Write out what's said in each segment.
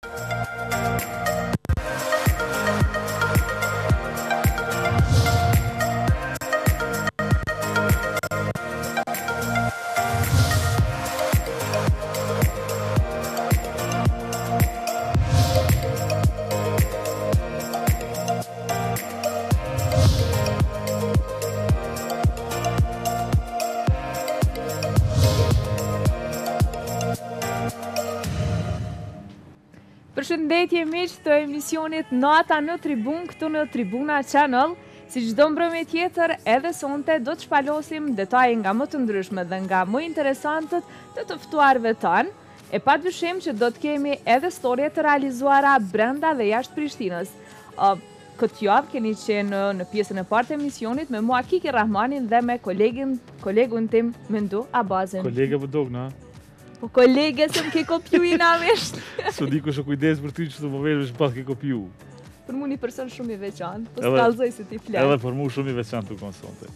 Përshëndetje miq të emisionit Nata në Tribun këtu në Tribuna Channel. Si çdo mbrëmje tjetër, edhe sonte do të shpalosim detaje nga më të ndryshme dhe nga më interesantët të të ftuarve tanë. E padyshim që do të kemi edhe storje të realizuara brenda dhe jashtë Prishtinës. Këtë javë keni qenë në pjesën e parë të emisionit me mua Kiki Rahmanin dhe me kolegun tim Mendu Abazin. Kolege për dogna. Po kolege se më ke kopju i namisht. Së di kush o kujdes për ty që të më vesh pas ke kopju. Për mu një person shumë i veçantë, po s'kallëzoj se ti flasë. Edhe për mu shumë i veçantë të konsonte.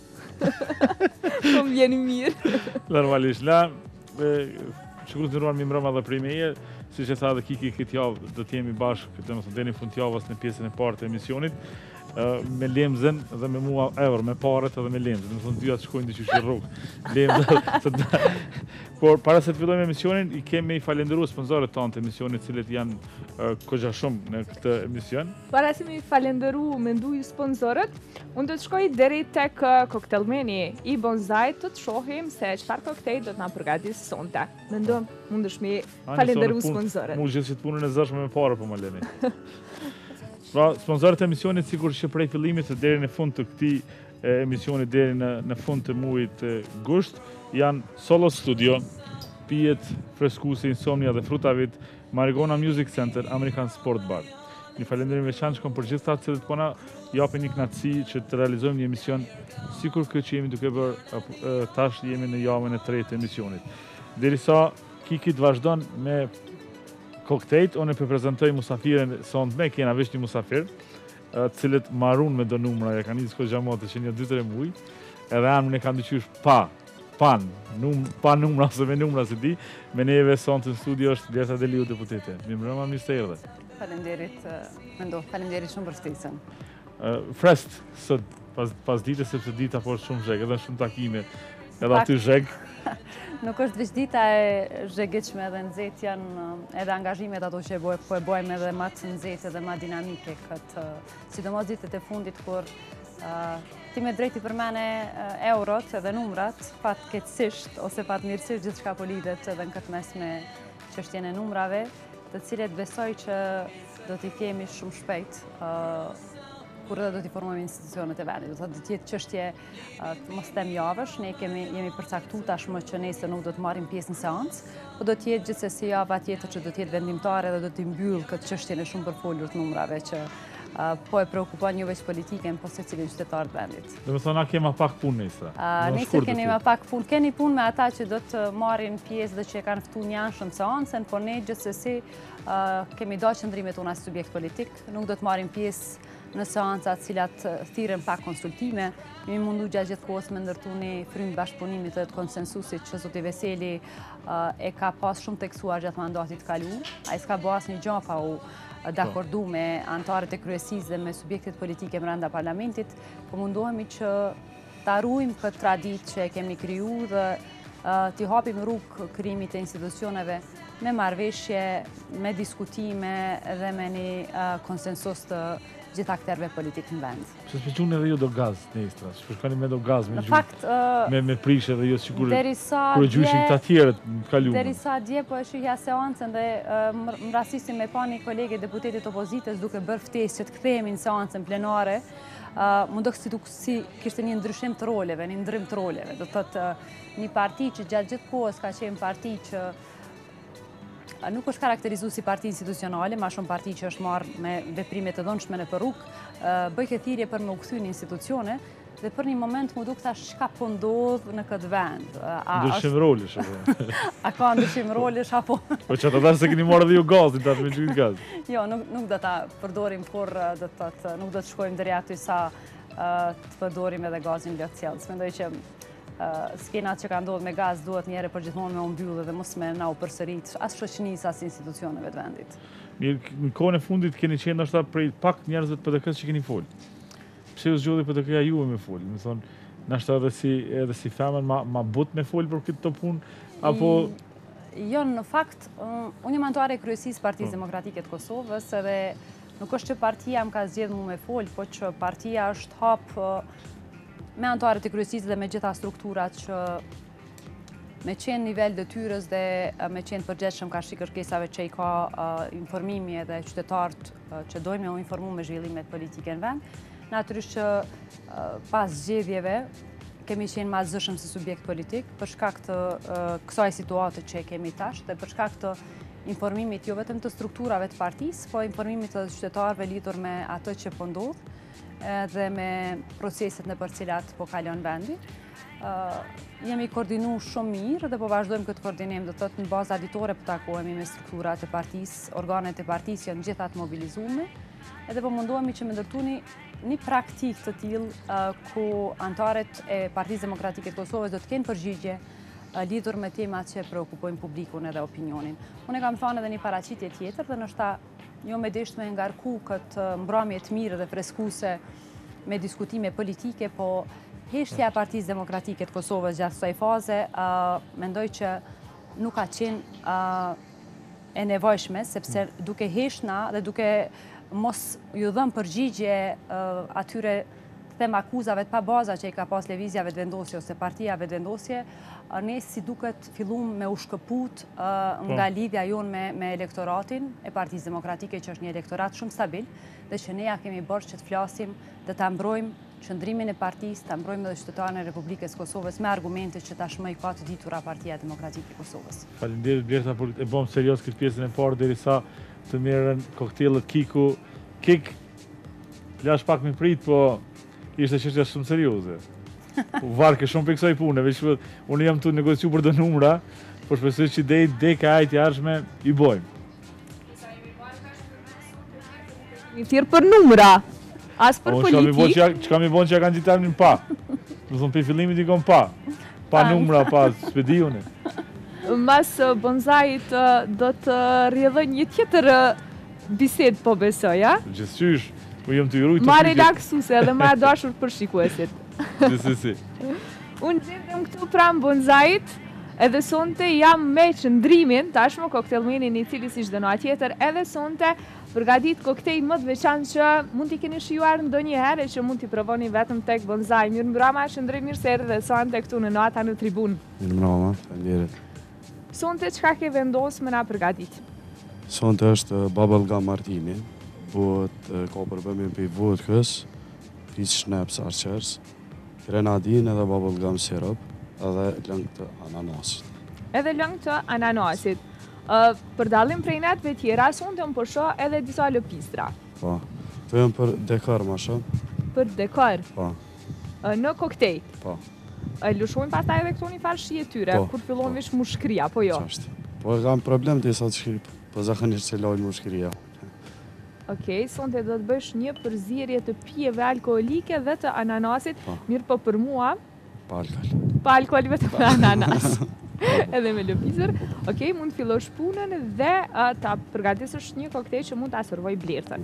Po më vjeni mirë. Normalisht, që kërë të nëruar mi mbrëma dhe primeje, si që tha dhe Kiki këtë javë do t'jemi bashkë, këtë më thëndeni fund javës në pjesën e parë të emisionit, me lemzën dhe me mua me paret edhe me lemzën. Më thënë dyja të shkojnë dhe që shë rrugë. Por para se të fillojmë emisionin, i kemi i falenderu sponsorët tanë të emisionit, cilët janë kogja shumë në këtë emision. Para se mi falenderu Mendu i sponsorët, unë do të shkoj deri tek koktelmeni i Bonzai të të shohim se çfarë koktejl do të na përgatis sonte. Mendu, mundesh mi falenderu sponsorët. Mu gjithë që të punën e zërshme me pare për më leni. Pra, sponsorët e emisionit sigur që prej fillimit të deri në fund të këtij emisioni deri në fund të muajit gusht janë Solo Studio, pijet freskuesi Insomnia dhe Frutavit, Marigona Music Center, American Sport Bar. Një falenderim veçantë për gjithë ata që po na japin një kënaqësi që të realizojmë një emision sikur këtë që jemi duke bërë tash jemi në javën e tretë të emisionit. Derisa Kiki të vazhdon me koktejt, unë e prezantoj musafiren sonte, kena vesh një musafir, cilët marrun me do numra, e kanë njësë gjamate që një 2-3 muj, edhe anë e kanë dyqysh pa numra ose me numra se di, me neve sonte në studio është Vlerësa Deliu deputete. Mi mbrëma, mirë se erdhe. Faleminderit, Mendo, faleminderit shumë për ftesën. Frest, sot, pas dite, sepse dita po është shumë zheg, edhe shumë takime, edhe aty zheg. Nuk është veç dita e zhegitshme edhe nxehtë janë edhe angazhimet ato që po e bëjmë edhe më të nxehtë edhe më dinamike këtë, sidomos ditët e fundit kur ti me drejti përmene eurot edhe numrat, fatkeqësisht ose fatmirësisht gjithçka po lidhet edhe në këtë mes me çështjen e numrave, të cilet besoj që do t'i kemi shumë shpejt kur edhe do t'i formojmë institucionet e vendit. Do të jetë çështje mos them javësh, ne jemi përcaktuar tashmë që nesër nuk do të marrim pjesë në seancë, po do të jetë gjithsesi java tjetër që do të jetë vendimtare dhe do t'i mbyll këtë çështjen e shumë përfolur të numrave që po e preokupon jo veç politikën, po secilin qytetar të vendit. Dhe më thona kema pak punë nesër. Nesër keni ma pak punë. Keni punë me ata që do të marrin pjesë dhe që e kanë ftuar njanshëm seancën, por ne gjithsesi kemi dorë qëndrimet tona si subjekt politik, nuk do të marrim pjesë në seancat cilat thirren pak konsultime. Jemi mundu gjatë gjithë kohës me ndërtu një frymë bashkëpunimit dhe të konsensusit që zoti Veseli e ka pas shumë teksuar gjatë mandatit kaluar. Ai s'ka bërë asnjë gjë pa u dakordu me antarët e kryesisë dhe me subjektet politike brenda parlamentit, po mundohemi që ta ruajmë këtë traditë që e kemi kriju dhe t'i hapim rrugë krijimit të institucioneve me marrëveshje, me diskutime dhe me një konsensus të gjitha akterëve politikë në vend. Që s'pëqun edhe ju do gaz nesër, shpërshkani me do gaz me gjuhë, me prishe dhe ju sigur kur gjyshin këta tjerët kalume. Derisa dje po e shihja seancën dhe më rasisim me pa një kolege deputetit opozitës duke bërë ftesë që të kthehemi në seancën plenare, mundoh si kishte një ndryshim të roleve, një ndrym të roleve. Do të thotë një parti që gjatë gjithë kohës ka qenë parti që nuk është karakterizu si parti institucionale, ma shumë parti që është marrë me veprime të dhënshme në rrugë, bëj këtë thirrje për me u kthy në institucione, dhe për një moment mu duk thash çka po ndodh në këtë vend. Ndryshim rolesh apo? A ka ndryshim rolesh apo? Po që ata se keni marrë dhe ju gazin, tash me gjyq gaz. Jo, nuk do ta përdorim kur do të thotë, nuk do të shkojmë deri aty sa të përdorim edhe gazin lehtë. Mendoj që skenat që ka ndodhur me gaz duhet njëherë për gjithmonë me u mbyllë dhe mos me na u përsërit as shoqënisë as institucioneve të vendit. Mirë, në kohën e fundit keni qenë ndoshta prej pak njerëzve të PDK-s që keni fol. Pse u zgjodhi PDK-ja juve me fol? Do thonë, ndoshta edhe si femën ma but me fol për këtë punë apo Jo, në fakt, unë jam anëtare e kryesisë Partisë Demokratike të Kosovës edhe nuk është që partia më ka zgjedhur mua me fol, po që partia është hap me anëtarët e kryesisë dhe me gjitha strukturat që me qenë nivel detyrës dhe me qenë përgjithshëm ka kërkesave që i ka informimi edhe qytetarët që dojnë me u informu me zhvillimet politike në vend. Natyrisht që pas zgjedhjeve kemi qenë ma zëshëm si subjekt politik për shkak të kësaj situate që kemi tash dhe për shkak të informimit jo vetëm të strukturave të partisë, po informimit të qytetarëve lidhur me atë që po ndodh dhe me proceset në për cilat po kalon vendi. Jemi koordinu shumë mirë dhe po vazhdojmë këtë koordinim, do të thotë në baza ditore po takohemi me strukturat e partisë, organet e partisë janë gjithat mobilizume, edhe po mundohemi që me ndërtuni një praktik të tillë ku anëtarët e Partisë Demokratike të Kosovës do të kenë përgjigje lidhur me temat që preokupojnë publikun edhe opinionin. Unë kam thënë edhe një paraqitje tjetër dhe ndoshta jo me desh me ngarku këtë mbrëmje të mirë dhe freskuse me diskutime politike, po heshtja e Partisë Demokratike të Kosovës gjatë kësaj faze mendoj që nuk ka qenë e nevojshme, sepse duke heshna dhe duke mos ju dhëmë përgjigje atyre them akuzave të pa baza që i ka pas levizjave të vendosje ose partijave të vendosje, ne si duket fillum me u shkëput nga lidhja jonë me elektoratin e Partisë Demokratike, që është një elektorat shumë stabil, dhe që ne ja kemi bërë që të flasim dhe të mbrojmë qëndrimin e partisë, të mbrojmë edhe qytetarën e Republikës Kosovës me argumente që tashmë i ka të ditura Partia Demokratike e Kosovës. Faleminderit Blerta, e bëm serios këtë pjesën e parë derisa të merren koktelet Kiku. Kik, lash pak me prit, po ishte çështja shumë serioze. U varke shumë për kësaj pune, veç unë jam të negociu për të numra, por shpresoj që deka e jashtme i bojmë. Një thirr për numra, as për politik. Çka mi bon që ja kanë gjitharmin pa. Do thonë për fillimit i kon pa. Pa numra, pa spediune. Mas Bonzait do të rrjedhoj një tjetër bisedë po besoj, ja? Gjithësysh, po jam të jurujt të ma relaksuse edhe ma dashur për shikuesit. Gjithësi. Unë gjendem këtu pranë Bonzait, edhe sonte jam me qëndrimin, tashmë koktelmenin i cili si çdo natë tjetër, edhe sonte përgatit koktej më të veçantë që mund t'i keni shijuar ndonjëherë që mund t'i provoni vetëm tek Bonzai. Mirëmbrëma, shëndrim mirë se erdhe sonte këtu në nata në tribunë. Mirëmbrëma, faleminderit. Sonte çka ke vendosur me na përgatit? Sonte është bubblegum martini, ka përbëmin për vodkës, peach schnapps archers, grenadin edhe bubblegum syrup, edhe lëng të ananasit. Edhe lëng të ananasit. Për dallim prej natëve tjera, sonte unë po shoh edhe disa lëpistra. Po, të janë për dekor më shumë. Për dekor? Po. Në koktej? Po. Lushojnë pastaj edhe këto një farë shije tyre, kur fillon vish mushkria, po jo? Qashtë. Po kam problem të isa të shkri, po zakonisht që lojnë mushkria. Okej, sonte do të bësh një përzierje të pijeve alkoolike dhe të ananasit, mirë po për mua? Pa alkohol. Pa alkohol vetëm me ananas. Edhe me lëpizër. Okej, mund të fillosh punën dhe ta përgatisësh një koktej që mund ta servoj Blertën.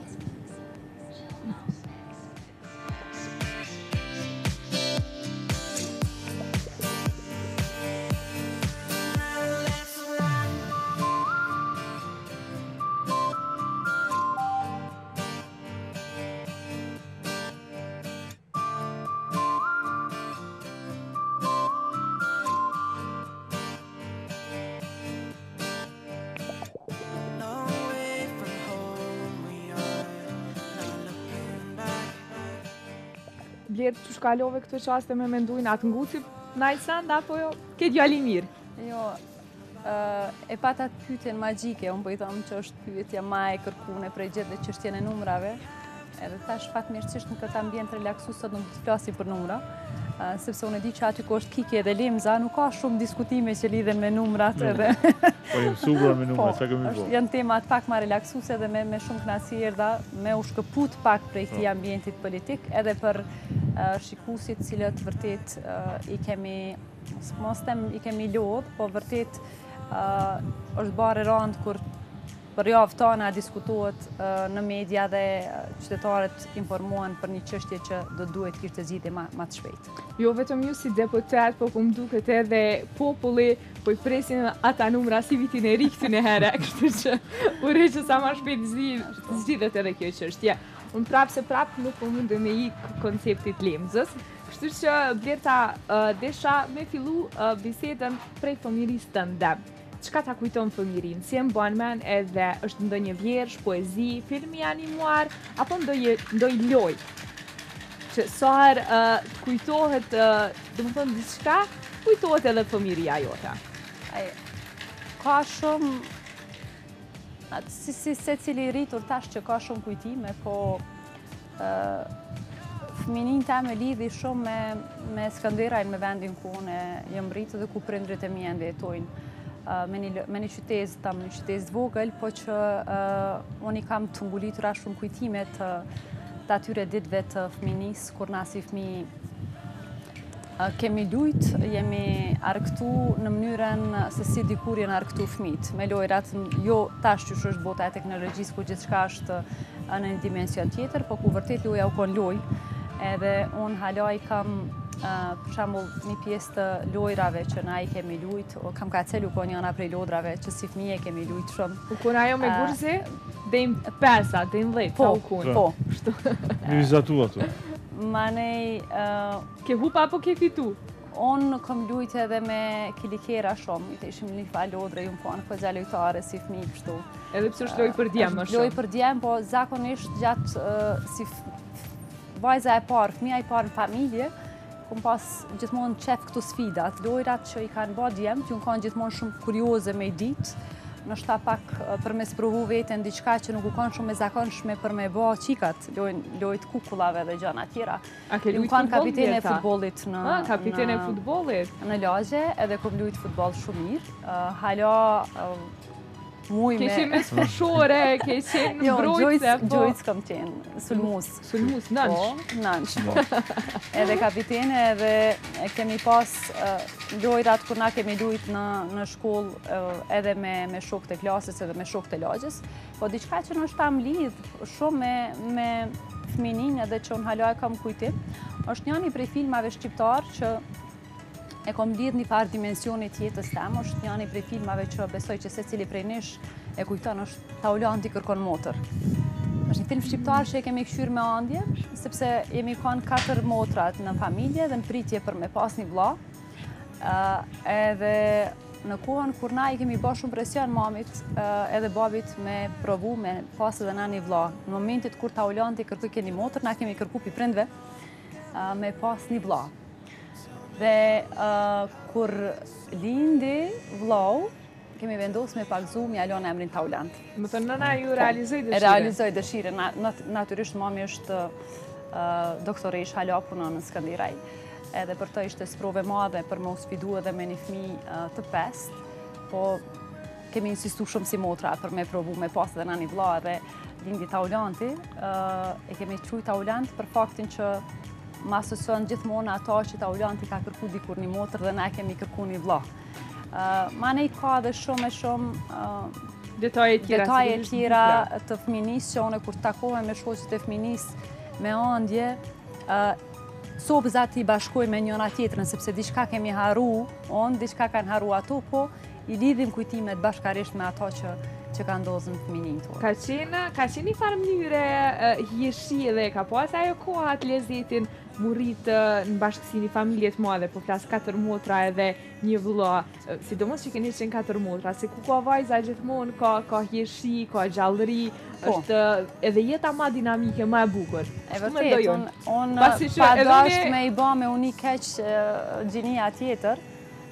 Blertë që shkalove këtë qaste me mendujnë atë nguci najsand, apo jo, ke djali mirë? Jo, e pata të pyetjen magjike, unë po i thamë që është pyetja ma e kërkune prej gjithë dhe çështjen e numrave, edhe tash fatmirësisht në këtë ambient relaksues sot nuk të flasim për numra. sepse unë e di që aty ku është Kiki edhe Lemza, nuk ka shumë diskutime që lidhen me numrat edhe... Po jem subra me numrat, sa kemi po. Janë temat pak ma relaksuse dhe me shumë knasi erdha me u shkëput pak prej këtij ambientit politik, edhe për shikuesit cilët vërtet i kemi, mos them i kemi lodh, po vërtet është bare rand kur për javë tona diskutohet në media dhe qytetarët informohen për një çështje që do duhet kishte zgjidhje ma të shpejt. Jo vetëm ju si deputet, po më duket edhe populli po i presin ata numra si vitin e ri këtyn e herë, kështu që uroj që sa më shpejt zgjidhet edhe kjo çështje. Unë prap nuk po mundem me ik konceptit Lemzës, kështu që Blerta desha me fillu bisedën prej fëmirisë tënde. Çka ta kujton fëmirin? Si e mban men edhe është ndonjë vjersh, poezi, filmi animuar, apo ndonjë lojë? Që sa herë kujtohet, domethënë diçka, kujtohet edhe fëmiria jote. Ka shumë, si secili rritur tash që ka shumë kujtime, po fëminin ta me lidhi shumë me Skënderajin, me vendin ku unë jam rritur dhe ku prindrit e mi ende jetojnë. Me një qytet, një qytet vogël, po që unë i kam të ngulitura shumë kujtimet të atyre ditëve të fëminis, kur na si fëmi kemi lujt, jemi arktu në mënyrën se si dikur jenë arktu fëmit. Me lojrat, jo tash që është bota e teknologjisë, ku gjithçka është në një dimension tjetër, po ku vërtet loja u kon loj. Edhe unë hala i kam për shembull një pjesë të lojrave që na i kemi lujt, kam ka celu ko njëna prej lodrave që si fëmije kemi lujt shumë. U kun ajo me gurzi, dejmë 5, dejmë 10, po, u kun. Po. Mi vizatu ato. Manej... Ke hupa apo ke fitu? Unë kom lujt edhe me kilikera shumë, të ishim një fa lodre, ju më konë këgja lojtare si fëmi kështu. Edhe pësë është loj për djemë më shumë? Loj për djemë, po zakonisht gjatë si vajza e parë, fëmija i parë në familje, kom pas gjithmonë qef këtu sfidat, lojrat që i kanë ba djemë, që unë kanë gjithmonë shumë kurioze me i ditë, nështë ta pak për me sprovu vetën diçka që nuk u kanë shumë me zakonshme për me ba qikat, lojt kukullave dhe gjana tjera. A ke lujt futbol? Kapitene e futbolit kapitene e futbolit? Në lagje, edhe kom lujt futbol shumë mirë. Hala muj me... Ke qenë me sfëshore, ke qenë në brojtëse? Jo, Gjojc kam qenë, sulmus. Sulmus, nënsh? Po, nënsh. Edhe kapitene, edhe kemi pas lojrat kur na kemi lujt në shkollë edhe me shok të klasës edhe me shok të lagjes. Po diçka që në është ta më lidhë shumë me fëminin edhe që unë hala e kam kujtim, është njani prej filmave shqiptar që e kom lidh një farë dimensionit jetës tem, është njani prej filmave që besoj që se cili prej nesh e kujton, është Taulanti kërkon motër. është një film shqiptar që e kemi këshyrë me andje, sepse jemi kanë 4 motrat në familje dhe në pritje për me pas një vlla. Edhe në kohën kur na i kemi bërë shumë presion mamit edhe babit me provu me pas edhe na një vlla. Në momentit kur Taulanti kërkoi një motër, na kemi kërku pi prindve me pas një vlla. Dhe kur lindi vllau, kemi vendosur me pagzu me alon emrin Taulant. Më thënë nëna ju realizoi dëshirën? Realizoi dëshirën. Natyrisht mami është doktoresh hala punon në Skënderaj. Edhe për të ishte sprove madhe për me u sfidu edhe me një fëmijë të pest, po kemi insistu shumë si motra për me provu me pas edhe na një vlla dhe lindi Taulanti. E kemi quajtur Taulant për faktin që ma asocion gjithmonë ato që Taulanti ka kërku dikur një motër dhe na kemi kërku një vlla. Ma ne i ka dhe shumë e shumë detaje tjera të fëminis që one kur takohem me shoqet e fëminis me andje, sobëzat i bashkoj me njëna tjetrën, sepse diçka kemi haru, diçka kanë haru ato, po i lidhim kujtimet bashkarisht me ato që ka ndodhur në fëminin tonë. Ka qenë një farë mënyre hjeshi dhe ka pas ajo koha të lezetin murit në bashkësi një familje të madhe, po flas 4 motra edhe një vëlla, sidomos që keni qenë 4 motra, se ku ka vajza gjithmonë ka hjeshi, ka gjallëri, është edhe jeta ma dinamike, ma e bukur. E vërtet, unë padasht me i ba me unik keq gjinia tjetër,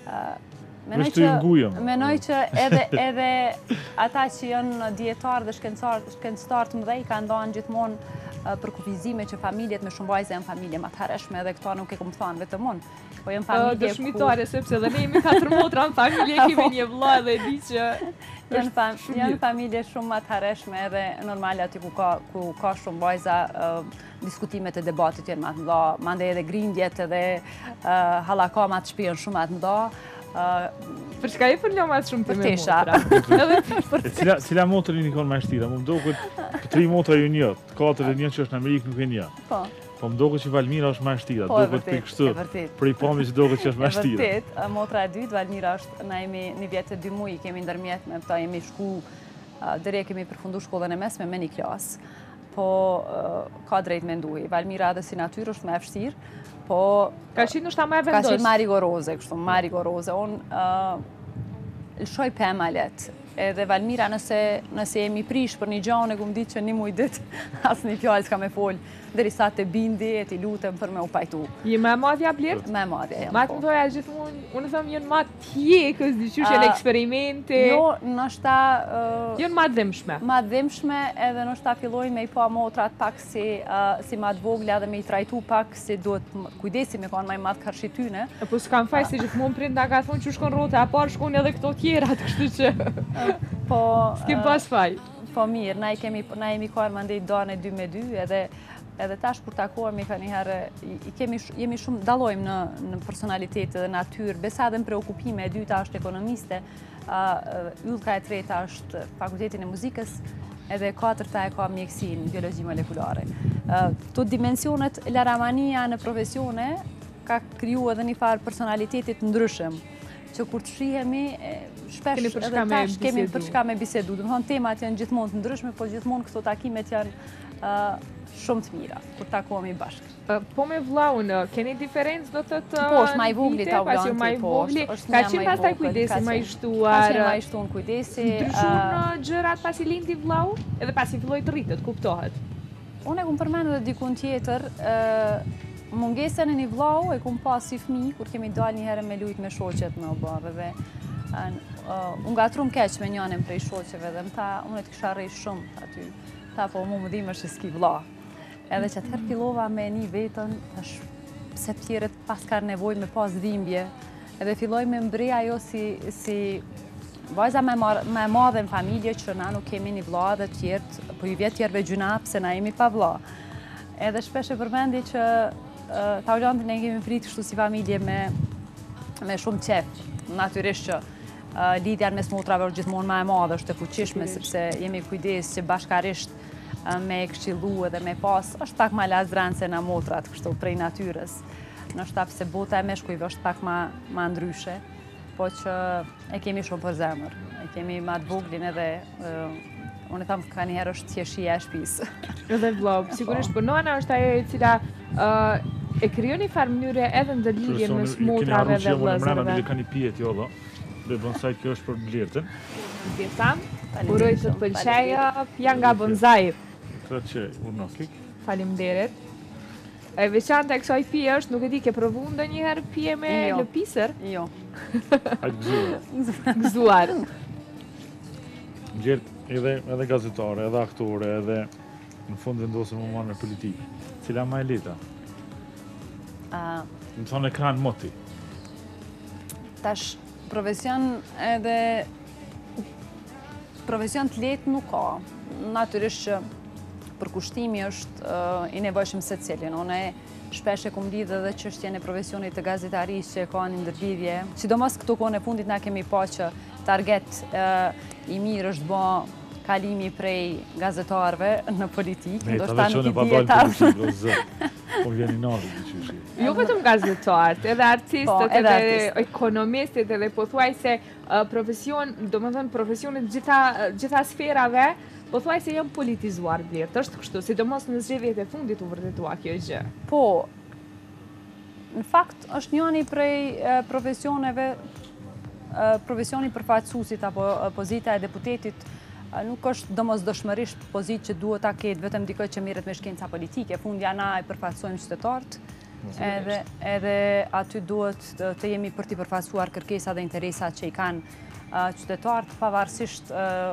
menoj që edhe ata që janë dietarë dhe shkencëtar të mëdhej kanë ndonë gjithmonë për kufizime që familjet me shumë vajze janë familje më të hershme dhe këto nuk e kom thënë vetëm unë. Po janë familje dëshmitare, sepse dhe ne jemi 4 motra në familje, kemi një vëlla dhe di që janë familje shumë më të hershme dhe normale aty ku ka shumë vajza, diskutimet e debatit janë më të mëdha, mandej edhe grindjet edhe hallakamat shtëpinë shumë më të mëdha. Për çka i përlo më shumë për tesha. Cila motër i nikon më shtira? Më duket 3 motra ju një, 4 e një që është në Amerikë nuk e një. Po më duket që Valmira është më shtira, duket për kështu. Për i pami që duket që është më shtira. E vërtet, motra e dytë, Valmira është, na jemi një vjetë e 2 muaj, kemi ndërmjet me këta, jemi shku, deri kemi përfundu shkollën e mesme me një klasë. Po ka drejt me nduhi. Valmira edhe si natyrë është më e vështirë, po ka qenë ndoshta më e vendosur. Ka qenë më rigoroze, kështu, më rigoroze. Unë lëshoj pemalet. Edhe Valmira nëse jemi prish për një gjanë e kumë ditë që një muj ditë, asë një fjallë s'ka me folë, derisa të bindi e t'i lutem për me u pajtu. Je me madhja Blirt? Me madhja, jam po. Ma të mëdoja gjithmonë, unë thëmë jënë ma tjekës, diqyshje në eksperimente. Jo, nështa... Jënë ma dhimshme. Ma dhimshme edhe nështa fillojnë me i pa motrat pak si ma të vogla dhe me i trajtu pak si duhet kujdesi me kanë maj matë karshityne. Po s'kam faj se gjithmonë prinda ka thonë që shkon rote, a parë shkon edhe këto tjerat, kështu që... S'kim pas faj. Po mirë, na jemi karë më ndej dane 2 me 2, edhe tash kur takohemi ka njëherë, jemi shumë, dalojmë në personalitet dhe natyrë, besa edhe në preokupime, e dyta është ekonomiste, yllka e treta është fakultetin e muzikës, edhe katërta e ka mjekësin, biologi molekulare. Këto dimensionet, laramania në profesione, ka kriju edhe një farë personalitetit ndryshëm, që kur të shihemi, shpesh edhe tash kemi për çka me bisedu. Dhe më thonë, temat janë gjithmonë të ndryshme, po gjithmonë këto takimet janë shumë të mira, kur takohemi bashkë. Po me vllaun, keni diferencë do të të... Po, është ma i vogli ta vlanti, po, është ka qenë pas taj kujdesi, ma i shtuar... Ka qenë ma i shtuar në kujdesi... Ndryshon gjërat pas i lindi vllau, edhe pas i filloj të rritet, kuptohet? Unë e kumë përmenë edhe dikun tjetër, mungesën e një vllau e kumë pas si fëmi, kur kemi dalë një herë me lujt me shoqet në obave dhe unë gatrum keq me njënën prej shoqeve dhe më ta, unë e të kisha rejsh shumë aty, ta po mu më dhimë është s'ki vlla. Edhe që atëherë fillova me një vetën, pse tjerët pas ka nevoj me pas dhimbje, edhe filloj me mbri ajo si vajza me madhe në familje që na nuk kemi një vlla dhe tjertë, po i vjetë tjerve gjuna pse na jemi pa vlla. Edhe shpesh e përmendi që Taulantin e kemi fritë kështu si familje me shumë qef, natyrisht që lidhja mes motrave është gjithmonë më e madhe, është e fuqishme, sepse jemi kujdes që bashkarisht me këshillu edhe me pas, është pak ma lazdranë se na motrat, kështu prej natyrës. Nështë pse bota e meshkujve është pak ma ndryshe, po që e kemi shumë për zemër, e kemi ma të voglin edhe unë e thamë ka njëherë është tjeshia e shpisë. Edhe vlau, sigurisht, për nona është ajo e cila e kryon një farë mënyre edhe në dëllidhje mes motrave dhe vëllezërve. Keni arru që ka një pijet jo, dhe bënsaj kjo është për Blirtën. Blertam, uroj të të pëlqeja, janë nga Bonzai. Këtë që urnokik. Faleminderit. E veçanta e kësaj pije është, nuk e di, ke provu ndonjëherë pije me lëpisër? Jo. Hajtë Gëzuar. Gjertë edhe gazetare, edhe aktore, edhe në fund vendosën më marrë me politikë. Cila ma e leta? Më thonë ekran moti. Tash, profesion të letë nuk ka. Natyrisht që përkushtimi është i nevojshëm se cilin. Unë shpesh e kumë lidhë edhe çështjen e profesionit të gazetarisë që ka një ndërlidhje. Sidomos këto kohën e fundit na kemi pa që target i mirë është bo kalimi prej gazetarëve në politikë. Ndoshta nuk i dihet tarë. Po vjen i nërë, diqyshi. Jo vetëm gazetarët, edhe artistët, edhe ekonomistët, edhe po thuaj se profesion, do më thënë profesionet gjitha sferave, po thuaj se janë politizuar Blirt, është kështu, sidomos në zgjedhjet e fundit u vërtetua kjo gjë. Po, në fakt është njëni prej profesioneve, profesioni përfaqësuesit apo pozita e deputetit nuk është domosdoshmërisht pozitë që duhet ta ketë vetëm dikoj që merret me shkenca politike. Fundja na e përfaqësojmë qytetarët, edhe aty duhet të jemi për t'i përfaqësuar kërkesat dhe interesat që i kanë qytetarët, pavarësisht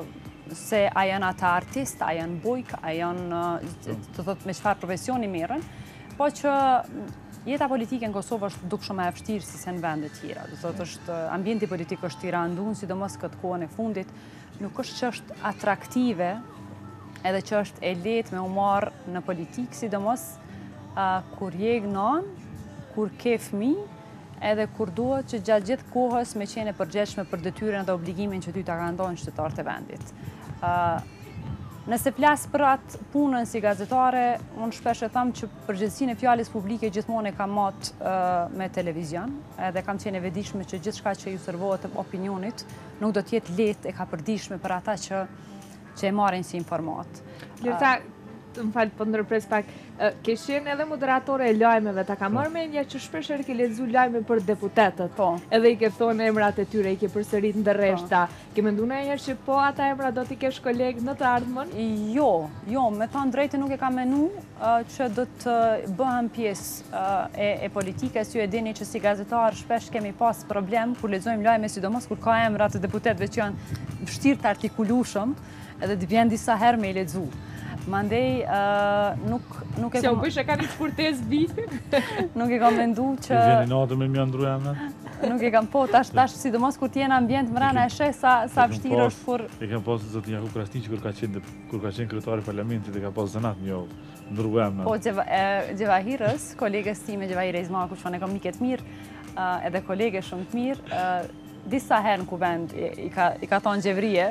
se a janë ata artist, a janë bujk, a janë të thotë me çfarë profesioni merren, po që jeta politike në Kosovë është duk shumë e vështirë si se në vendet tjera. Do thotë është ambienti politik është i randun, sidomos këtë kohën e fundit, nuk është që është atraktive, edhe që është e lehtë me u marrë në politikë, sidomos kur je gnon, kur ke fëmijë, edhe kur duhet që gjatë gjithë kohës me qenë e përgjegjshme për detyrën dhe obligimin që ty ta kanë dhënë qytetarët e vendit. Nëse flas për atë punën si gazetare, unë shpesh e them që përgjegjësinë e fjalës publike gjithmonë e kam marrë me televizion, edhe kam qenë e vetëdijshme që gjithçka që ju servohet opinionit nuk do të jetë lehtë e kapërdijshme për ata që e marrin si informat. Lirta, më falë, po ndërpres pak, ke qenë edhe moderatore e lajmeve, ta ka marrë mendja që shpesh herë ke lexu lajme për deputetët, edhe i ke thonë emrat e tyre, i ke përsërit ndërreshta, ke menduar ndonjëherë që po ata emra do t'i kesh kolegë në të ardhmen? Jo, me thënë drejtë nuk e kam menuar që do të bëhem pjesë e politikës. Ju e dini që si gazetar shpesh kemi pas problem kur lexojmë lajme, sidomos kur ka emra të deputetëve që janë vështirë të artikulueshëm, edhe të vjen disa herë me i lexu. Mandej nuk e Se u bësh e ka një shkurtez bitë? Nuk e kam mendu që... Vjeni natën me mjandru janë? Nuk e kam tash sidomos kur t'jen ambient mrena e sheh sa vështirë është kur... E kam pas zotin Jakub Krasniqi kur ka qenë kryetari i parlamentit, e ka pas zanat një ndruem. Po Gjevahirës, kolegës time Gjevahire Izmaku, që ne kam miket mirë, edhe kolege shumë të mirë, disa herë në kuvend i ka thonë Gjevrie.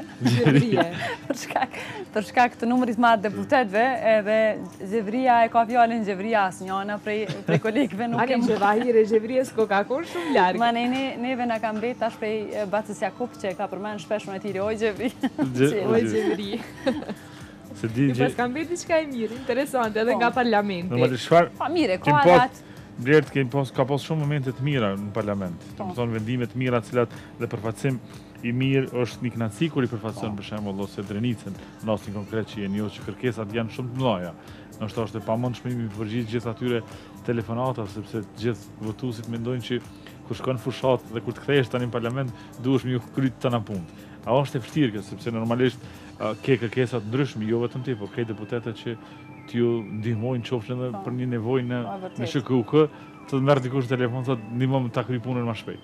Për shkak të numrit madh deputetëve, edhe Gjevria e ka fjalën Gjevria asnjëna prej kolegëve nuk kemë. Gjevahire Gjevrie s'ko ka kur shumë larg. Ma neve na ka mbet tash prej Bacës Jakub që e ka përmend shpesh me tiri oj Gjevri. Oj Gjevri. Se di që pas ka mbet diçka e mirë, interesante edhe nga parlamenti. Pa mire, ka atë. Blerët ka pas shumë momente të mira në parlament. Të më thonë vendime të mira cilat dhe përfaqësim i mirë është një kënaqësi kur i përfaqëson për shembull ose Drenicën, në rastin konkret që jeni ju që kërkesat janë shumë të mëdha. Nështë është e pamundshme mi përgjigj gjithë atyre telefonatave sepse gjithë votuesit mendojnë që kur shkon fushat dhe kur të kthehesh tani në parlament duhesh me u kryt tana punë. A është e vështirë kjo sepse normalisht ke kërkesa të ndryshme, jo vetëm ti, por ke deputetët që t'ju ndihmojnë qofshin edhe për një nevojë në SHKUK, të merr dikush telefon thotë ndihmom ta kryj punën më shpejt.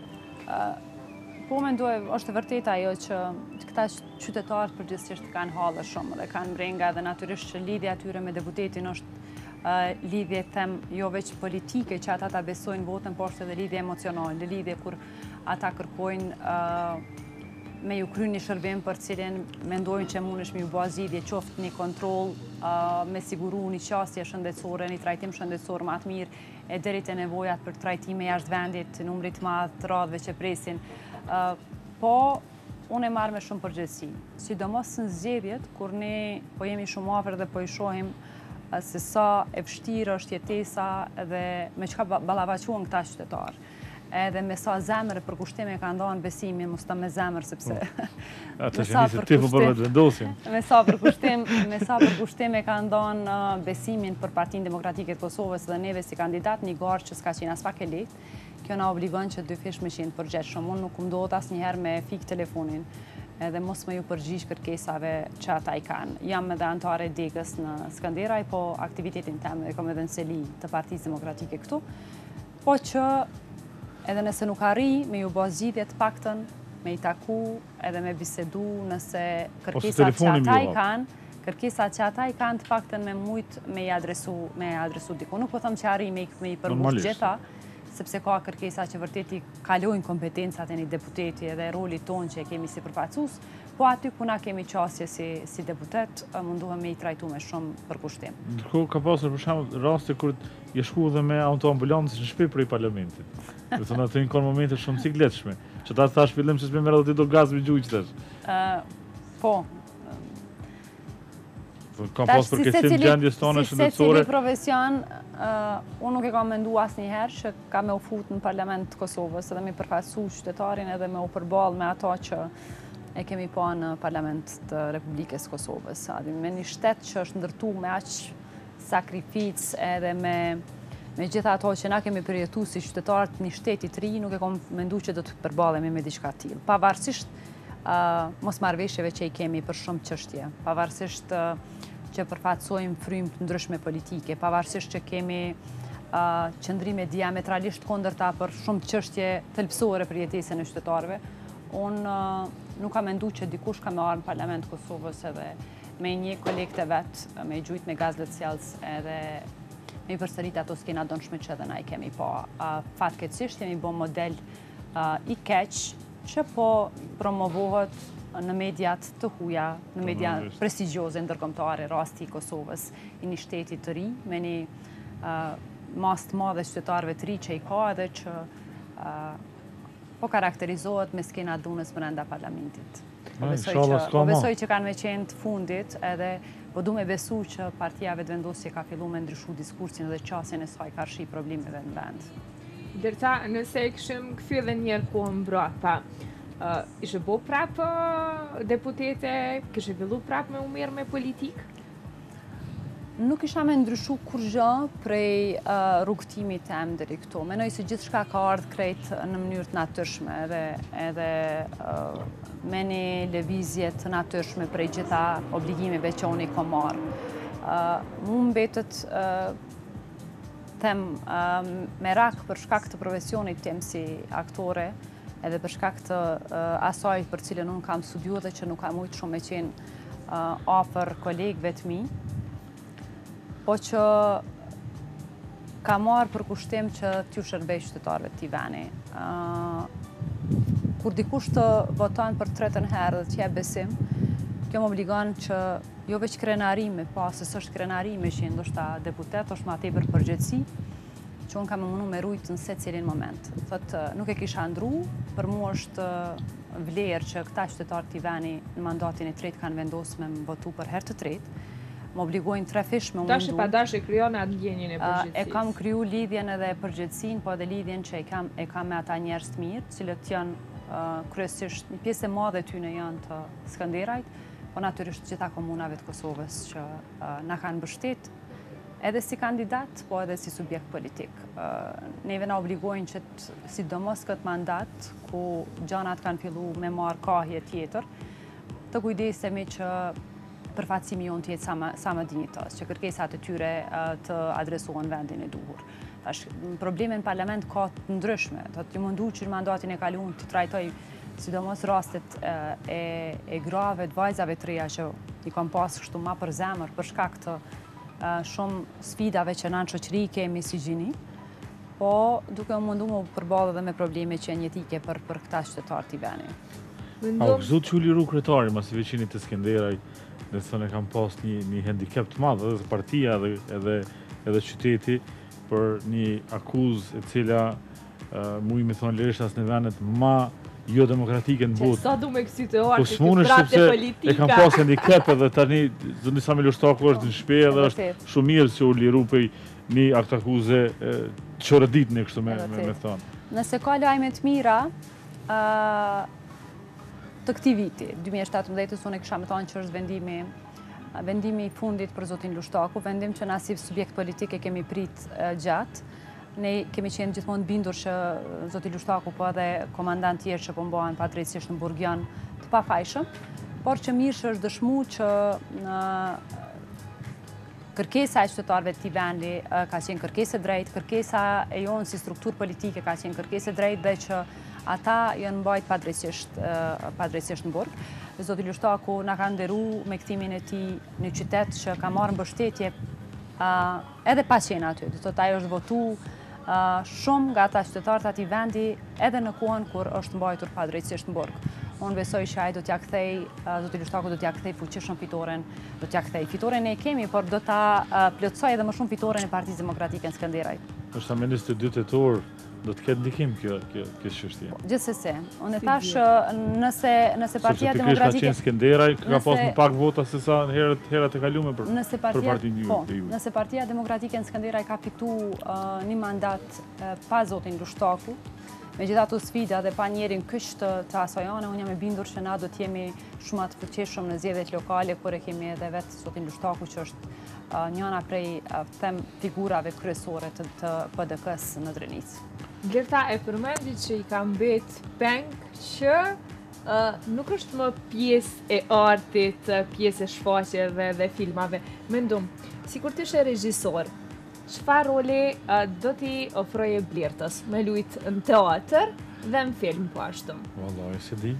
Po mendoj, është e vërtetë ajo që këta qytetarët përgjithsisht kanë hallë shumë dhe kanë brenga dhe natyrisht që lidhja atyre me deputetin është lidhje them jo veç politike që ata ta besojnë votën, por është edhe lidhje emocionale, lidhje kur ata kërkojnë me ju kry një shërbim për cilin mendojnë që mund është me ju bua zgjidhje, qoftë një kontroll, me siguru një qasje shëndetësore, një trajtim shëndetësor më atë mirë, e deri te nevojat për trajtime jashtë vendit, numrit madh të radhëve që presin. Po, unë e marrë me shumë përgjegjësi, sidomos në zgjedhjet, kur ne po jemi shumë afër dhe po i shohim se sa e vështirë është jetesa dhe me çka ballavaçohen këta qytetarë. Edhe me sa zemër e përkushtime kanë dhënë besimin, mos ta me zemër sepse ata që nisë ti po bëhet vendosin. Me sa përkushtime kanë dhënë besimin për Partinë Demokratike të Kosovës dhe neve si kandidat një garë që s'ka qenë as pak e lehtë. Kjo na obligon që dy fish me qenë përgjegjshëm. Unë nuk ndodhet asnjëherë me fik telefonin edhe mos më ju përgjigj kërkesave që ata i kanë. Jam edhe antare e degës në Skanderaj, po aktivitetin tem e kam edhe në seli të Partisë Demokratike këtu. Po që edhe nëse nuk arri me ju bë zgjidhje të paktën, me i taku edhe me bisedu nëse kërkesat që ata i kanë të paktën me mujt me i adresu diku. Nuk po them që arri me i përmbush gjitha, sepse ka kërkesa që vërtet i kalojnë kompetencat e një deputeti edhe roli tonë që e kemi si përfaqësues, po aty ku na kemi qasje si deputet, munduhem me i trajtu me shumë përkushtim. Ndërkohë ka pasur për shembull raste kur je shku dhe me autoambulancë në shtëpi për i parlamentit. Do thonë ato kanë momente shumë sikletshme. Që ta thash fillim se s'më merr ato do gaz me gjujë tash. Po. Ka pasur kërkesim gjendjes tona shëndetësore. Si profesion, unë nuk e kam menduar asnjëherë që ka me u fut në parlament të Kosovës edhe me përfaqësu qytetarin edhe me u përballë me ato që e kemi pa në parlament të Republikës Kosovës. Me një shtet që është ndërtu me aq sakrificë edhe me gjitha ato që na kemi përjetu si qytetarët një shteti të ri, nuk e kam mendu që do të përballemi me diçka të tillë. Pavarësisht mos marrëveshjeve që i kemi për shumë çështje, pavarësisht që përfaqësojmë frymë të ndryshme politike, pavarësisht që kemi qëndrime diametralisht kundërta për shumë çështje thelbësore për jetesën e qytetarëve, unë nuk kam menduar që dikush ka marrë në Parlament Kosovës edhe me një koleg të vet, me gjujt me gaz letësjellës edhe me i përsërit ato skena donshme që edhe na i kemi pa. Fatkeqësisht jemi bë model i keq që po promovohet në mediat të huaja, në media prestigjioze ndërkombëtare, rasti i Kosovës, i një shteti të ri, me një mas të madhe qytetarëve të ri që i ka edhe që po karakterizohet me skena dhunës brenda parlamentit. Po besoj që kanë me qenë të fundit edhe po du me besu që partia Vetëvendosje ka fillu me ndryshu diskursin dhe qasjen e saj karshi problemeve në vend. Dërta, nëse këshim këthy dhe njerë kohën mbrapa, ishe bo prapë deputete, këshe fillu prapë me umerë me politikë? Nuk isha me ndryshu kur gjë prej rrugtimit tem deri këtu. Menoj se gjithçka ka ardhur krejt në mënyrë të natyrshme edhe me një lëvizje të natyrshme prej gjitha obligimeve që unë i kam marrë. Mu mbetet them merak për shkak të profesionit tim si aktore edhe për shkak të asaj për cilën unë kam studiuar dhe që nuk kam mujt shumë me qenë afër kolegëve të mi. Po që ka marrë për kushtim që t'ju shërbej qytetarëve t'i veni. Kur dikush të voton për 3. herë dhe t'jep besim, kjo më obligon që jo veç krenarime, pa se s'është krenarime që ndoshta deputet, është ma tepër përgjegjësi, që unë kam mundu me rujtë në secilin moment. Thotë, nuk e kisha ndru, për mua është vlerë që këta qytetarë t'i veni në mandatin e 3 kanë vendosur me më votu për herë të tretë. Më obligojnë 3 fish me mundu. Tash pa dash e kryon atë ndjenjën e përgjithësisë. E kam kriju lidhjen edhe përgjithësinë, po edhe lidhjen që e kam me ata njerëz të mirë, cilët janë kryesisht një pjesë e madhe tyne janë të Skënderajt, po natyrisht gjitha komunave të Kosovës që na kanë mbështet, edhe si kandidat, po edhe si subjekt politik. Neve na obligojnë që sidomos këtë mandat, ku gjanat kanë fillu me marrë kahje tjetër, të kujdesemi që përfaqësimi jonë të jetë sa më dinjitos, që kërkesat e tyre të adresohen vendin e duhur. Probleme në parlament ka të ndryshme, të mundu që në mandatin e kaluar të trajtoj sidomos rastet e grave të vajzave të reja që i kam pas kështu ma për zemër për shkak të shumë sfidave që në shoqëri kemi si gjini, po duke mundu më përballë edhe me probleme që janë jetike për këta qytetarë t'i veni. A u gëzut që u liru kretari mas i veçinit të Skënderaj, dhe thënë e kam pas një handicap të madhe edhe partia edhe qyteti për një akuzë e cila muj me thonë lirisht as në vendet ma jo demokratike në botë. Sa du me kësi të orë që këtë prapë e politika. E kam pas handicap edhe tani zëndi sa me lushtaku është në shpe edhe është shumë mirë që u liru për një akt akuze qërëdit në kështu me thonë. Nëse ka lajme të mira, të këtij viti, 2017, unë e kisha me thonë që është vendimi i fundit për zotin Lushtaku, vendim që na si subjekt politik e kemi prit gjatë. Ne kemi qenë gjithmonë bindur që zoti Lushtaku po edhe komandant tjerë që po mbohen padrejtisht në Burgjan të pafajshëm, por që mirë që është dëshmu që kërkesa e qytetarëve të këtij vendi ka qenë kërkesë e drejtë, kërkesa e jonë si strukturë politike ka qenë kërkesë e drejtë dhe që ata janë mbajt padrejtisht në Burg. Zoti Lushtaku na ka nderu me kthimin e tij në qytet që ka marrë mbështetje edhe pa qenë aty. Do thotë ajo është votu shumë nga ata qytetarët atij vendi edhe në kohën kur është mbajtur padrejtisht në Burg. Unë besoj që ai do t'ja kthej, zoti Lushtaku do t'ja kthej fuqishëm fitoren, do t'ja kthej. Fitoren e kemi, por do ta plotësoj edhe më shumë fitoren e Partisë Demokratike në Skënderaj. Është ministri 2 tetor do të ketë ndikim kjo çështje. Gjithsesi, unë thash nëse Partia Demokratike ka qenë Skënderaj ka pas më pak vota se sa herat e kaluara për partinë juve. Nëse Partia Demokratike në Skënderaj ka fituar një mandat pa zotin Lushtaku, megjithatë sfida dhe pa njerin kyç të asajane, unë jam e bindur që na do të jemi shumë të fuqishëm në zgjedhjet lokale, kur e kemi edhe vetë zotin Lushtaku që është njëna prej figurave kryesore të PDK-s në Drenicë. Gjerta e përmendi që i ka mbet peng që nuk është më pjesë e artit, pjesë e shfaqjeve dhe filmave. Mendum, si kur t'ishe regjisor, çfarë roli do t'i ofroje Blertës me lujt në teatr dhe në film po ashtu? Vallaj, se di.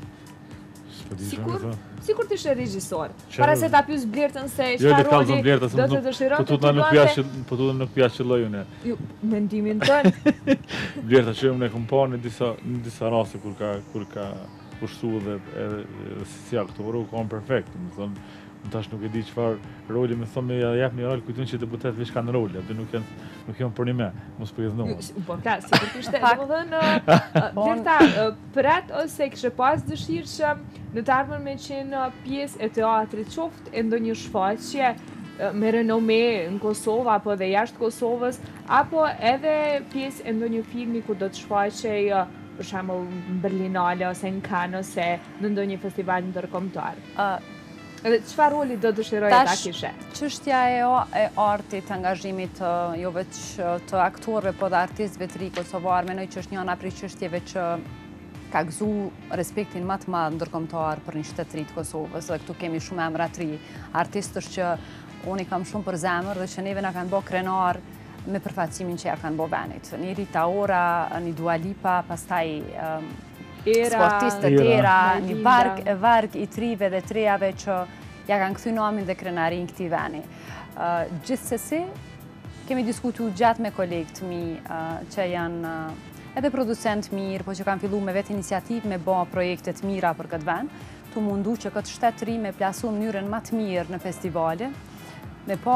Sikur t'ishe regjisor, para se ta pyes Blertën se çfarë Jo, roli Blertës, do të dëshiron të luante. Po tu nuk pjash qelloj unë. Jo, mendimin tënd. Blerta që unë e kam parë në disa raste kur ka pushtu dhe si aktor u kon perfekt, më thonë. Tash nuk e di çfarë roli më thonë ja jap një rol kujtun që deputet veç kanë rol, aty nuk janë për një me, mos po i dhënë. Po klar, sikur t'ishte, domethënë Blerta pret ose kishe pas dëshirë që në të ardhmen me qenë pjesë e teatrit, qoftë e ndonjë shfaqje me renome në Kosovë apo edhe jashtë Kosovës, apo edhe pjesë e ndonjë filmi ku do të shfaqej për shembull në Berlinale ose në Cannes ose në ndonjë festival ndërkombëtar. Edhe çfarë roli do dëshiroje ta kishe? Çështja e artit, angazhimit jo veç të aktorëve, por dhe artistëve të ri kosovar, menoj që është njëna prej çështjeve që ka gëzu respektin më të madh ndërkombëtar për një shtet të ri të Kosovës. Dhe këtu kemi shumë emra të ri, artistësh që unë i kam shumë për zemër dhe që neve na kanë bërë krenar me përfaqësimin që ja kanë bërë venit. Një Rita Ora, një Dua Lipa, pastaj sportistë të tjera, një varg i trive dhe trejave që ja kanë kthy namin dhe krenarin këtij veni. Gjithsesi, kemi diskutuar gjatë me kolegët mi që janë edhe producent mirë, po që kanë filluar me vetë iniciativë me bë projekte të mira për këtë vend, tu mundu që këtë shtet të ri me plasu në mënyrën më të mirë në festivale, me pa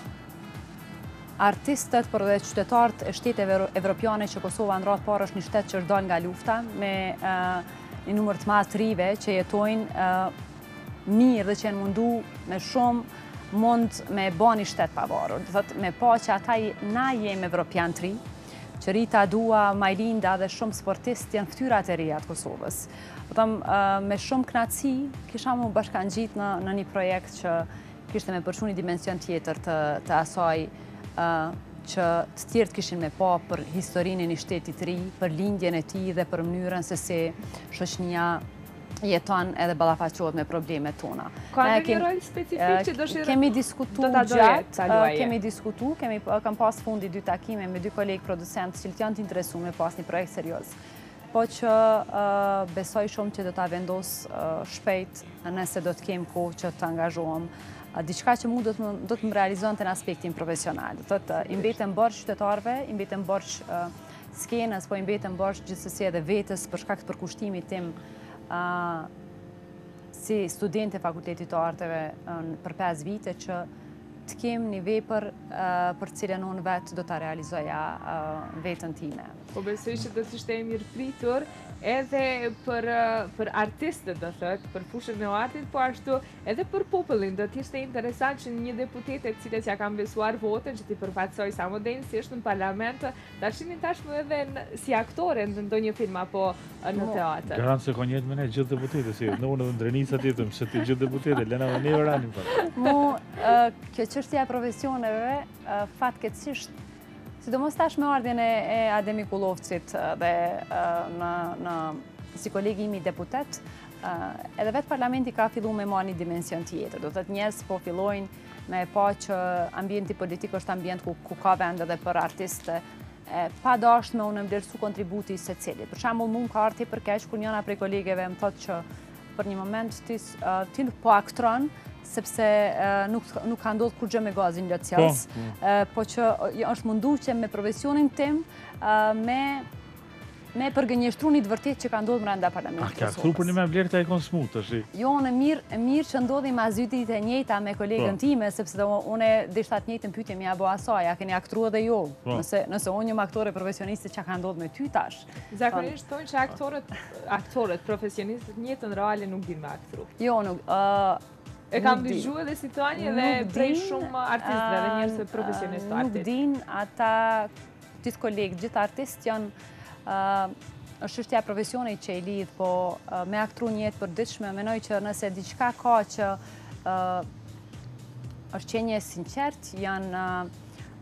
artistët për dhe qytetarët e shteteve evropiane që Kosova në ratë parë është një shtet që është dal nga lufta me një numër të madh të rive që jetojnë mirë dhe që janë mundu me shumë mund me ba një shtet pavarur. Dhe thot me pa që ata na jemi evropian të ri, që Rita, Dua, Majlinda dhe shumë sportistë janë ftyrat e reja të Kosovës. Me shumë knatësi kisha mu bashkangjit në një projekt që kishte me përshu një dimension tjetër të asaj që të tjertë kishin me pa për historinë e një shtetit ri, për lindjen e tij dhe për mënyrën se si shoqënia jeton edhe ballafaqohet me problemet tona. Ka një rol specifik që dëshiroj? Kemi diskutuar gjatë, kam pas fundi 2 takime me 2 kolegë producentë që janë të interesuar me pas një projekt serioz. Po që besoj shumë që do ta vendos shpejt nëse do të kem kohë që të angazhohem. Diçka që mu do të më realizon të në aspektin profesional. Do të imbetën borç qytetarëve, imbetën borç skenës, po imbetën borç gjithsesi edhe vetës për shkak të përkushtimit tim si student e Fakultetit të Arteve për 5 vite që të kem një vepër për cilën unë vetë do të realizoja vetën time. Po besoj që do të ishte e mirë pritur edhe për artistët, do thëtë, për fushën e artit, po ashtu edhe për popullin. Do të ishte interesant që një deputete të cilës ja kanë besuar votën, që t'i përfaqësoj sa më denjësisht në parlament, ta shihnin tashmë edhe si aktore në ndonjë film apo në teatr. Garant se ka njëtë me ne gjithë deputete, si në unë dhe Drenica tjetëm, se ti gjithë deputete, Lena dhe ne orani për. Mu, kjo çështja e profesioneve, fatkeqësisht, sidomos tash me ardhjen e Ademi Kullovcit dhe si kolegi imi deputet, edhe vetë parlamenti ka fillu me marrë një dimension tjetër. Do të thotë njerëz po fillojnë me pa që ambienti politik është ambient ku ka vend edhe për artistë, pa dashme unë vlerësu kontributi secilit. Për shembull, mua ka ardhur për keq kur njëra prej kolegeve më thotë që për një moment ti nuk po aktron, sepse nuk ka ndodhur kur gjë me gazin nga cjas, po që është mundu që me profesionin tim me përgënjeshtru një të vërtet që ka ndodhur brenda parlamentit të Kosovës. A ka për një me Blerta e konsumut, është? Jo, në mirë që ndodhi ma zytit e njëjta me kolegën time, sepse une dishta të njëjtën pyetje mja bo asaj, a keni aktru edhe jo, nëse unë jam aktore profesioniste që ka ndodhur me ty tash. Zakonisht thonë që aktorët profesionistët njëtën reale nuk din me aktru. Jo, nuk. E kam dëgjuar edhe si tani dhe prej shumë artistëve dhe njerëzve profesionistë artistë. Nuk din ata gjithë kolegë, gjithë artistë janë është çështja e profesionit që i lidh, po me aktru një jetë përditshme, menoj që nëse diçka ka që është qenje sinqert, janë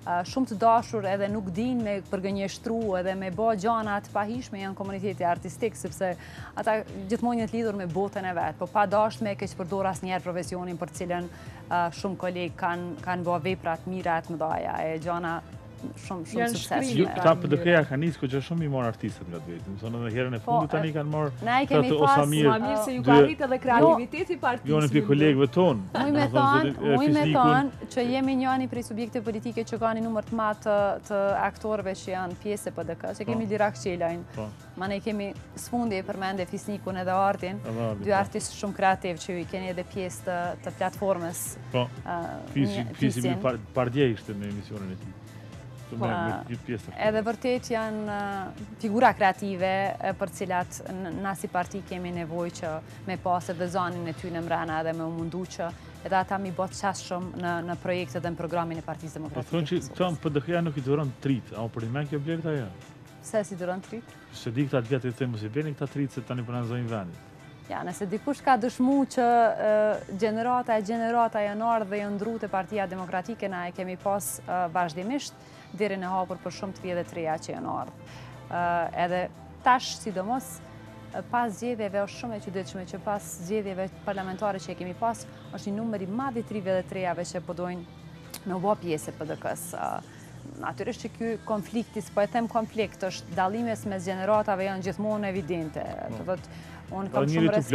shumë të dashur edhe nuk din me përgënjeshtru edhe me bë gjana të pahishme janë komuniteti artistik, sepse ata gjithmonë janë të lidhur me botën e vet, po pa dashur me keq përdor asnjëherë profesionin për cilën shumë kolegë kanë bë vepra të mira të mëdha e gjana shumë suksesshme. Këta PDK-ja kanë nisë që shumë i marrë artistët nga të vetë. Më thonë edhe herën e fundit tani kanë marrë të Osamir. Ma mirë se ju ka rrit edhe kreativiteti partisë. Jo në për kolegëve tonë. Muj me thonë që jemi njëni prej subjekte politike që ka një numër të madh të aktorëve që janë pjesë e PDK, që kemi Lirak Qelajnë. Ma ne kemi sfundi e përmende Fisnikun edhe Artin, dy artistë shumë kreativ që i keni edhe pjesë të platformës. Po, Fisi Pardje ishte në emisionin e ti. Edhe vërtet janë figura kreative për cilat na si parti kemi nevoj që me pas edhe zonin e ty në mrena edhe me mundu që edhe ata mi bot qashëm në projekte dhe në programin e Partisë Demokratike. Thonë që këta më PDK-ja nuk i duron trit, a më për imen kjo blerë këta ja? Se si duron trit? Se di këta të vjetë i të mos i beni këta trit se tani për nëzojnë vendit. Ja, nëse dikush ka dëshmu që gjenerata janë dhe janë ndru të Partia Demokratike, na e kemi pas vazhdimisht deri në hapur për shumë të vjetë të reja që janë ardhë. Edhe tash, sidomos, pas zgjedhjeve është shumë e çuditshme që pas zgjedhjeve parlamentare që e kemi pas, është një numër i madh i 3 vjetë të rejave që podojnë me u bë pjesë e PDK-s. Natyrisht që ky konflikti, po e them konflikt, është dallimes mes gjeneratave janë gjithmonë evidente. Do thotë unë kam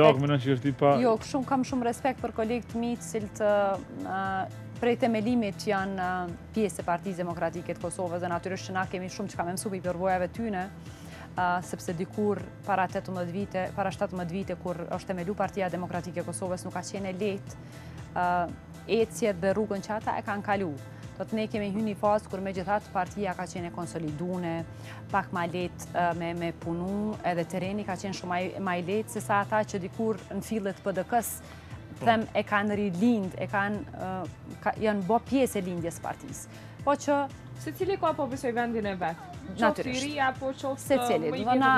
shumë respekt për kolegët mi të cilët prej themelimit janë pjesë e Partisë Demokratike të Kosovës dhe natyrisht që na kemi shumë që ka me mësu për i përvojave tyne, sepse dikur para 17 vite kur është themelu Partia Demokratike e Kosovës nuk ka qenë lehtë ecjet dhe rrugën që ata e kanë kalu. Do të ne kemi hyrë një fazë kur megjithatë partia ka qenë konsolidune, pak ma lehtë me punu, edhe tereni ka qenë shumë ma lehtë se sa ata që dikur në fillet PDK-s them e kanë rilind, janë bë pjesë e lindjes partisë. Po që secili ka po besoj vendin e vet. Natyrisht. Qoftë apo qoftë secili.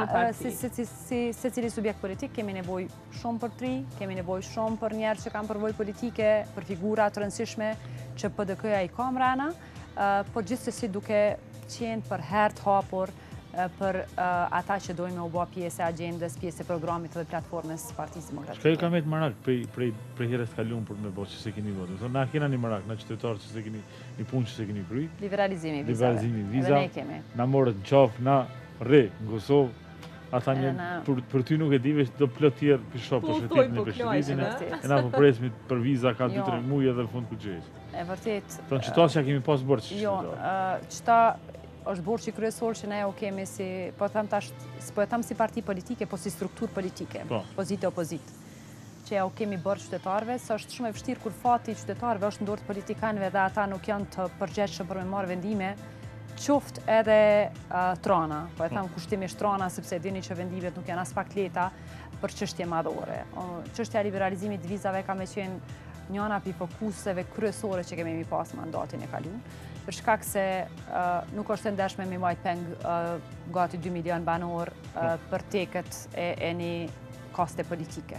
Secili subjekt politik kemi nevojë shumë për tri, kemi nevojë shumë për njerëz që kanë përvojë politike, për figura të rëndësishme që PDK-ja i ka mrena, por gjithsesi duke qenë për herë të hapur për ata që dojnë me u bë pjesë e agjendës, pjesë e programit dhe platformës Partisë Demokratike. Shka ka me të marak prej herës kaluar për me bë që se keni votë? Na kena një marak, na qytetarë që se keni një punë që se keni kry. Liberalizimi vizave. Viza. Na morët në qafë, na re në Kosovë. Ata një, për ty nuk e dive do plot tjerë për shopë për shëtitin e për shëtitin e na për presmi për viza ka 2-3 muaj edhe në fund përgjesh. E vërtet. Tonë qëta që kemi pas bërë që Jo, qëta është borçi kryesor që ne o kemi si, po e tham si parti politike, po si strukturë politike, pozitë e opozitë, që o kemi bërë qytetarëve, së është shumë e vështirë kur fati qytetarëve është ndorë të politikanëve dhe ata nuk janë të përgjithshëm për me marrë vendime, qoftë edhe trona, po e tham kushtimisht trona, sepse dini që vendimet nuk janë as pak leta për çështje madhore. Çështja e liberalizimit të vizave ka me qenë njëna pi fokuseve kryesore që kemi pas mandatin e kaluar. Për shkak se nuk është e ndershme me majt peng gati 2 milion banor për tekët e një koste politike.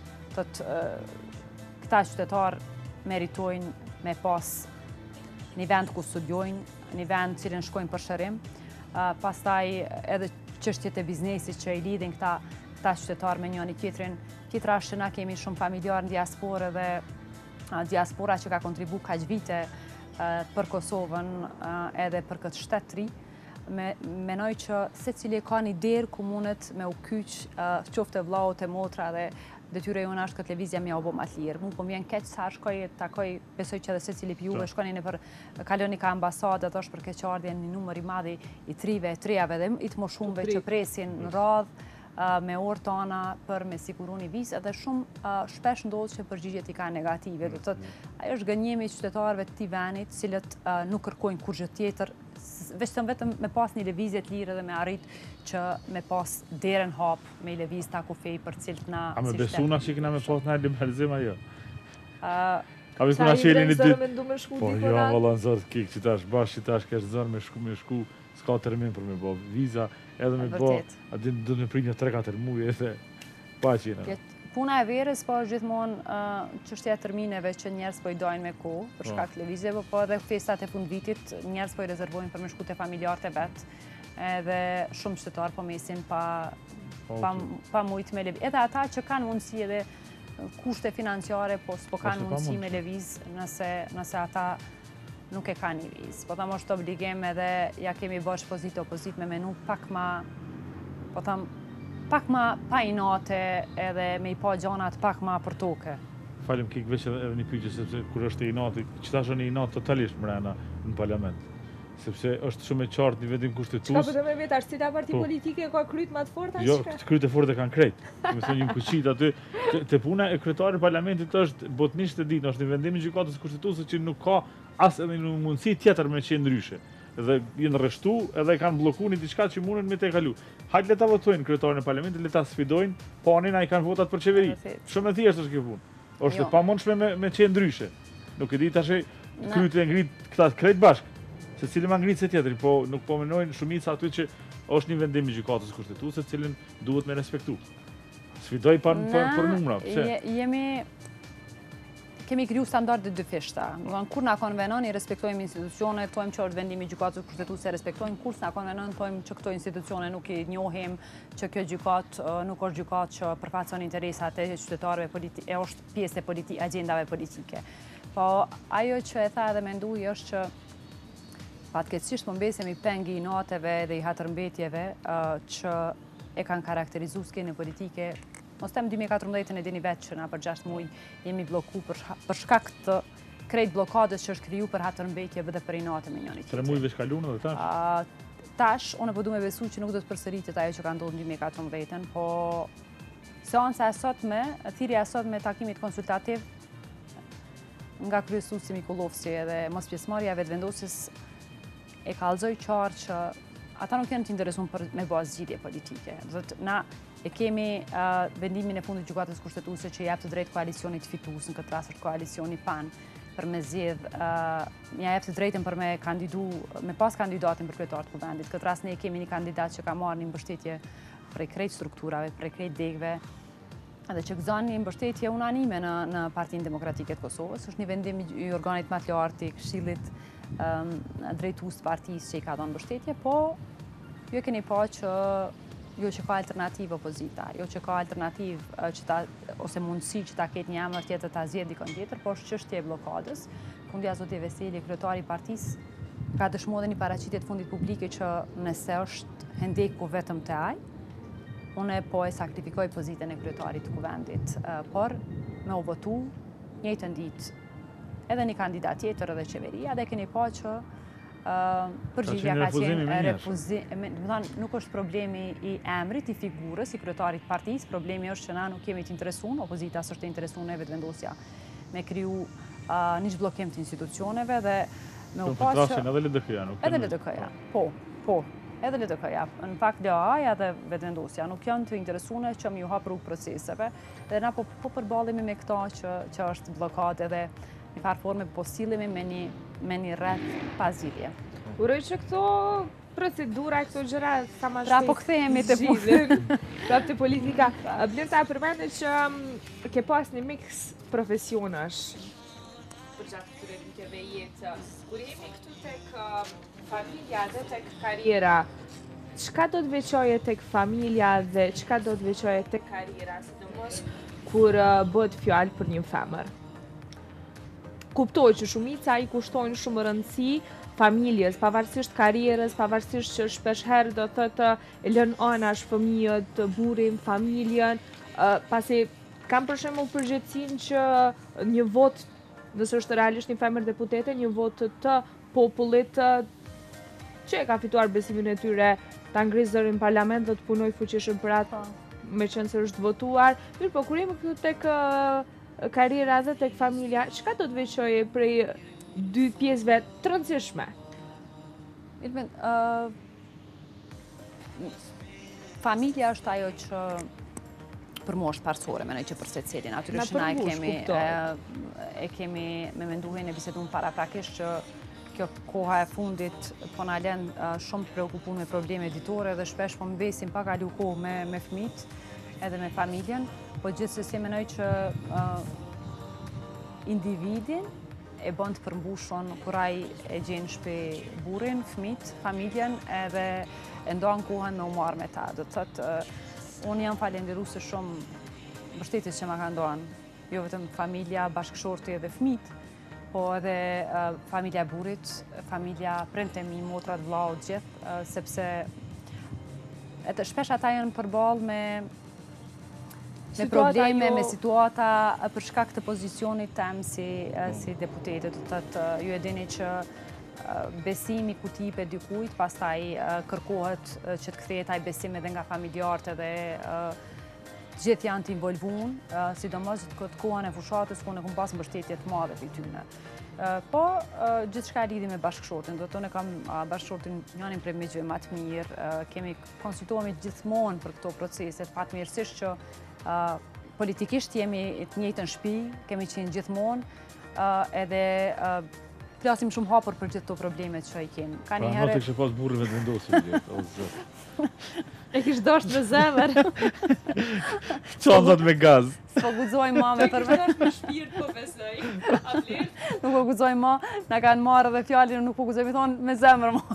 Këta qytetarë meritojnë me pas një vend ku studiojnë, një vend cilën shkojnë për shërim, pastaj edhe çështjet e biznesit që i lidhin këta qytetarë me njëri tjetrin. Tjetra është që na kemi shumë familjarë në diasporë dhe diaspora që ka kontribu kaq vite për Kosovën edhe për këtë shtetëri, menoj që secili ka një derë ku mundet me u kyç qoftë e vllaut e motra dhe detyra jona është këtë lëvizje me obo ma të lirë. Mu po m'vjen keq sa shkoj takoj, besoj që edhe secili pi juve shkoni në për kaloni ka ambasadat është për keqardhje një numër i madh i trejave dhe i të moshumve që presin në radhë me orë tona për me siguru një vizë, edhe shumë shpesh ndodhë që përgjigjet i ka negative. Ajo është gënjemi qytetarëve të ti venit, cilët nuk kërkojnë kur gjë tjetër, vetëm me pas një lëvizje të lirë dhe me arrit që me pas derën hap me i lëviz ta ku fej për cilët na... A me besuna që kina me pas në liberalizim ajo? A me kuna qeli një ditë? Po, jo, valla në zërë kik, që tash bash, që tash kesh zërë me shku, s'ka termin për me bo viza, edhe me bo, a din do të me prit një 3-4 muaj edhe pa qina. Puna e verës po është gjithmonë çështja e termineve që njerëz po i dojnë me kohë për shkak të lëvizjeve, po edhe festat e fundvitit njerëz po i rezervojnë për me shku te familjarët e vet. Edhe shumë qytetarë po mesin pa mujt me lëviz. Edhe ata që kanë mundësi edhe kushte financiare, po s'po kanë mundësi me lëviz nëse ata nuk e kanë i viz. Po tam është obligim edhe ja kemi bërë opozit me menu pak ma pa inate edhe me i pa gjanat pak ma për toke. Falim kik veç edhe një pyetje, sepse kur është i inati, qëta është një inat totalisht mrena në parlament. Sepse është shumë e qartë një vendim kushtetues. Çka po të me vetë, është cita parti politike ka kryt më të forta? Jo, kryt e forte kanë krejt. Me thënë një kuqit aty, te puna e kryetarit të parlamentit është botnisht e ditë, është një vendim i gjykatës kushtetuese që nuk ka as edhe një mundësi tjetër me qenë ndryshe. Dhe jenë rreshtu edhe kanë bllokuar diçka që mundën me te kalu. Hajde le ta votojnë kryetarin e parlamentit, le ta sfidojnë, panin ai kanë votat për qeveri. Shumë e thjeshtë është kjo punë. Është e pamundshme me qenë ndryshe. Nuk e di tash kryet e ngrit këta krejt bashkë. Se cili ma ngritë se tjetëri, po nuk po menojnë shumica aty që është një vendim i gjykatës kushtetuese, cilin duhet me respektu. Sfidoj për numra, pse? Kemi kriju standarde dy fishta. Kur na konvenon, i respektojmë institucione, tojmë që është vendimi i gjykatës kushtetuese, respektojmë, kur s'na konvenon, tojmë që këto institucione nuk i njohim, që kjo gjykat nuk është gjykat që përfaqëson interesat e qytetarëve, është pjesë e agjendave politike. Po ajo që e tha edhe menduj është që fatkeqësisht po mbesemi pengi i nateve dhe i hatërmbetjeve që e kanë karakterizuar skenën politike. Mos them 2014 e dini vetë që na për 6 muaj jemi blloku për shkak të krejt blokadës që është kriju për hatërmbetjeve dhe për inate me njëri tjetrin. 3 muaj veç kaluan edhe tash? Tash, unë po du me besu që nuk do të përsëritet ajo që ka ndodhur në 2014, po seanca e sotme, thirrja e sotme takimit konsultativ nga kryesuesi Mikullofsi edhe mos pjesëmarrja vetëvendosjes e kallëzoi qartë që ata nuk janë të interesuar me bazë zgjidhje politike. Na e kemi vendimin e fundit të gjykatës kushtetuese që jep të drejtë koalicionit fitues, në këtë rast është koalicioni PAN, për me zgjedh, ja jep të drejtën për me pas kandidatin për kryetar të kuvendit. Këtë rast ne kemi një kandidat që ka marrë një mbështetje prej krejt strukturave, prej krejt degëve, edhe që gëzon një mbështetje unanime në Partinë Demokratike të Kosovës. Është një vendim i organit më të lartë, Këshillit drejtues të partisë që i ka dhënë mbështetje, po ju e keni pa që jo që ka alternativë opozita, jo që ka alternativë ose mundësi që ta ketë një emër tjetër ta zgjedhë dikon tjetër, po është çështje e bllokadës. Fundja zoti Veseli, kryetari i partisë, ka dëshmuar edhe një paraqitje të fundit publike që nëse është hendeku vetëm te ai, unë po e sakrifikoj pozitën e kryetarit të kuvendit, por me u votu njëjtën ditë edhe një kandidat tjetër edhe qeveria, dhe keni pa që përgjigjja ka qenë refuzim. Nuk është problemi i emrit, i figurës, i kryetarit partisë, problemi është që na nuk jemi të interesuar, opozita s'është të interesuar e vetëvendosja me kriju një zhbllokim të institucioneve dhe me u pa që... Edhe LDK-ja, nuk edhe LDK-ja, po, edhe LDK-ja. Në fakt LA-ja dhe vetëvendosja nuk janë të interesuar që mi u hap rrugë proceseve dhe na po përballemi me këta që është bllokadë edhe në farë forme po sillemi me një rreth pa zgjidhje. Uroj që këto procedura, këto gjëra sa më shpejt. Pra po kthehemi te punë. Prapë te politika. Blerta përmendë që ke pas një miks profesionash për gjatë këtyre viteve jetës. Kur jemi këtu tek familja dhe tek karriera, çka do të veçoje tek familja dhe çka do të veçoje tek karriera, sidomos kur bëhet fjalë për një femër? Kuptoj që shumica i kushtojnë shumë rëndësi familjes, pavarësisht karrierës, pavarësisht që shpeshherë do thotë e lën anash fëmijët, burrin, familjen, pasi kam për shembull përgjegjësinë që një vot, nëse është realisht një femër deputete, një vot të popullit që e ka fituar besimin e tyre ta ngrisë zërin në parlament dhe të punoj fuqishëm për atë, me qenë se është votuar. Mirë, po kur jemi këtu tek karriera dhe tek familja, çka do të veçoje prej dy pjesëve të rëndësishme? Familja është ajo që për mua është parsorë, mendoj që për secilin. Natyrisht na e kemi me menduar e biseduar paraprakisht që kjo koha e fundit po na lën shumë të preokupuar me probleme editore dhe shpesh po mbesim pa kalu kohë me fëmijët. edhe me familjen, po gjithsesi mendoj që individin e bën të përmbushur kur ai e gjen shpe burrin, fëmijët, familjen edhe e ndon kohën me u marrë me ta. Do të thotë, unë jam falendëruese shumë mbështetjes që ma ka ndonë, jo vetëm familja, bashkëshorti edhe fëmijët, po edhe familja e burrit, familja prindtë e mi, motrat, vllaut, gjithë, sepse shpesh ata janë përballë me probleme, me situata për shkak të pozicionit tem si deputete. Do të thotë, ju e dini që besimi ku t'jepet dikujt, pastaj kërkohet që të kthehet ai besim edhe nga familjarët edhe gjithë janë të involvuar, sidomos këtë kohën e fushatës, ku ne kam pas mbështetje të madhe për tyne. Po, gjithçka lidhi me bashkëshortin. Do të thonë, kam bashkëshortin njërin prej miqve më të mirë, kemi konsultohemi gjithmonë për këto procese, fatmirësisht që politikisht jemi të njëjtën shtëpi, kemi qenë gjithmonë edhe flasim shumë hapur për gjithë këto problemet që i kemi. Ka një herë kishte pas burrë me të vendosur. E kish dashur me zemër. Çonzat me gaz. S'po guxoj me për me. Me shpirt po besoj. Atlet. Nuk po guxoj na kanë marrë edhe fjalën, nuk po guxoj me thonë me zemër mo.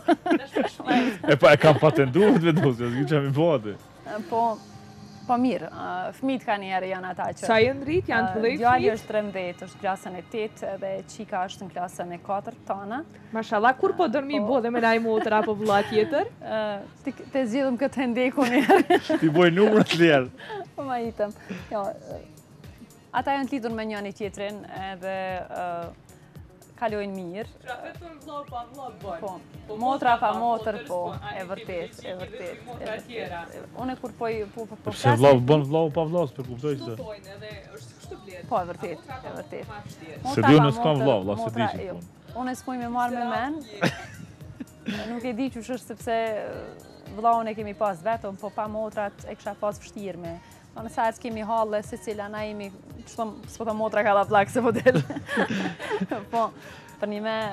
E kam patentuar të vendosur, s'ka më bëti. Po mirë, fëmijët ka njerë janë ata që... Sa janë rrit, janë të dhejtë Djali është 13, është klasën e 8 dhe Qika është në klasën e 4 tona. Mashallah, kur po dërmi bo dhe me naj motër apo vëlla tjetër? Te zgjidhëm këtë hendeku njerë. Ti boj numrat lirë. Po ma itëm. Ata janë të lidhur me njëri tjetrin edhe kalojnë mirë. Pra vetëm vëlla pa vëlla bën. Po, motra pa motër, po, e vërtet. Motra tjera. Une kur po Përse vëllau bën vëllau pa vëllau, s'pe kuptoj Kështu se. thojnë edhe është kështu blerë. Po, e vërtet. Se dy unë s'kam vëllau, vëlla se di që punë. Unë s'muj me marrë me men. Nuk e di që është sepse vëllaun e kemi pas vetëm, po pa motrat e kisha pas vështirë me. Në sajtë kemi halle, se cila na imi, s'po të motra ka la plakë se model. Po, për një me,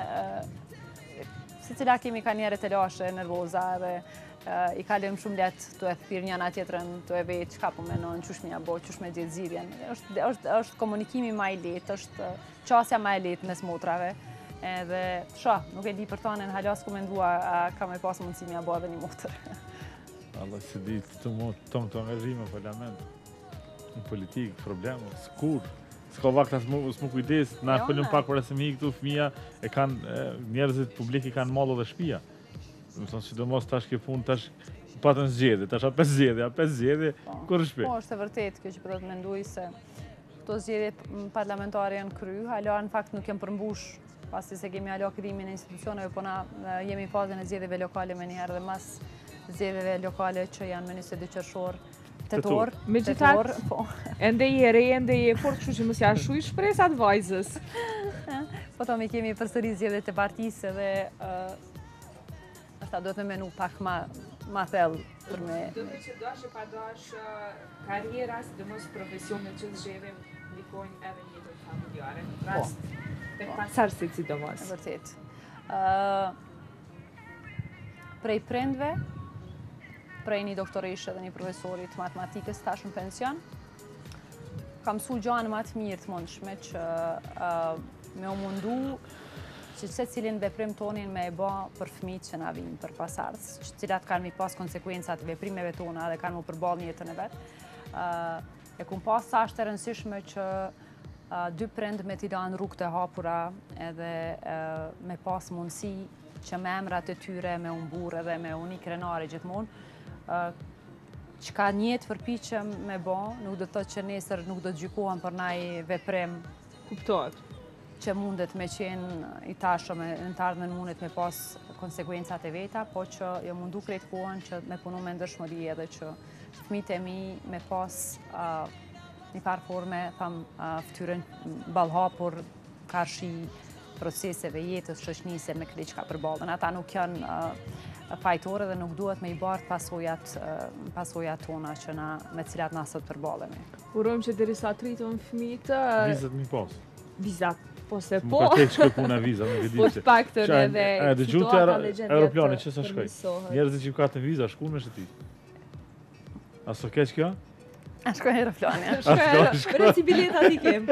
se cila kemi ka njerë të lashe, nervoza, dhe i kalëm shumë letë të e thirë njëna tjetërën, të e vetë, qka po menon, qush mja bo, qush me gjithë zirjen. është komunikimi ma i letë, është qasja ma i letë mes motrave. Edhe, nuk e di për tonë, në halas ku me ndua, ka me pas mundësi mja bo edhe një motër. Allah se di të angazhime parlament, në politikë, probleme, s'kur. S'ka vakta s'mu kujdes, na pëllëm pak për asemi këtu fëmija e kanë, njerëzit publik i kanë mallo dhe shpia. Më thonë, sidomos tash ke punë, tash patën zgjedhje, tash a 5 zgjedhje, kur shpe. Po, është e vërtet, kjo që për të menduj se këto zgjedhje parlamentare janë kry, hala në fakt nuk janë përmbush, pasi se kemi alo krimin e institucioneve, po na jemi fazën e zgjedhjeve lokale me njëherë dhe mas zgjedhjeve lokale që janë me 22 qershor, tetor. Megjithatë, ende je re, ende je fort, kështu që mos ja shuj shpresat vajzës. Po to mi kemi përsëri zgjedhjet e partisë dhe ata duhet me menu pak ma thellë për me... Do të që dash e pa dash karriera, sidomos profesionet që zgjedhim ndikojnë edhe jetën familjare. Në rast tek pasardhësit sidomos. E vërtet. Prej prindve, prej një doktoreshe dhe një profesorit matematikës tash në pension, kam mësu gjanë më të mirë të mundshme që me u mundu që se cilin veprim tonin me e ba për fëmijët që na vinë për pasardhës, që cilat kanë mi pas konsekuencat veprimeve tona dhe kanë mu përball një jetën e vetë. E kum pas sa është e rëndësishme që dy prind me t'i lanë rrugët e hapura edhe me pas mundësi që me emrat e tyre, me umbur edhe me uni krenare gjithmonë, që ka njetë përpiqem me ba, nuk do të thotë që nesër nuk do të gjykohen për naj veprim Kuptohet. që mundet me qenë i tashëm, në të ardhmen mundet me pas konsekuencat e veta, po që jo mundu krejt kohën që me punu me ndërshmëri edhe që fëmijët e mi me pas një farë forme, ftyrën ballhapur, karshi proceseve jetës, shoqënisë me këtë çka përballën. Ata nuk janë fajtore dhe nuk duhet me i bartë pasojat tona që me cilat na sot përballemi. Urojmë që derisa të rritën fëmijët, Vizat mi pas. vizat, po se Më po. ka keq shkoj puna viza, nuk e di Po se. të paktën edhe situata legjendare. Aeroplani që sa shkoj. Njerëzit që kanë viza shkuan me shëtit. A s'o keq kjo? Shkoj aeroplani. Reci biletat i kem.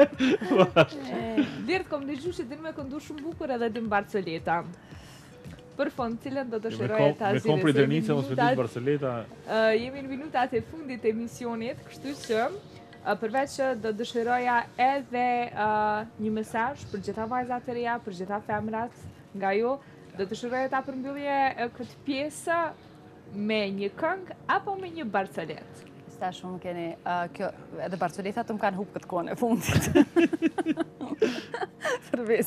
Lirët kom dëgju që din me këndu shumë bukur edhe din Barceleta. Për fond, cilën do të shëroj ta Me kom për Drenica, mos vetit Barceleta. Jemi në minutat e fundit e emisionit, kështu që përveç që do dëshiroja edhe një mesazh për gjitha vajzat e reja, për gjitha femrat nga ju, do dëshiroja ta përmbyllje këtë pjesë me një këngë apo me një Barcelet. Sta shumë keni, edhe Barceleta të më kanë hupë këtë kone e fundit. Përvis.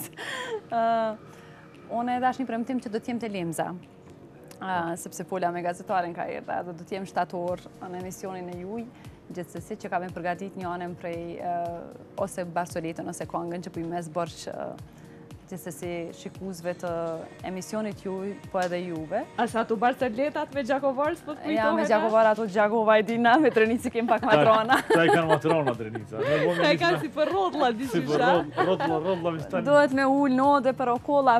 Unë e dash një premtim që do t'jem të Limza, sepse fola me gazetaren ka erdha, dhe do t'jem shtator në emisionin e juj, gjithsesi që ka me përgatit një anem prej ose Barceletën ose këngën që për i mes bërsh gjithsesi shikuzve të emisionit juj, po edhe juve. Asa tu Barceletat me Gjakovar s'po të kujtohet? Ja, me Gjakovar ato Gjakova e dina, me Drenici kem pak matrona. Ta i kanë matrona Drenica. Ta i kanë si për rodla, Si për rodla me stani. Duhet me ullë node për okolla.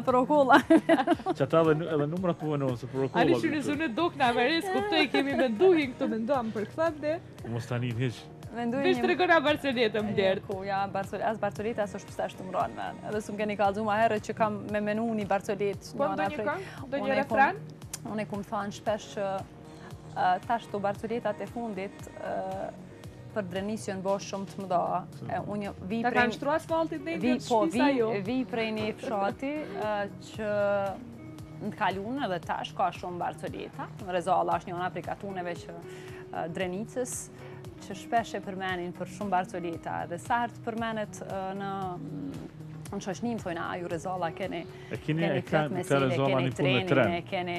Që ata edhe numrat po vënohën se për okolla. Ani shune zune dok në Ameris, kuptoj kemi menduhin këtu menduam për këthande. Mos tani hiç. Vesh të regona Barceletën më dertë. Ja, as Barceleta as është pëstash të mëron me. Edhe s'u keni kallzu ma herë që kam me menu një Barcelet. Po do një këngë? Do një refren? Unë e kum thanë shpesh që tash të Barceletat e fundit për Drenisjën bosh shumë të mëdha. Ta kanë shtru asfaltit dhe i shpisa jo? Vi prej një fshati që në kalun edhe tash ka shumë Barceleta. Rezala është njëna prej katuneve që Drenicës, që shpesh e përmenin për shumë Barceleta. Dhe sa herë të përmenet në shoshnim, thojna, ju Rezala keni flet mesile, keni trenin, keni...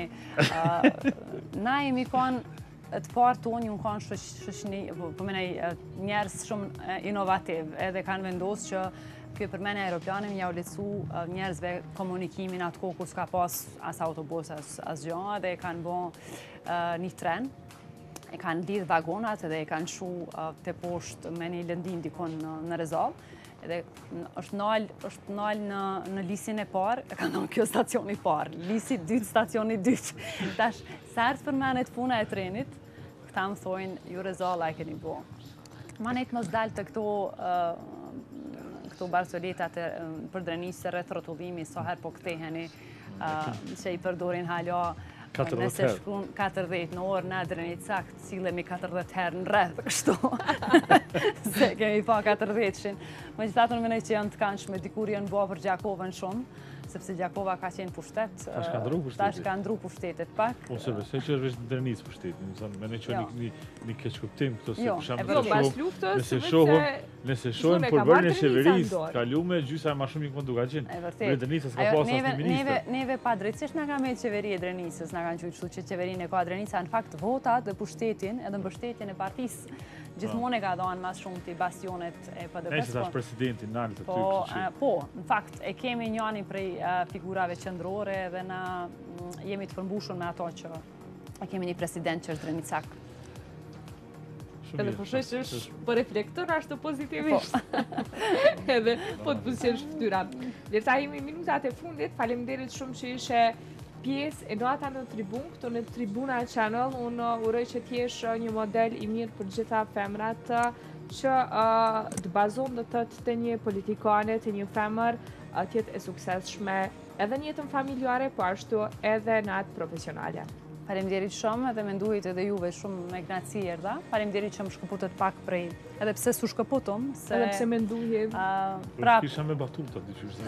Na jemi konë të parë tonë, ju në konë shoshni, përmenej njerës shumë inovativ, edhe kanë vendosë që kjo përmene aeroplanim ja u lecu njerëzve komunikimin atë kohë ku s'ka pas as autobus, as gjë, edhe kanë bo një tren, e kanë lidh vagonat edhe e kanë shu të poshtë me një lëndim dikon në Rezall. Edhe është nalë në lisin e parë, e ka ndonë kjo stacioni parë. Lisi 2, stacioni 2. Tash, sërtë përmenet puna e trenit, këta më thojnë, ju Rezalla e keni bo. Manet mos dalë të këto Barcoletat për Drenisë rreth rrotullimi, sa herë po ktheheni, që i përdorin hala. Nëse shkruan 40 në orë, na Drenica sakt, cilemi 40 herë në rreth, kështu. Se kemi pa 40-shin. Megjithatë, unë mendoj që janë të këndshme, dikur janë bua për Gjakovën shumë, sepse Gjakova ka qenë pushtet. Tash ka ndru pushtetet pak. Po se besoj që është veç Drenicë pushteti, mendoj që një keq kuptim këto se për shembull. Nëse shohim përbërjen e qeverisë, kalume gjysa më shumë këtu ka qenë. Për Drenicës ka pas as ministër. Neve pa drejtësisht na ka me qeveri e Drenicës, na kanë thënë që qeverinë e ka Drenica në fakt votat dhe pushtetin edhe mbështetjen e partisë. Gjithmonë e ka dhënë më shumë ti bastionet e PDP-s. Nëse tash presidenti nalt aty kështu. Po, në fakt e kemi njëri prej figurave qendrore dhe na jemi të përmbushur me ato që e kemi një president që është Drenicak. Edhe po shoh që është po reflekton ashtu pozitivisht. Edhe po të buzësh fytyra. Dërsa jemi minutat e fundit, faleminderit shumë që ishe pjesë e nata në tribun, këtu në Tribuna Channel. Unë uroj që t'jesh një model i mirë për gjitha femrat që të bazon dhe të një politikane, të një femër tjetë e suksesshme edhe në jetën familjare, po ashtu edhe në atë profesionale. Faleminderit shumë edhe me nduhit edhe juve shumë me gnatësi erdha. Faleminderit që më shkëputët pak prej, edhe pse su shkëputëm. Edhe pse me nduhim. Kisha me batuta, diqysh,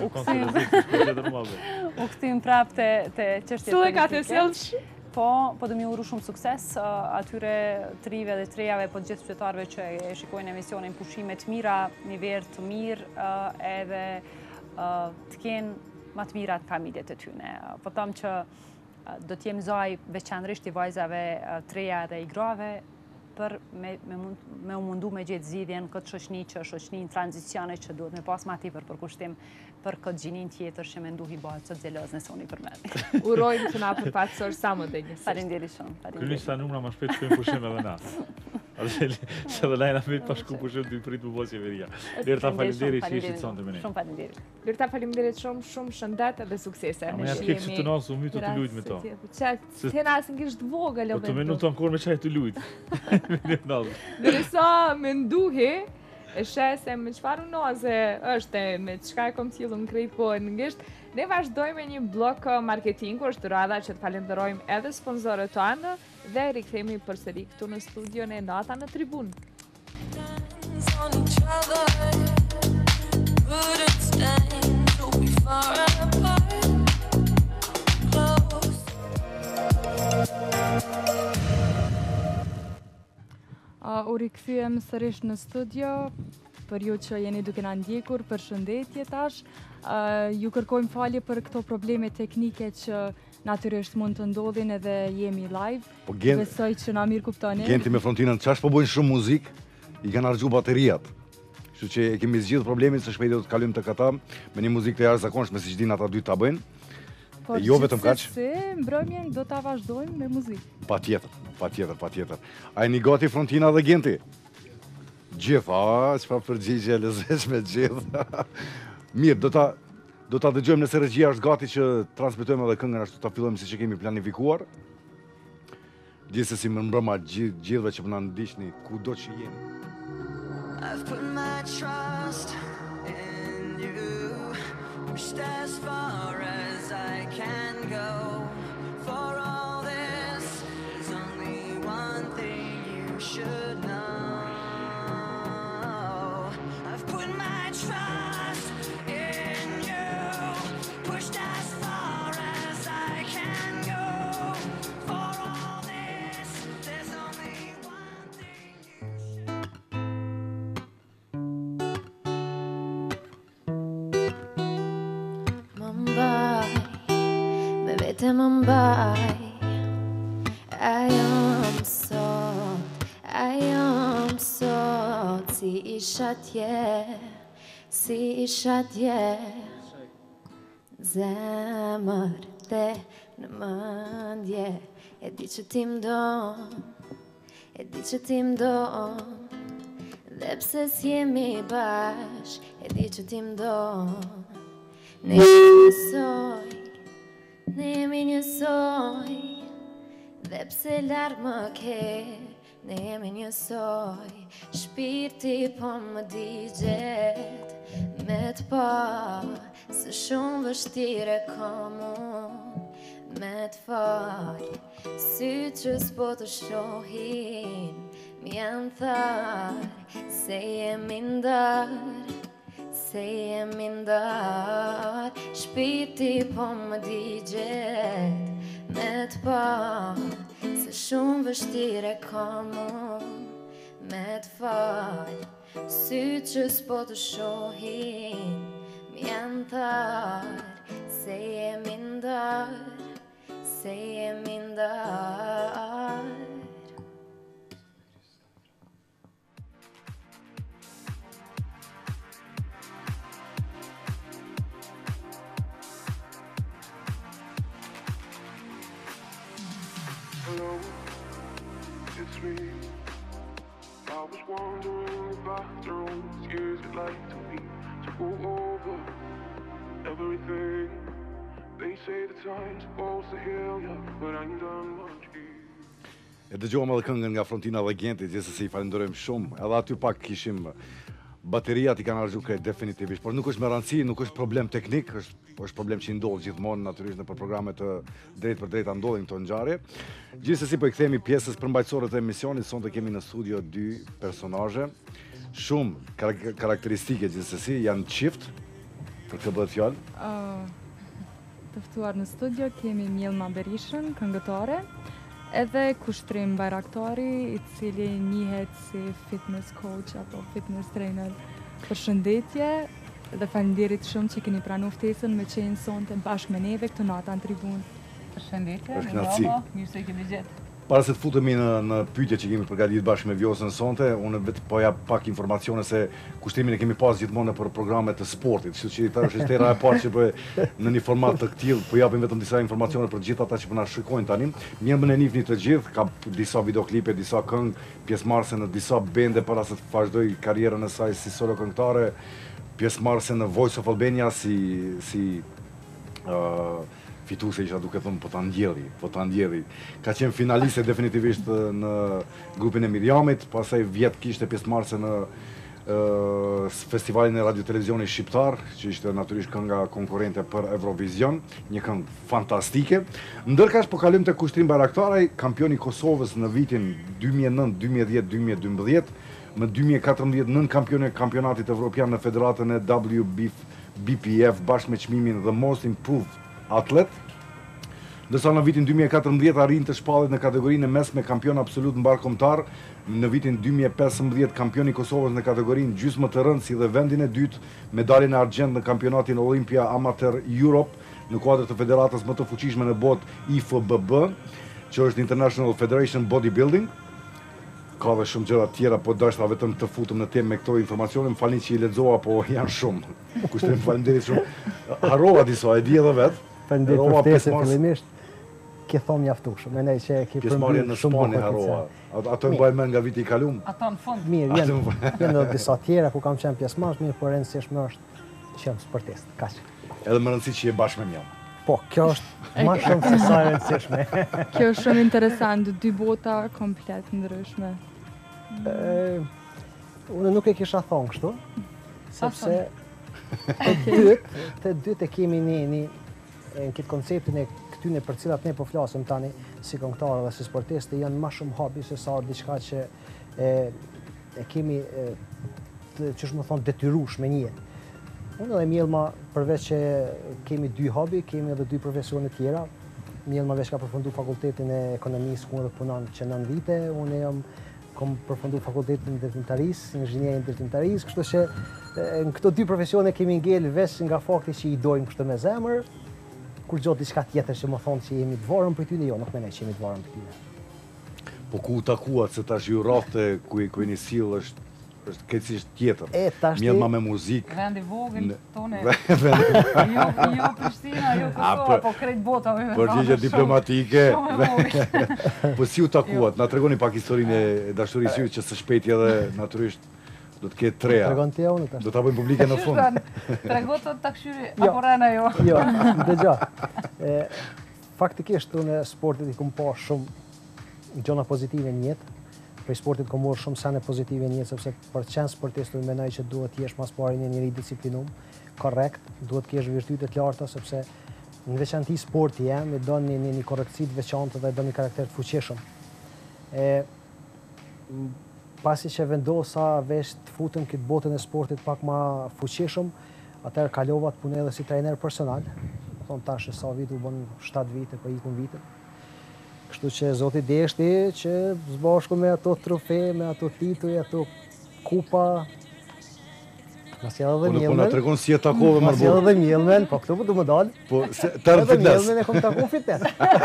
u këthim prap të qështjet politike. Su e ka të selsh? Po dhe mi uru shumë sukses atyre trive dhe trejave, po gjithë qytetarëve që e shikojnë emisionin pushimet mira, një verë të mirë edhe të kenë më të mirat familjet e tyne. Po tëmë që do t'jem zaj veçanërisht i vajzave treja dhe i grave për me u mundu me gjithë zgjidhjen këtë shoqni që është shoqni në tranzicione që duhet me pas ma ti për përkushtim për këtë gjinin tjetër që me nduhi bëhet sot zelëz nëse unë i përmeni. Urojmë që na përfaqësor sa më dhe njësisht. Faleminderit shumë. Krynisht ta numra më shpejt shkojmë pushim edhe na. Se dhe lajna me pa shku për shumë të i prit më bëllë qeveria. Lirta faleminderit që ishit sonte me ne. Shumë faleminderit. Lirta faleminderit shumë shëndet dhe suksese. Ama ja kek që të nasu, mi të lujt me to. Të nasë n'kisht vogël o Për të minutë ankor me qaj të lujt. Nërësa me nduhi, e shese me qëfar unoze është, me qka e kom cilë më krejt po në ngisht, ne vazhdojmë një blok marketingu, është rada që të falenderojmë edhe sponsorët tonë dhe rikthehemi përsëri këtu në studion e Nata në Tribun. U rikthyem sërish në studio, për ju që jeni duke na ndjekur, përshëndetje tash. Ju kërkojmë falje për këto probleme teknike që natyrisht mund të ndodhin edhe jemi live. Po Besoj që na mirë kuptoni. Genti me Frontinën, qash po bojnë shumë muzik, i kanë argju bateriat. Kështu që e kemi zgjidhur problemin se shpejt do të kalojmë tek ata me një muzikë të jashtëzakonshme siç din ata dy ta bëjnë. Por jo vetëm kaq. Se mbrëmjen do ta vazhdojmë me muzikë. Patjetër. A jeni gati Frontina dhe Genti? Gjithë, çfarë përgjigje e lezetshme gjithë. Mirë, do ta dëgjojmë nëse regjia është gati që transmetojmë edhe këngën ashtu ta fillojmë siç e kemi planifikuar. Gjithsesi më mbrëma gjithëve që na ndiqni kudo që jeni. I've put my trust in you, pushed as far as I can go. For all this, there's only one thing you should know. I've put my trust in you, pushed as far as I can go. For all this, there's only one thing you should Mumbai, baby to Mumbai. I am so si isha tje zemër te në mendje e di që ti m'don dhe pse s'jemi bash e di që ti m'don ne jemi njësoj dhe pse larg më ke ne jemi njësoj shpirti po më digjet me të pa se shumë vështire kam unë me të fal sytë që s'po të shohin m'janë tharë se jemi ndar shpirti po më digjet me të pa se shumë vështire kam unë me të fal sytë që s'po të shohin m'janë tharë se jemi ndar Hello, it's me. I was wondering about those years you'd like to me to go over everything. They say the time's supposed to heal you, but I ain't done much here. E dëgjova edhe këngën nga Frontina dhe Genti, gjithsesi i falenderojmë shumë. Edhe aty pak kishim bateriat i kanë argju krejt definitivisht, por nuk është me rëndësi, nuk është problem teknik, është problem që i ndodh gjithmonë natyrisht nëpër programe të drejt për drejta ndodhin këto ngjarje. Gjithsesi po i kthehemi pjesës përmbajtësore të emisionit, sonte kemi në studio dy personazhe, shumë karakteristike gjithsesi, janë qift, për këtë bëhet fjalë. Të ftuar në studio kemi Mjelma Berishën, këngëtare, edhe Kushtrim Bajraktari, i cili njihet si fitness coach apo fitness trainer. Përshëndetje dhe faleminderit shumë që keni pranuar ftesën me qenë sonte bashkë me neve këtu Nata në Tribunë. Përshëndetje, Është knatësi. mirë se kemi gjetë. Para se të futemi në pyetje që kemi përgatitur bashkë me Vjosën sonte, unë vetë po jap pak informacione se kushtimin e kemi pas gjithmonë për programe të sportit, kështu që tash është era e parë që po në një format të tillë po japim vetëm disa informacione për gjithë ata që po na shikojnë tani. Mirë e njihni të gjithë, ka disa videoklipe, disa këngë, pjesëmarrëse në disa bende para se të vazhdoj karrierën e saj si solo këngëtare, pjesëmarrëse në Voice of Albania si fituese isha duke thënë po ta ndjelli. Ka qenë finaliste definitivisht në grupin e Miriamit, pastaj vjet kishte pjesëmarrëse në festivalin e radiotelevizionit shqiptar, që ishte natyrisht kënga konkurrente për Eurovision, një këngë fantastike. Ndërkaq po kalojmë te kushtrim bajraktaraj, kampioni i Kosovës në vitin 2009, 2010, 2012, më 2014 nën kampioni e kampionatit evropian në federatën e WBPF bashkë me çmimin The Most Improved Atlet, ndërsa në vitin 2014 arrin të shpallet në kategorinë e mesme kampion absolut mbarkombëtar, në vitin 2015 kampioni i Kosovës në kategorinë gjysmë të rëndë si dhe vendin e dytë, medaljen e argjend në kampionatin Olympia Amateur Europe në kuadër të federatës më të fuqishme në botë IFBB, që është International Federation Bodybuilding. Ka dhe shumë gjëra tjera, po dashta vetëm të futem në temë me këto informacione, më falni që i lexova, po janë shumë. Kushtrim faleminderit shumë. Harrova disa, e di edhe vet. Faleminderit për ftesën fillimisht. Ke thonë mjaftueshëm, mendoj që ke përmbyer në Shqipëri harrova. Ato mbaj mend nga viti i kaluar. Ato në fund. Mirë, janë edhe disa tjera ku kam qenë pjesëmarrës, mirë, por rëndësishme është që jam sportist. Kaq. Edhe më rëndësi që je bashkë me mjë. Po, kjo është më shumë se sa e rëndësishme. Kjo është shumë interesant, dy bota komplet ndryshme. Unë nuk e kisha thonë kështu, sepse të dytë e kemi në këtë konceptin e këtyne për cilat ne po flasim tani si këngëtarë dhe si sportistë, janë më shumë hobi se sa diçka që e kemi që më thonë detyrush me një. Unë dhe Mjelma, përveç që kemi dy hobi, kemi edhe dy profesione tjera. Mjelma veç ka përfundu fakultetin e ekonomisë ku edhe punon që 9 vite, unë kom përfundu fakultetin e ndërtimtarisë, inxhinierin ndërtimtarisë, kështu që në këto dy profesione kemi ngel veç nga fakti që i dojmë kështu me zemër, kur gjotë diçka tjetër që më thonë që jemi të varëm për tyne, jo, nuk mendoj që jemi të varëm për tyne. Po ku u takuat, se tash ju rrafte ku i një sill është keqësisht tjetër. Mjelma me muzikë. Vendi vogël tonë. Jo Prishtina, jo Kosova, po krejt bota. Përgjigje diplomatike. Po si u takuat? Na tregoni pak historinë e dashurisë juaj që së shpejti edhe natyrisht do të ketë treja. Tregon ti unë tash. Do ta bëjmë publike në fund. Tregon të taksyri apo rana jo. Jo, dëgjoj. Faktikisht unë sportit i kam pa shumë gjëra pozitive në jetë. Për sportit kam marrë shumë sene pozitive në jetë, sepse për të qenë sportist unë mendoj që duhet të jesh mas pari një njeri disciplinum, korrekt, duhet të kesh virtyte të larta sepse në veçanti sporti e don një korrektësi të veçantë dhe don një karakter të fuqishëm. Pasi që vendosa veç të futem këtë botën e sportit pak ma fuqishëm, atëherë kalova të punoj edhe si trajner personal. Thonë tash sa vite u bën 7 vite, po ikun vite. Kështu që zoti deshti që zbashku me ato trofe, me ato tituj, ato kupa. Mas sjell edhe Mjelmen. Po na tregon si e takove më Mas sjell edhe Mjelmen, po këtu po du më dal. Po tërë fitness. Mjelmen e kam taku fitness.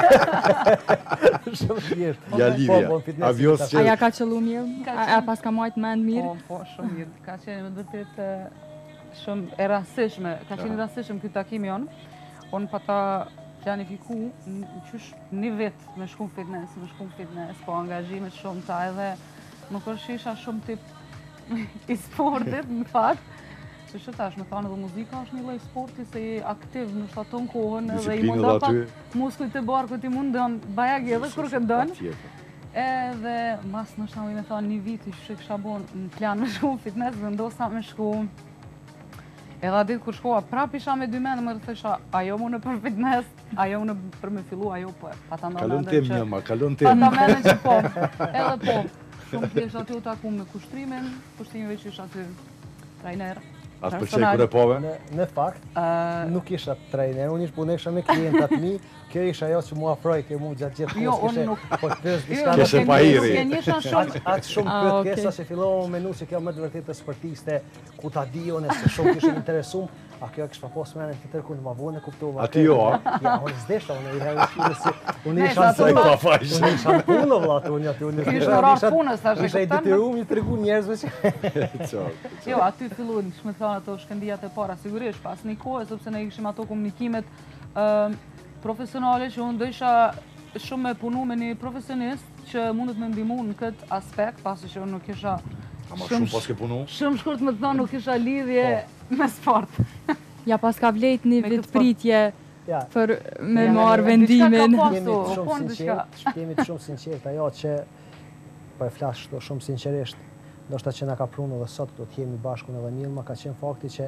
Shumë thjesht. Ja lidhja. Avios që A ja ka qëllu mirë? A pas ka majtë mend mirë? Po, shumë mirë. Ka qenë me vërtet shumë e rastishme. Ka qenë rastishëm ky takim jonë. Unë pa ta planifiku një vit me shku fitness, po angazhimet shumë ta edhe nuk është isha shumë tip i sportit, në fakt. Që që tash, me thanë edhe muzika është një lloj sporti se i aktiv në shtaton kohën edhe i mundon pak muskujt e barkut i mundon bajag edhe kur këndon. Edhe mas në shtamë me thanë një vit që kisha bon në plan me shku fitness, vendosa me shku. Edhe ditë kur shkova, prap isha me dy mendë, më të thësha, ajo mu në për fitness, ajo mu në për me fillu, ajo po. Kalon tem njëma, kalon tem. Pa ta mendën që po, edhe po. Shumë thjesht aty u taku me kushtrimin, kushtrimeve që isha aty trajner. Atë pëlqej kur e pove? Në fakt, nuk isha trajner, unë punesha me klientat mi, kjo isha ajo që mu afroj, kjo mu gjatë gjithë Jo, unë nuk. Po të pës diska Keshe pa hiri. Atë shumë pyet kesa se fillova me menu se kjo më të vërtetë sportiste, ku ta dion se shumë kishin interesum, A kjo kishë pa posë mene të tërku në ma vone, kuptova. A ti jo, a? Ja, unë s'deshta, unë i herë unë Ne, isha sa në të pa faqë. Unë isha në punë, vëlla, atë unë aty. Ky është orar punës, tash e Isha i kupton, detyruar i tregu njerëzve që... Jo, aty filluan, shme thonë ato shkëndijat e para, sigurisht, pas një kohë, sepse ne kishim ato komunikimet profesionale që unë do isha shumë me punu me një profesionist që mundet me ndihmu në këtë aspekt, pasi që unë nuk isha Ama shumë pas ke punu? shumë shkurt me të thonë nuk isha lidhje me sport. Ja pas ka vlejt një Me vit këtë sport. pritje Ja, për me Ja, marrë diçka vendimin. ka pas. jemi Pasto, të shumë po, diçka. sinqert, jemi të shumë sinqert, ajo që po e flas kështu shumë sinqerisht, ndoshta që na ka prunë edhe sot do të jemi bashku në Milma, ka qenë fakti që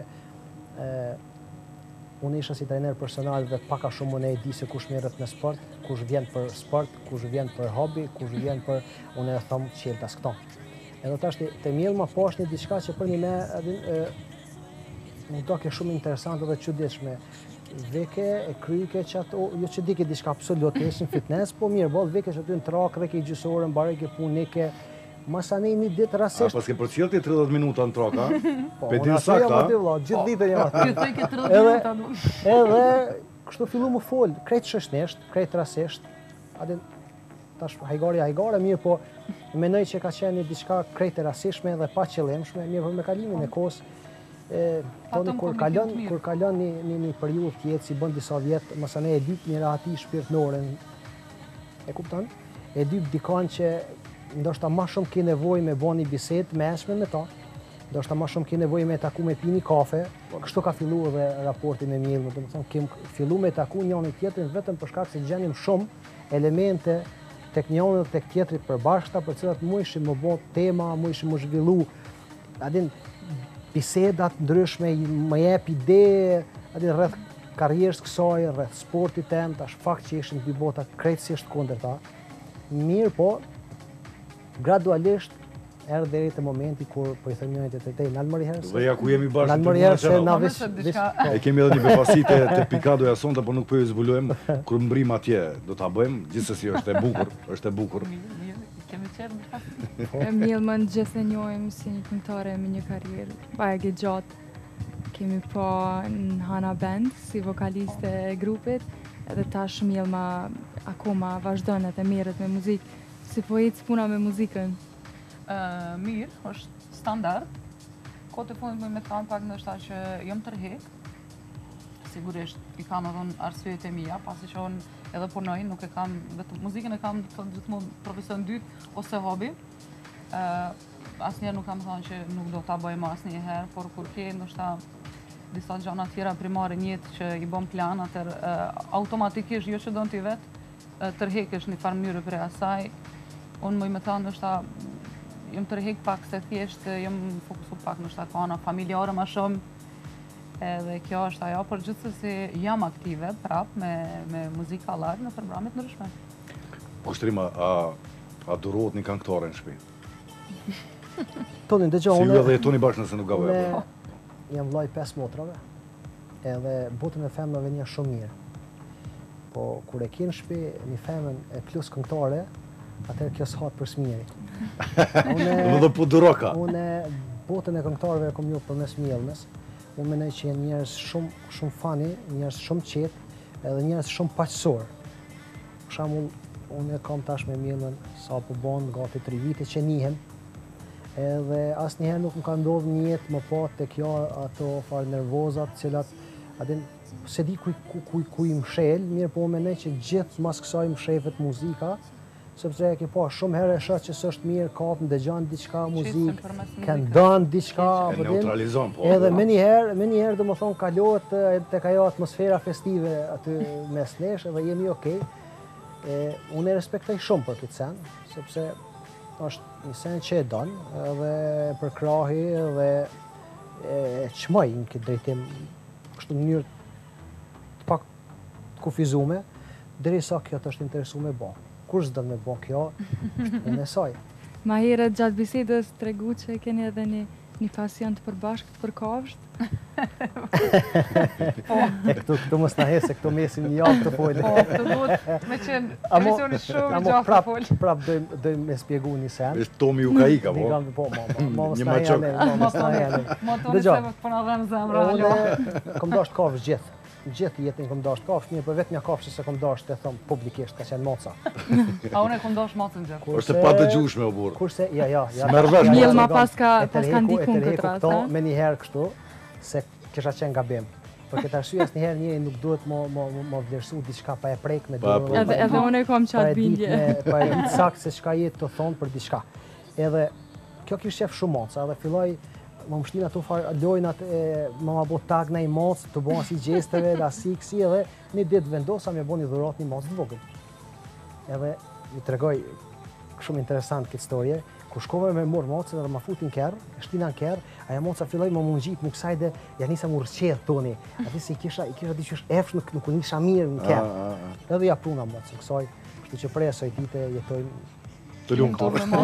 unë isha si trajner personal dhe paka shumë unë e di se kush merret me sport, kush vjen për sport, kush vjen për hobi, kush vjen për unë e them qeltas këto. Edhe tash te Milma po është një diçka që për një me më do ke shumë interesante dhe çuditshme. Veke e kryke që ato, jo që dike diçka absolut, eshin fitness, po mirë, bo, veke që aty në trak, veke i gjysore, mbare ke punë, ke masane një ditë A rasisht. pas ke përcjell ti 30 minuta në trak, a? Po, Pe unë din aty sakta, jam a? aty, vëlla, gjithë ditën jam aty. Ty thoj ke 30 minuta du. Edhe, kështu fillu më fol, krejt shëshnesht, krejt rasisht, adin, tash hajgare mirë, po menoj që ka qenë një diçka krejt e rasishme dhe pa qëllimshme, mirë për me kalimin e kohës, toni kur kalon një periudhë tjetë, si bën disa vjetë, mësane e dyp një rahati shpirtnore, e kupton? E dyp dikon që ndoshta ma shumë ke nevojë me bën një bisedë mëshme me ta, ndoshta ma shumë ke nevojë me taku me pini kafe, kështu ka filluar edhe raporti me Milmën, domethënë kem filluar me taku njëri tjetrin vetëm për shkak se gjenim shumë elemente tek njëri dhe tek tjetri përbashkëta, për cilat mundeshim më bë tema, mundeshim më zhvillu, adin bisedat ndryshme, më jep ide, adin rreth karrierës kësaj, rreth sportit tem, tash fakt që ishin dy bota krejtësisht kundërta. Mirë po, gradualisht erdhi deri te momenti kur po i them njëri tjetrit, "Nal mori herë." Dhe ja ku jemi bashkë. Nal në mori tribunën herë se nacionale. na Po, vis. nëse diçka- E kemi edhe një befasite te Pikadoja sonte, por nuk po ju zbulojmë. Kur mbrim atje do ta bëjmë, gjithsesi është e bukur, është e bukur. Mirë, kemi qenë në Milmën gjithë e njohim si një këngëtare me një karrierë bajeg e gjatë. Kemi po në Hana Band si vokaliste e grupit, edhe tash Milma akoma vazhdon edhe merret me muzikë. Si po ecë puna me muzikën? Mirë, është standard. Kohët e fundit me të kanë pak ndoshta që jam tërheq. Sigurisht i kam edhe arsyet e mia, pasi që unë edhe punoj, nuk e kam vetëm muzikën e kam gjithmonë profesion dytë ose hobi. Asnjëherë nuk kam thënë që nuk do ta bëj më asnjëherë, por kur ke ndoshta disa gjëra tjera primare në jetë që i bën plan, atëherë automatikisht jo që don ti vet, tërheqesh në farë mënyrë për asaj. Unë më thënë ndoshta jam tërheq pak se thjesht jam fokusuar pak ndoshta ka ana familjare më shumë. Edhe kjo është ajo, por gjithsesi jam aktive prap me muzika live në programe të ndryshme. Po Shtrima, a durohet një këngëtare në shtëpi? Toni, dëgjoj, Si ju unë edhe jetoni bashkë nëse nuk gaboj. unë jam vllai 5 motrave, edhe botën e femrave një shumë mirë. Po kur e ke në shtëpi një femën e plus këngëtare, atëherë kjo s'hat për smiri. Dhe dhe po duroka. Unë botën e këngëtarëve e kom njohur përmes Milmës. Unë mendoj që janë njerëz shumë funny, njerëz shumë qetë, edhe njerëz shumë paqësor. Për shembull, unë e kam tash me Milmën sa po bën gati 3 vite që njihem. Edhe asnjëherë nuk më ka ndodhur në jetë më pa tek kjo ato farë nervozat, të cilat adin se di ku i mshel, mirë po unë mendoj që gjithë mas kësaj mshefet muzika, sepse e ke pa shumë herë e shoh që s'është mirë, kap ndëgjon diçka muzikë, këndon diçka, E neutralizon, po. edhe me një herë domethënë kalohet tek ajo atmosfera festive aty mes nesh dhe jemi okay. Unë e respektoj shumë për këtë sen, sepse është një sen që e don, edhe përkrahi dhe e çmoj në këtë drejtim, kështu në mënyrë të pak të kufizume, derisa kjo të është interesu me bo. Kur s'don me bo kjo, është punë e saj. Ma herët gjatë bisedës tregu që keni edhe një një pasion të përbashkët për kafsht. E këtu mos na hese, këtu mesim një javë të folë. Po, të duhet me qenë emisioni shumë i gjatë të folë. Prap dojmë me spjegu një sen. Është Tomi u ka ika, po. Po, mos Një na maqok. hese, mos na hese. Ma toni se po na dhem zemra. Unë kom dasht kafshë gjithë. Gjithë jetën kom dasht kafshë, mirë, për vetë një kafshë se kom dasht e thëmë publikisht, ka qenë moca. A unë e kom dash macën gjithë. Është pa dëgjueshme o burr. Kurse, ja. S'merr vesh. Mjellma pas ka ndikun këtë rast, a? Me njëherë kështu, se kisha qenë gabim. Për këtë arsye asnjëherë njëri nuk duhet mo vlerësu diçka pa e prek me dorë. Edhe unë e kom qatë bindje. Pa e ditë saktë se çka jetë të thonë për diçka. Edhe kjo kishte shef shumë moca, edhe filloi më mshtin ato farë lojnat e më bo tag në i mocë, të bon si gjesteve, da si kësi, edhe një ditë vendosa me bo një dhurat një mocë të vogël. Edhe ju tregoj shumë interesant këtë storje, kur shkove me morë mocën edhe ma futin kerë, e shtina në kerë, aja moca filloj më mungjit, më kësajde, ja nisa më rëqedh toni. Ati se i kisha diqysh efsh, nuk nisha mirë në kerë. Edhe ja pruna mocën kësoj, kështu që presoj tite jetojnë të lumë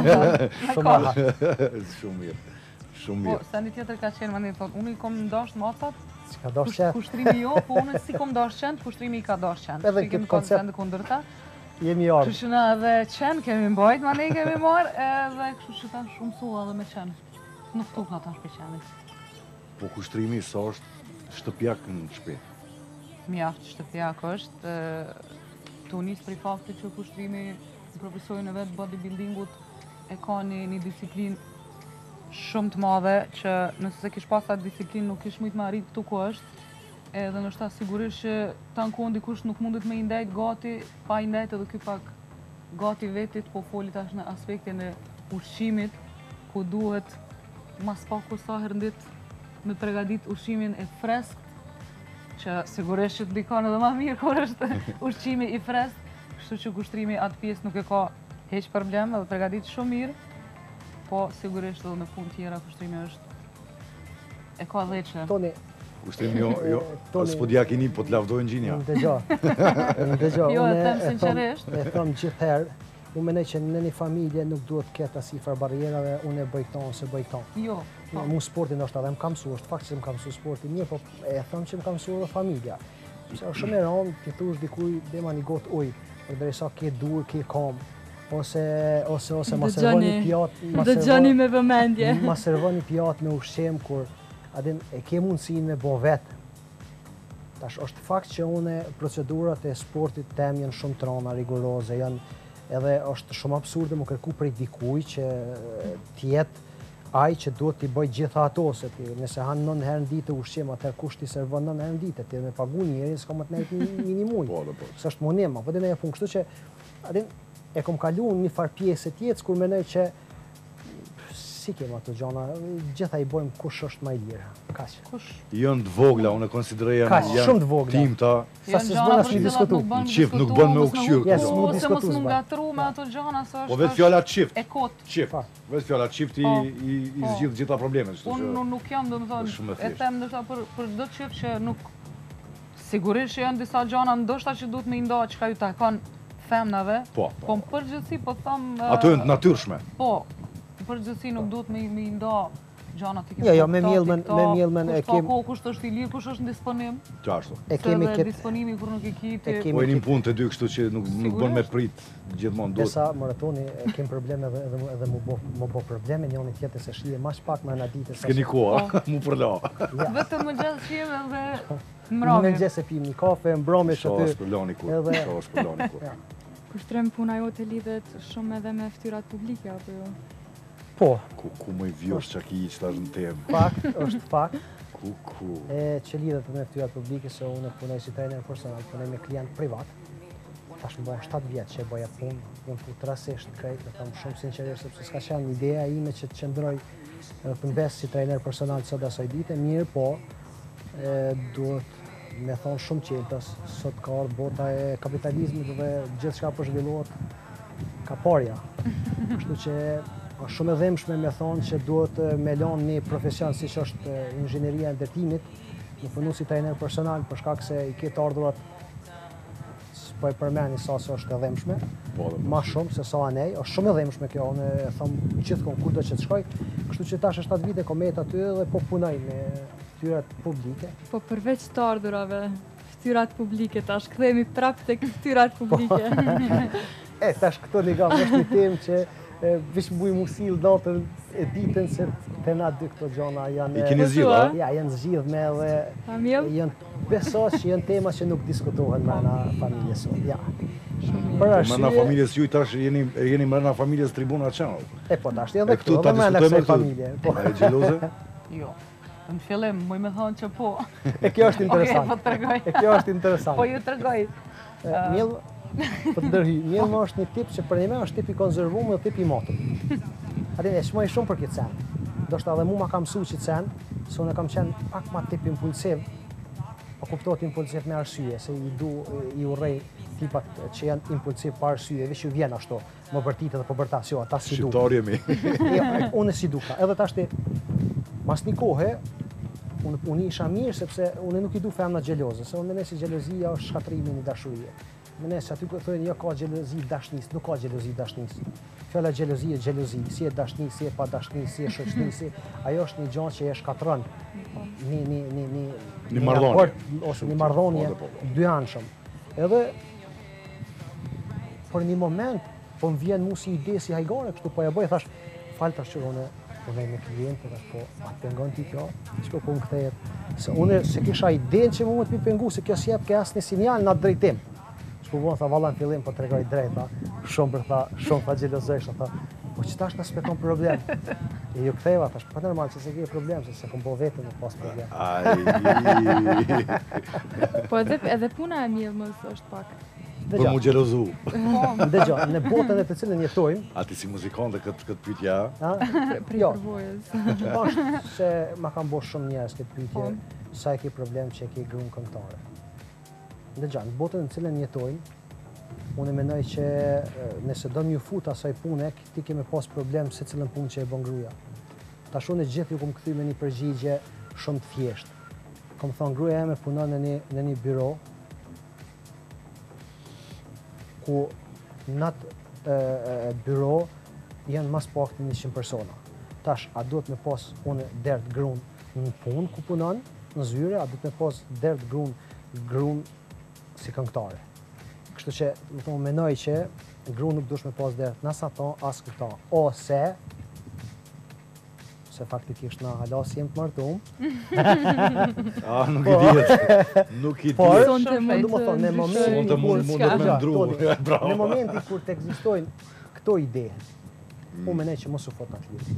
Shumë mirë. Shumë mirë. Po, sa një tjetër ka qenë, më një thotë, unë i kom ndasht macat, Ka dash qenë. kushtrimi jo, po unë si kom dash qenë, kushtrimi i ka dash qenë. Edhe këtë koncept kundërta. jemi ardhur. Kështu që na edhe qenë kemi mbajt, ma ne i kemi marrë, edhe kështu që tash shumë sua edhe me qenë. Nuk tuk nga tash për qenit. Po kushtrimi sa është shtëpjak në shtëpi. Mjaft shtëpjak është, të unis për i fakti që kushtrimi profesorin e vetë bodybuildingut e ka një disiplinë shumë të madhe që nëse se kish pas atë disiplinë nuk kish mujt me arrit këtu ku është, edhe nështë ta sigurisht që ta në kohën dikush nuk mundet me i ndajt gati, pa i ndajt edhe ky pak gati vetit, po folit ashtë në aspektin e ushqimit, ku duhet mas pak o sa herëndit me pregadit ushqimin e freskt, që sigurisht që të dikon edhe ma mirë kur është ushqimi i freskt, kështu që kushtrimi atë pjesë nuk e ka heq problem edhe pregadit shumë mirë, po sigurisht edhe në punë tjera kushtrimi është e ka dheqe. Toni, Kushtrimi jo, s'po dja kini, po të lavdojnë gjinja. Ndëgjo, Jo, e them sinqerisht. e thëmë gjithherë, unë menoj që në një familje nuk duhet ketë asi farë barrierave, unë e bëjton se bëjton. Jo, po. Mu sportin është edhe më kam mësu, është fakt që më kam mësu sportin mirë, po e thëmë që më kam mësu edhe familja. Se është shumë e rëndë, ti thush dikuj dema një gotë ujë, për derisa ke dur, ke kom, ose ma servon një pjatë, Dëgjoni me vëmendje. ma servon një pjatë me ushqim kur adin e ke mundësinë me bo vetë. Tash është fakt që une procedurat e sportit tem janë shumë trona, rigoroze, janë edhe është shumë absurde më kërku prej dikuj që tjetë ai që duhet t'i bëj gjitha ato, se ti nëse hanë 9 herë në ditë ushqim, atëherë kush t'i servon 9 herë në ditë, ti me pagu njëri, s'ka më të nejtë një muj. Së është monim, apo dhe me e punë, kështu që adin e kom kalu një farë pjesë të jetës kur menoj që si kem ato gjana, gjitha i bojmë kush është ma i lirë, kaq. Jënë të vogla, unë e konsideroj shumë të vogla. Tim ta. Sa se s'bën as një diskutu. Qift nuk bën me u këshyrë. Ose mos më ngatru me ato gjana, se është... Po vetë fjalla qift. E kot. Qift. Vetë fjalla qift i zgjidh gjitha problemet. Unë nuk jam, do më thonë, e them ndoshta për do qift që nuk... Sigurisht që janë disa gjana ndoshta që duhet me i nda që ka ju ta kanë femnave. Po në përgjithësi, po thamë... Ato janë të natyrshme. Po, në përgjithësi nuk duhet me i nda gjanat i Jo, me mjellmen e kem... Kush është i lirë, kush është në disponim. Qashtu. Se dhe disponimi kur nuk i kiti... Po e një punë të dy kështu që nuk bën me prit gjithmonë duhet. Desa maratoni e kem probleme edhe më bo probleme një një tjetër se shije mas pak me në ditë. S'keni koha, mu përla. Vetëm më gjesë shime dhe mbrome. Më gjesë e pim një kafe, mbrome që ty. Shohës për lani kur. Kushtrem puna jote lidhet shumë edhe me ftyrat publike, apo jo? Po. Ku më i vjosh që ki që tash në temë? Fakt, është fakt. Ku. Që lidhet me ftyrat publike, se unë punoj si trajner personal, punoj me klient privat. Tash më bëjnë 7 vjetë që e bëja punë fut rasisht krejt, me thamë shumë sinqerisht, sepse s'ka qenë ideja ime që të qëndroj të mbes si trajner personal sot asoj dite, mirë po, duhet me thonë shumë qeltës, sot ka ardhë bota e kapitalizmit dhe gjithë shka përshvillohet ka parja. Kështu që është shumë e dhemshme me thonë që duhet me lanë një profesion si që është inxhinieria e ndërtimit, në punu si trajner personal, për shkak se i ketë ardhurat po e përmeni sa është e dhemshme, Po, ma shumë se sa anej, është shumë e dhemshme kjo, unë e thëmë gjithkon kur do që të shkoj, kështu që tash 7 vite komet aty dhe po punoj me ftyrat publike. Po përveç të ardhurave, ftyrat publike, tash kthehemi prapë tek ftyrat publike. Tash këto një gamë është një temë që vish mbuj mu sill natën e ditën se te na dy këto gjona janë... I keni zgjidhur, a? Ja, janë zgjidhme dhe Familj? janë beso që janë tema që nuk diskutohen mrena familjes sot, ja. Për Mërna arsye, familjes juj tash jeni mërna familjes Tribuna Channel. po tash edhe këtu këtu, ta edhe mrena diskutojmë kësaj këtu. familje. Po. E gjeloze? Jo. Në fillim, muj me thonë që po. E kjo është interesant. Po tregoj. E kjo është interesant. Po ju tregoj. Miell, po të ndërhy, miell më është një tip që për një me është tip i konzervuar dhe tip i motor. Atë e shmoj shumë për këtë sen. Do shta edhe mu ma kam mësu që sen, se unë kam qenë pak ma tip impulsiv, po kuptohet impulsiv me arsye, se i urrej tipat që janë impulsiv pa arsye, veç ju vjen ashtu, më bërtit edhe po bërtas, jo, ata si du. Shqiptar jemi. Unë si duka, edhe tashti, mas një kohë, unë isha mirë sepse unë nuk i du femna gjeloze, se unë menesi gjelozia është shkatrimi një dashurie. Menesi aty thojnë, jo ka gjelozi dashnis, nuk ka gjelozi dashnis. Fjala gjelozi e gjelozi, si e dashni, si e pa dashni, si e shoqni, ajo është një gjë që e shkatron. Një marrëdhënie. Ose një marrëdhënie dyanshëm. Edhe për një moment po më vjen mu si ide si hajgare, kështu po ja bëj, thash, fal tash që unë punoj me klientë, thash po, a të pengon ti kjo? Çka po më kthehet? Se unë se kisha idenë që më të pengu se kjo s'jep ke asnjë sinjal në atë drejtim. Po vonë tha valla në fillim po tregoj drejt, shumë tha xhelozesh, tha, po që tash na s'pekon problem. E ju ktheva tash, po normal që se ke problem, se kom po vetëm nuk pas problem. Po edhe puna e Mielmës është pak. Për mu gjelozu. Dëgjoj, në botën e të cilën jetojmë, A ti si muzikante këtë pyetja? jo, Përvojës. është se ma kanë bërë shumë njerëz këtë pyetje, sa e ke problem që e ke gruan këngëtare. Dëgjoj, në botën në cilën jetojmë, unë mendoj që nëse do m'ju fut asaj pune, ti kemi pas problem se cilën punë që e bën gruaja. Tash unë gjithë ju kom kthy me një përgjigje shumë të thjeshtë. Kom thonë gruaja ime punon në një biro ku në atë biro janë mas pak të 100 persona. Tash, a duhet me pas unë dert gruan në punë ku punon, në zyre, a duhet me pas dert gruan si këngëtare. Kështu që, më thonë, menoj që gruan nuk dush me pas dert nësa ta, as këta. Ose, se faktikisht na halas jem të martum. Nuk i dihet. Nuk i dihet. Sonte mund të thonë, në Sonte mund me ndru. Bravo. Në momenti kur të ekzistojnë këto ide, unë menoj që mos u fot në atë lidhje.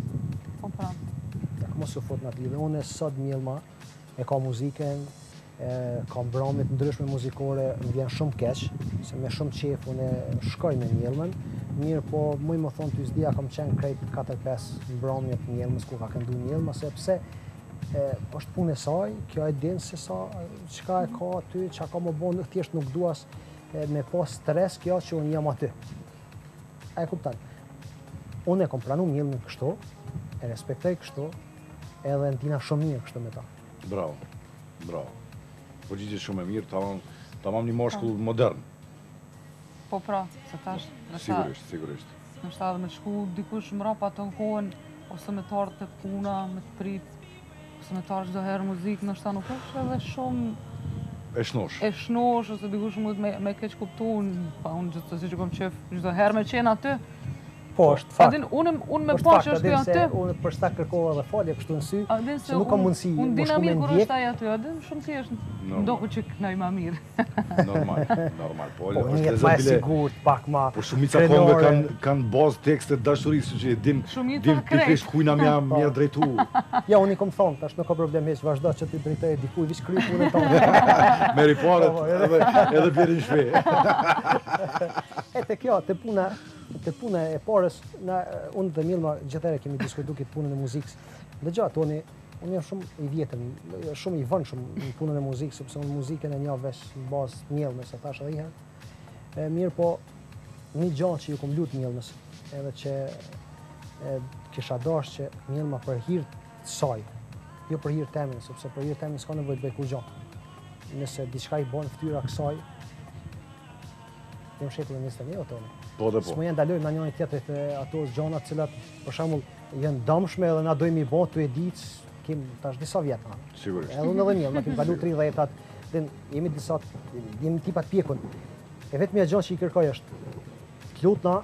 Mos u fot në atë lidhje. Unë sot Mielma e ka muzikën, ka mbramjet ndryshme muzikore, më vjen shumë keq, se me shumë qef unë shkoj me Mielmën. Mirë, po muj më thonë të zdia kam qenë krejt 4-5 mbramjet Mielmës ku ka këndu Mielma, sepse është punë e saj, kjo e dinë se sa çka e ka aty, çka ka më bënë, thjesht nuk duas me pas stres kjo që unë jam aty. A e kuptan? Unë e kom pranu Mielmën kështu, e respektoj kështu, edhe ndina shumë mirë kështu me ta. Bravo, bravo. Përgjigje shumë e mirë, tamam një mashkull modern. Po pra, se tash... Sigurisht. Në shtatë me të shku dikush mrapa të në kohën, ose me tarë të puna, me të prit, ose me tarë çdo herë muzikë, në shtatë nuk është edhe shumë... E shnosh. E shnosh, ose dikush mund me keq kuptu, pa unë gjithësësi që kom qef çdo herë me qenë aty. Po, është fakt. Unë me pa që është aty. Unë për shta kërkova dhe falje kështu në sy, se nuk kam mundësi, unë më dina shku me mirë kur ndjek. është ai aty, adin shumë thjesht, ndoku që kënaj ma mirë. Normal. Po, një jetë ma e sigurt, pak ma Po shumica këngëve kanë bazë tekste dashurisë që din pikërisht kujna mja drejtu. Ja, unë i kom thonë, tash nuk ka problem heq, vazhdo që ti drejtoj dikuj, vish kry punën tonë. Meri paret edhe bjerin shpe. Te kjo, te puna e parës, unë dhe Mielma gjithëherë kemi diskutuar këtë punën e muzikës. Dëgjoj, unë jam shumë i vjetër, shumë i vënshëm në punën e muzikës, sepse unë muzikën e njoh veç në bazë Mielmës, e thash edhe herë. Mirë, po një gjë që ju kom lut Mielmës, edhe që kisha dashur që Mielma për hir të saj, jo për hir temën, sepse për hir temën s'ka nevojë të bëj kurrë gjë. Nëse diçka i bën fytyra kësaj, jam shetull e 21 tonë. Po dhe po. S'mu janë ndalojmë në njëri tjetrit ato gjonat cilat, për shembull, janë dëmshme edhe na dojmë i bë tu e ditë, kem tash disa vjet. Sigurisht. Edhe unë edhe mirë, na kemi kalu 30-at, jemi disa, jemi tipat pjekun. E vetmja gjë që i kërkoj është, t'lutna,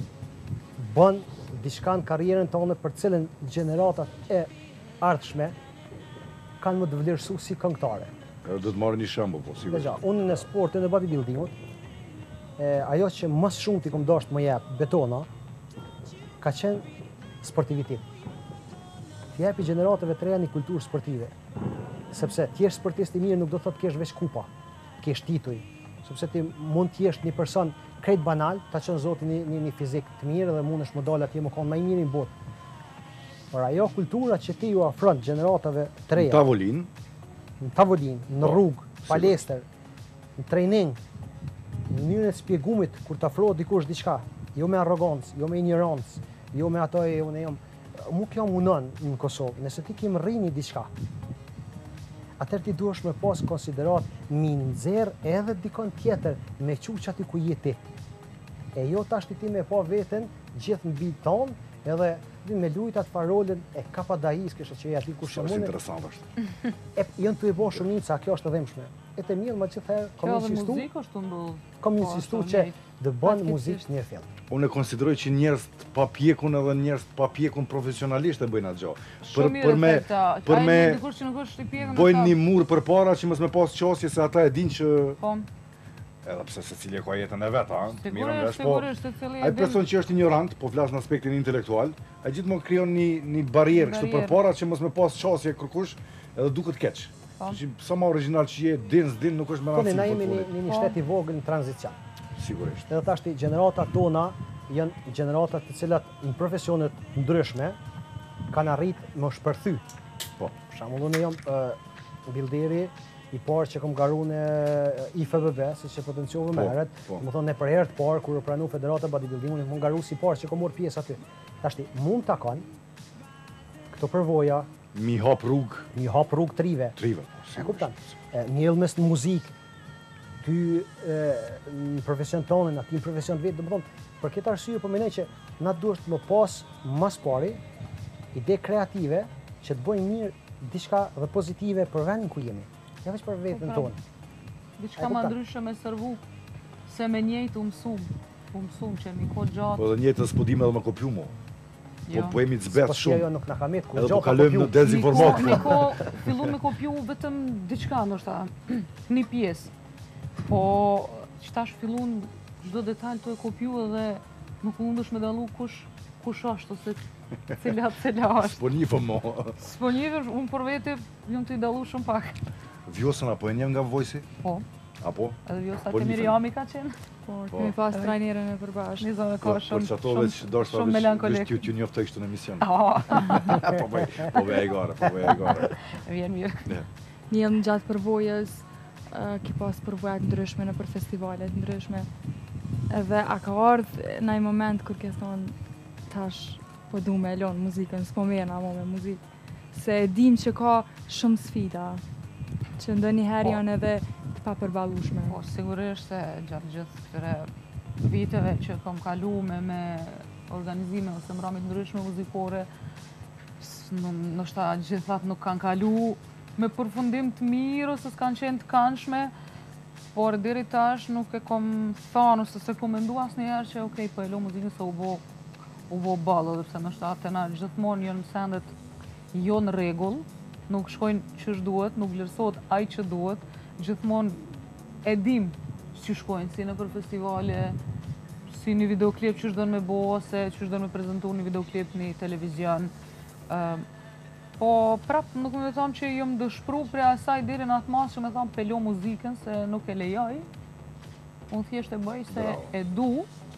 bën diçka në karrierën tonë për cilën gjeneratat e ardhshme kanë më të vlerësu si këngëtare. Do të marrë një shembull, po, sigurisht. Dëgja, unë në sportin e bodybuildingut, ajo që më shumë t'i kom dashur më jep betona, ka qenë sportivitet. T'i jepi gjeneratave të reja një kulturë sportive. Sepse t'jesh sportist i mirë nuk do të thotë kesh veç kupa, kesh tituj. Sepse ti mund t'jesh një person krejt banal, ta qenë zoti një fizik të mirë dhe mundesh më dalë atje më konë më i mirë në botë. Por ajo kultura që ti ju afron gjeneratave të reja. Në tavolinë, në rrugë, palestër, në trejning, në mënyrën e spjegumit kur t'afrohet dikush diçka, jo me arrogancë, jo me ignorancë, jo me ato e unë jam. Mu kjo munon në Kosovë, nëse ti kemë rrini diçka, atëherë ti duhesh me pas konsiderat mi nxerr edhe dikon tjetër me quq aty ku je ti. E jo tash ti me pa veten gjithë mbi ton, edhe me lujt atë farolën e kapadajis, kështë që e ati ku shëmune. Interesant është. Jënë të i bo shumica, kjo është të dhemshme. E të mirë, ma gjithë kom insistu që dhe bënë muzikë një fjellë. Unë e konsideroj që njerëz të papjekun edhe njerëz të papjekun profesionalisht e bëjnë atë gjë. Për me bëjnë një mur përpara që mos me pas qasje se ata e dinë që edhe pse secili ka jetën e vet, ha. Sigurisht, ai person që është ignorant, po flas në aspektin intelektual, ai gjithmonë krijon një barrierë kështu përpara që mos me pas qasje kërkush edhe duket keq. Që sa më origjinal që je, din nuk është më rëndësishme. Po ne jemi në një shtet i vogël në tranzicion. Sigurisht. Edhe tash gjeneratat tona janë gjeneratat të cilat në profesione të ndryshme kanë arritë më shpërthy. Po. Për shembull, unë jam bilderi i parë që kom garu në IFBB, si që potenciove më herët, më thonë ne për herë të parë, kur pranu Federata Bodybuildingu, më garu si parë që kom morë pjesë aty. Tashti, mund të kanë këto përvoja, mi hap rrugë trive. Trive, po, sigurisht. Njëllmes në muzikë, ty në profesion tonë, në ati në profesion të vetë, dhe më thonë, për këtë arsye po menoj që na duhet të më pas mas pari ide kreative që të bëjnë mirë diçka dhe pozitive për vendin ku jemi. Ja veç për vetën tonë. Diçka ma ndryshe me sërvu, se me njejtë u mësum që mi ko gjatë. Po dhe njejtë s'po dim edhe me kopju mo. Po jemi të zbet shumë. Jo, nuk në kamet, ku edhe po kalojmë në dezinformat. Miko fillu me kopju vetëm diçka, ndoshta, një pjesë. Po, që tash fillun çdo detalj të e kopju edhe nuk mundesh me dallu kush është, ose cila është. S'po njifëm mo. S'po njifëm, unë për vete jam të i dallu shumë pak. Vjosën apo e njem nga Vojsi? Po. Apo? Edhe Vjosa kemi Riami ka qenë. Po, kemi pas trajnerën e përbashkë. Një zonë ka shumë melankolik. Që njoftë kështu në emision. Po bëj e gara. Vjen mirë. Njëm gjatë përvojës, ki pas përvojat ndryshme në për festivalet ndryshme. Edhe a ka ardhë në i moment kër ke thonë tash po du me elonë muzikën, s'po mena mo me muzikë. Se dim që ka shumë sfida, që ndë njëherë janë edhe të papërballueshme. Po, sigurisht se gjatë gjithë këtyre viteve që kam kalu me organizime ose mramit ndryshme muzikore, nështë gjithat nuk kanë kalu me përfundim të mirë ose s'kanë qenë të këndshme, por deri tash nuk e kom thonë ose se kom mendu asnjëherë që okej, po e lo muzikën se u bo ballo, dhe pse nështë atena gjithmonë janë sendet jo në rregull, nuk shkojnë qësh duhet, nuk vlerësohet ai që duhet, gjithmonë e dim që shkojnë, si në për festivale, si një videoklip që shdojnë me bo, ose që shdojnë me prezentu një videoklip një televizion. Po prapë nuk me thonë që jëmë dëshpru pre asaj deri në atë masë që me thonë pelo muzikën, se nuk e lejoj. Unë thjesht e bëj se e du,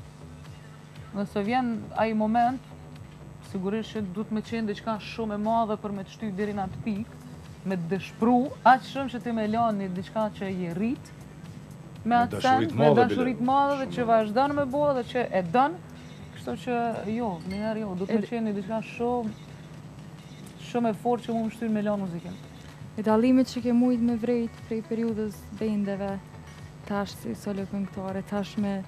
nëse vjen ai moment, sigurisht që du të me qenë diçka shumë e madhe për me të shty deri në atë pikë, me të dëshpru, aqë shumë që ti me lani diçka që je rritë, me atë sen, me dashurit madhe dhe që vazhdan me bo dhe që e dën, kështu që jo, njëherë jo, du të me qenë diçka shumë e fort që mu më shtyr me lanë muzikën. E dallimit që ke mujt me vrejt prej periudës bendeve, tash si solo këngëtare, tash me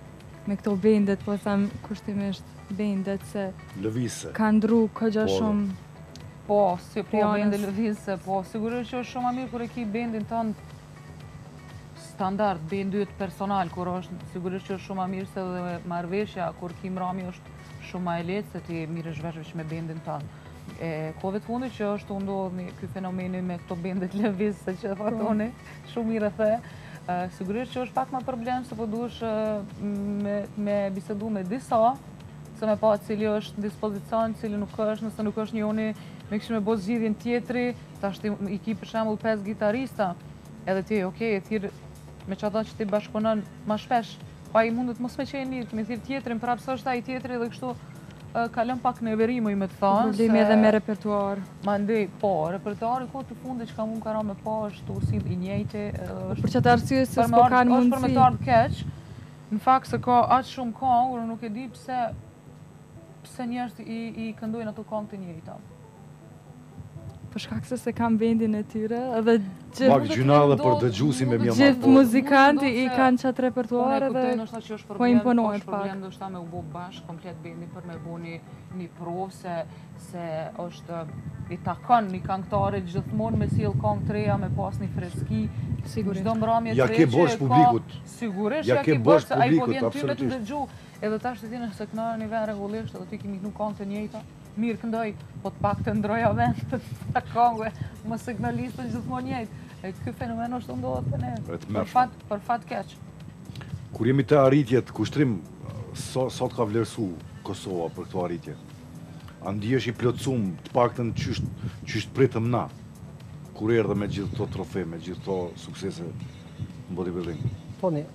me këto bendet, po them kushtimisht bendet se Lëvizse. ka ndru këgja Po, shumë. Po, si po Pjanës. bende lëvizse, po sigurisht që është shumë më mirë kur e ki bendin tënd standard, bendyt personal, kur është sigurisht që është shumë më mirë se dhe marrëveshja, kur ki mrami është shumë më e lehtë se ti mirësh vesh me bendin tënd. E kohëve të fundit që është ndodhur ky fenomeni me këto bendet lëvizse që thonë, shumë mirë e the. Sigurisht që është pak më problem se po duhesh me bisedu me disa, se me pa cili është në dispozicion, cili nuk është, nëse nuk është njoni, me kështu me bo zgjidhjen tjetri, tash i ki për shembull 5 gitarista, edhe ti, okej, e thirr me çata që ti bashkëpunon më shpesh, pa i mundet mos me qenë mirë, me thirr tjetrin, prapë s'është ai tjetri dhe kështu kalon pak në verimuj me të thonë. Problemi edhe me repertuar. Mandej, po, repertuari kohë të fundit që ka mund kara me pa është usil i njëjti. Për çfarë arsye se s'po kanë mundësi. Është për me të ardhur keq. Në fakt se ka aq shumë këngë, unë nuk e di pse njerëzit i këndojnë ato këngë të njëjta. Për shkak se kanë vendin e tyre, edhe Pak gjyna dhe për dëgjuesin me mjë gjithë muzikanti i kanë qatë repertuar edhe po imponohet pak. Problem do shta me u bo bashkë komplet bendi për me bo një provë se është i takon një këngëtare gjithmonë me sjell këngë të reja, me pas një freski. Sigurisht. Çdo mbrëmje Ja ke bosh publikut. Sigurisht ja ke bosh publikut, absolutisht. Ai po vjen ty me të dëgju, edhe tash të thinë se këna në nivel rregullisht, edhe ti kemi kënu këngë të njëjta. Mirë këndoj, po të pak të ndroja vend të këngëve, më signalistën gjithmonë njëjtë. Ky fenomen është ndodhur te ne. Për fat keq. Kur jemi të arritjet, kushtrim, sot ka vlerësu Kosova për këto arritje? A ndihesh i plotësuar të paktën çysh pritëm na? Kur erdhe me gjithë këto trofe, me gjithë këto suksese në bodybuilding? Toni,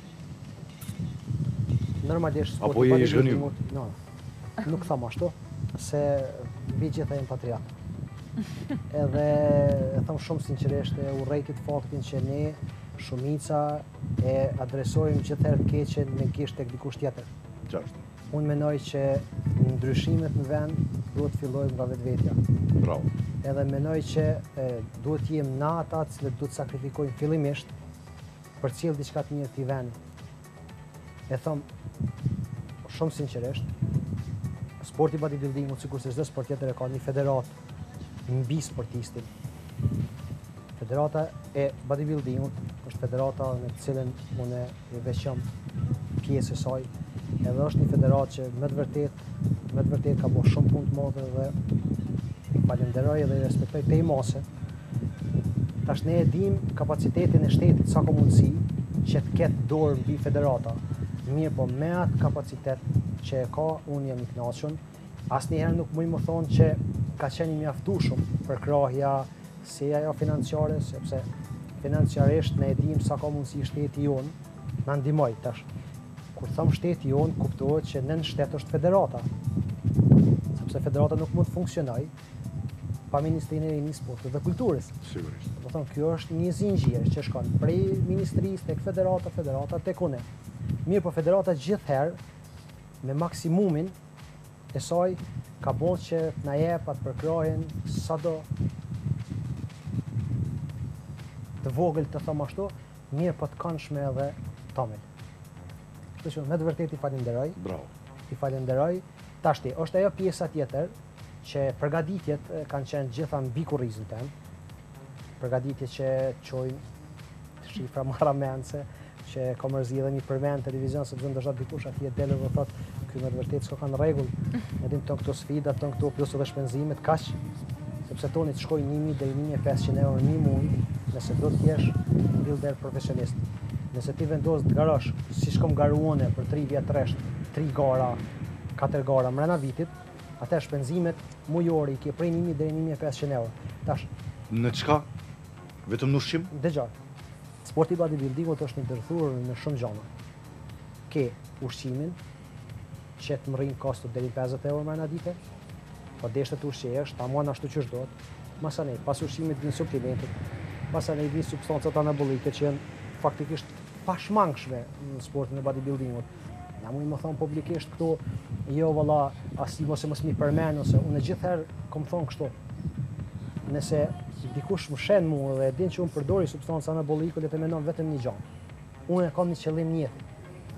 normalisht apo je i zhgënjur? No, nuk tham ashtu, se mbi gjitha jem patriot. Edhe e tham shumë sinqerisht e urrejtit faktin që ne shumica e adresojmë gjithherë të keqen me gisht tek dikush tjetër. Qartë. Unë menoj që ndryshimet në vend duhet fillojnë nga vetvetja. Bravo. Edhe menoj që duhet jem na ata cilët duhet sakrifikojnë fillimisht për cilë diçka të mirë t'i vendit. E thom shumë sinqerisht, sporti bodybuildingut, sikur se çdo sport tjetër, e ka një federat mbi sportistin. Federata e bodybuildingut është federata në të cilën unë e veçam pjesë e saj, edhe është një federat që me të vërtet ka bërë shumë punë të madhe dhe i falenderoj dhe i respektoj pej mase. Tash ne e dim kapacitetin e shtetit sa ka mundësi që të ketë dorë mbi federata. Mirë, po me atë kapacitet që e ka, unë jam i kënaqur. Asnjëherë nuk muj më thonë që ka qenë i mjaftueshëm për krahja si ajo financiare, sepse financiarisht ne e dim sa ka mundësi shteti jonë na ndihmoj tash. Kur thom shteti jonë, kuptohet që nën shtet është federata. Sepse federata nuk mund të funksionojë pa Ministrinë e Rinisë, Sportit dhe Kulturës. Sigurisht. Do thonë, kjo është një zinxhir që shkon prej ministrisë tek federata tek une. Mirë, po federata gjithherë me maksimumin e saj ka bën që na jep atë përkrahjen sado të vogël të them ashtu, mirë po të këndshme edhe tamil. Kështu që me të vërtetë i falenderoj. Bravo. I falenderoj. Tashti, është ajo pjesa tjetër që përgatitjet kanë qenë gjitha mbi kurrizin tem. Përgatitjet që çojnë shifra marramense, që ka mërzi dhe një përmend televizion, sepse ndoshta dikush atje dele dhe thot, ky me vërtet s'ka kanë rregull. Ne dim ton këto sfida, ton këto plus edhe shpenzimet kaq, sepse toni të shkojnë 1000 deri 1500 euro në një muaj, nëse do të jesh builder profesionist. Nëse ti vendos të garosh, siç kam garuone për 3 vjet rresht, 3 gara, 4 gara mrena vitit, atë shpenzimet mujore i ke prej 1000 deri 1500 euro. Tash, në çka? Vetëm në ushqim? Dëgjoj. Sporti bodybuildingut është ndërthurur në shumë gjëra. Ke ushqimin, që të mrrin kostot deri 50 euro mrena dite, po deshte të ushqesh, tamam ashtu që ç'dot. Masanej, pas ushqimit vijnë suplementet, masanej vijnë substancat anabolike që janë faktikisht pashmangshme në sportin e bodybuildingut. Na mund më thon publikisht këtu, jo valla, asi mos mi përmend ose unë gjithherë kam thon kështu. Nëse dikush më shen mua dhe e din që unë përdori substanca anabolike, le të mendon vetëm një gjë. Unë kam një qëllim në jetë.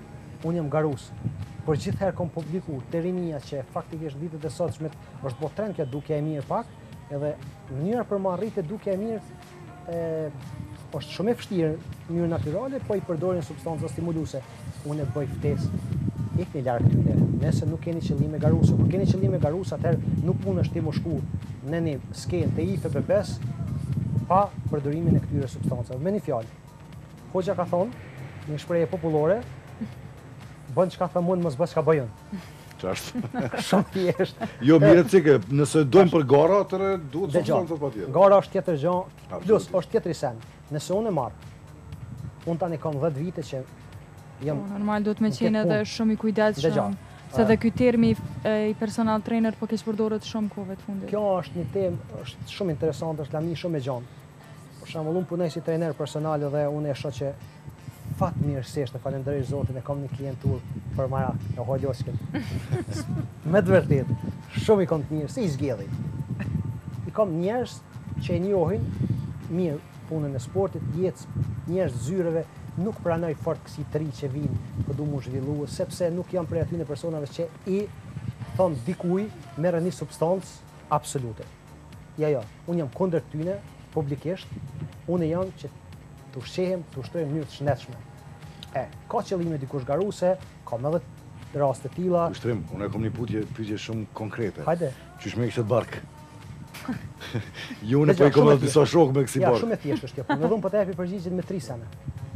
unë jam garus. Por gjithherë kom publiku të rinia që faktikisht ditët e sotshme është bo trend kjo duke e mirë pak, edhe mënyra për më arritë duke e mirë është shumë e vështirë në mënyrë natyrale, po i përdorin substanca stimuluese. Unë e bëj ftesë. Ikni larg tyre. Nëse nuk keni qëllime garuese, kur keni qëllime garuese, atëherë nuk mund është ti më shku në një skenë të IFBB-s pa përdorimin e këtyre substancave. Me një fjalë. Hoxha ka thonë, një shprehje popullore, bën çka tha mund, mos bëj çka bëjon. Çfarë? Shumë thjesht. Jo, mirë cike, nëse dojmë për gara, atëre duhet substancat patjetër. Gara është tjetër gjë, plus është tjetër sen. Nëse unë e marr, unë tani kam 10 vite që jam normal duhet me qenë edhe shumë i kujdesshëm. Se dhe ky termi i personal trainer po keq përdoret shumë kohëve të fundit. Kjo është një temë është shumë interesante, është lami shumë e gjatë. Për shembull, unë punoj si trajner personal dhe unë e shoh që fatmirësisht e falenderoj Zotin, e kam një klientur për mara e Holloskin. Me të vërtet, shumë i kam të mirë, si i zgjedhi. I kam njerëz që e njohin mirë punën e sportit, jetës, njerëz zyreve, nuk pranoj fort kësi të ri që vinë, po du mu zhvillu, sepse nuk jam prej atyne personave që i thonë dikuj merë një substancë absolute. Jo, unë jam kundër tyne, publikisht, unë jam që të ushqehem, të ushtrojmë mënyrë të shëndetshme. Ka qëllime dikush garuse, ka edhe raste tilla. Ushtrim, unë e kom një pyetje shumë konkrete. Hajde. Qysh me kishte bark? Jo, unë po i kom edhe disa shokë me kësi bark. Ja, shumë e thjeshtë është kjo. Në dhunë po të jepi përgjigjet me 3 sene.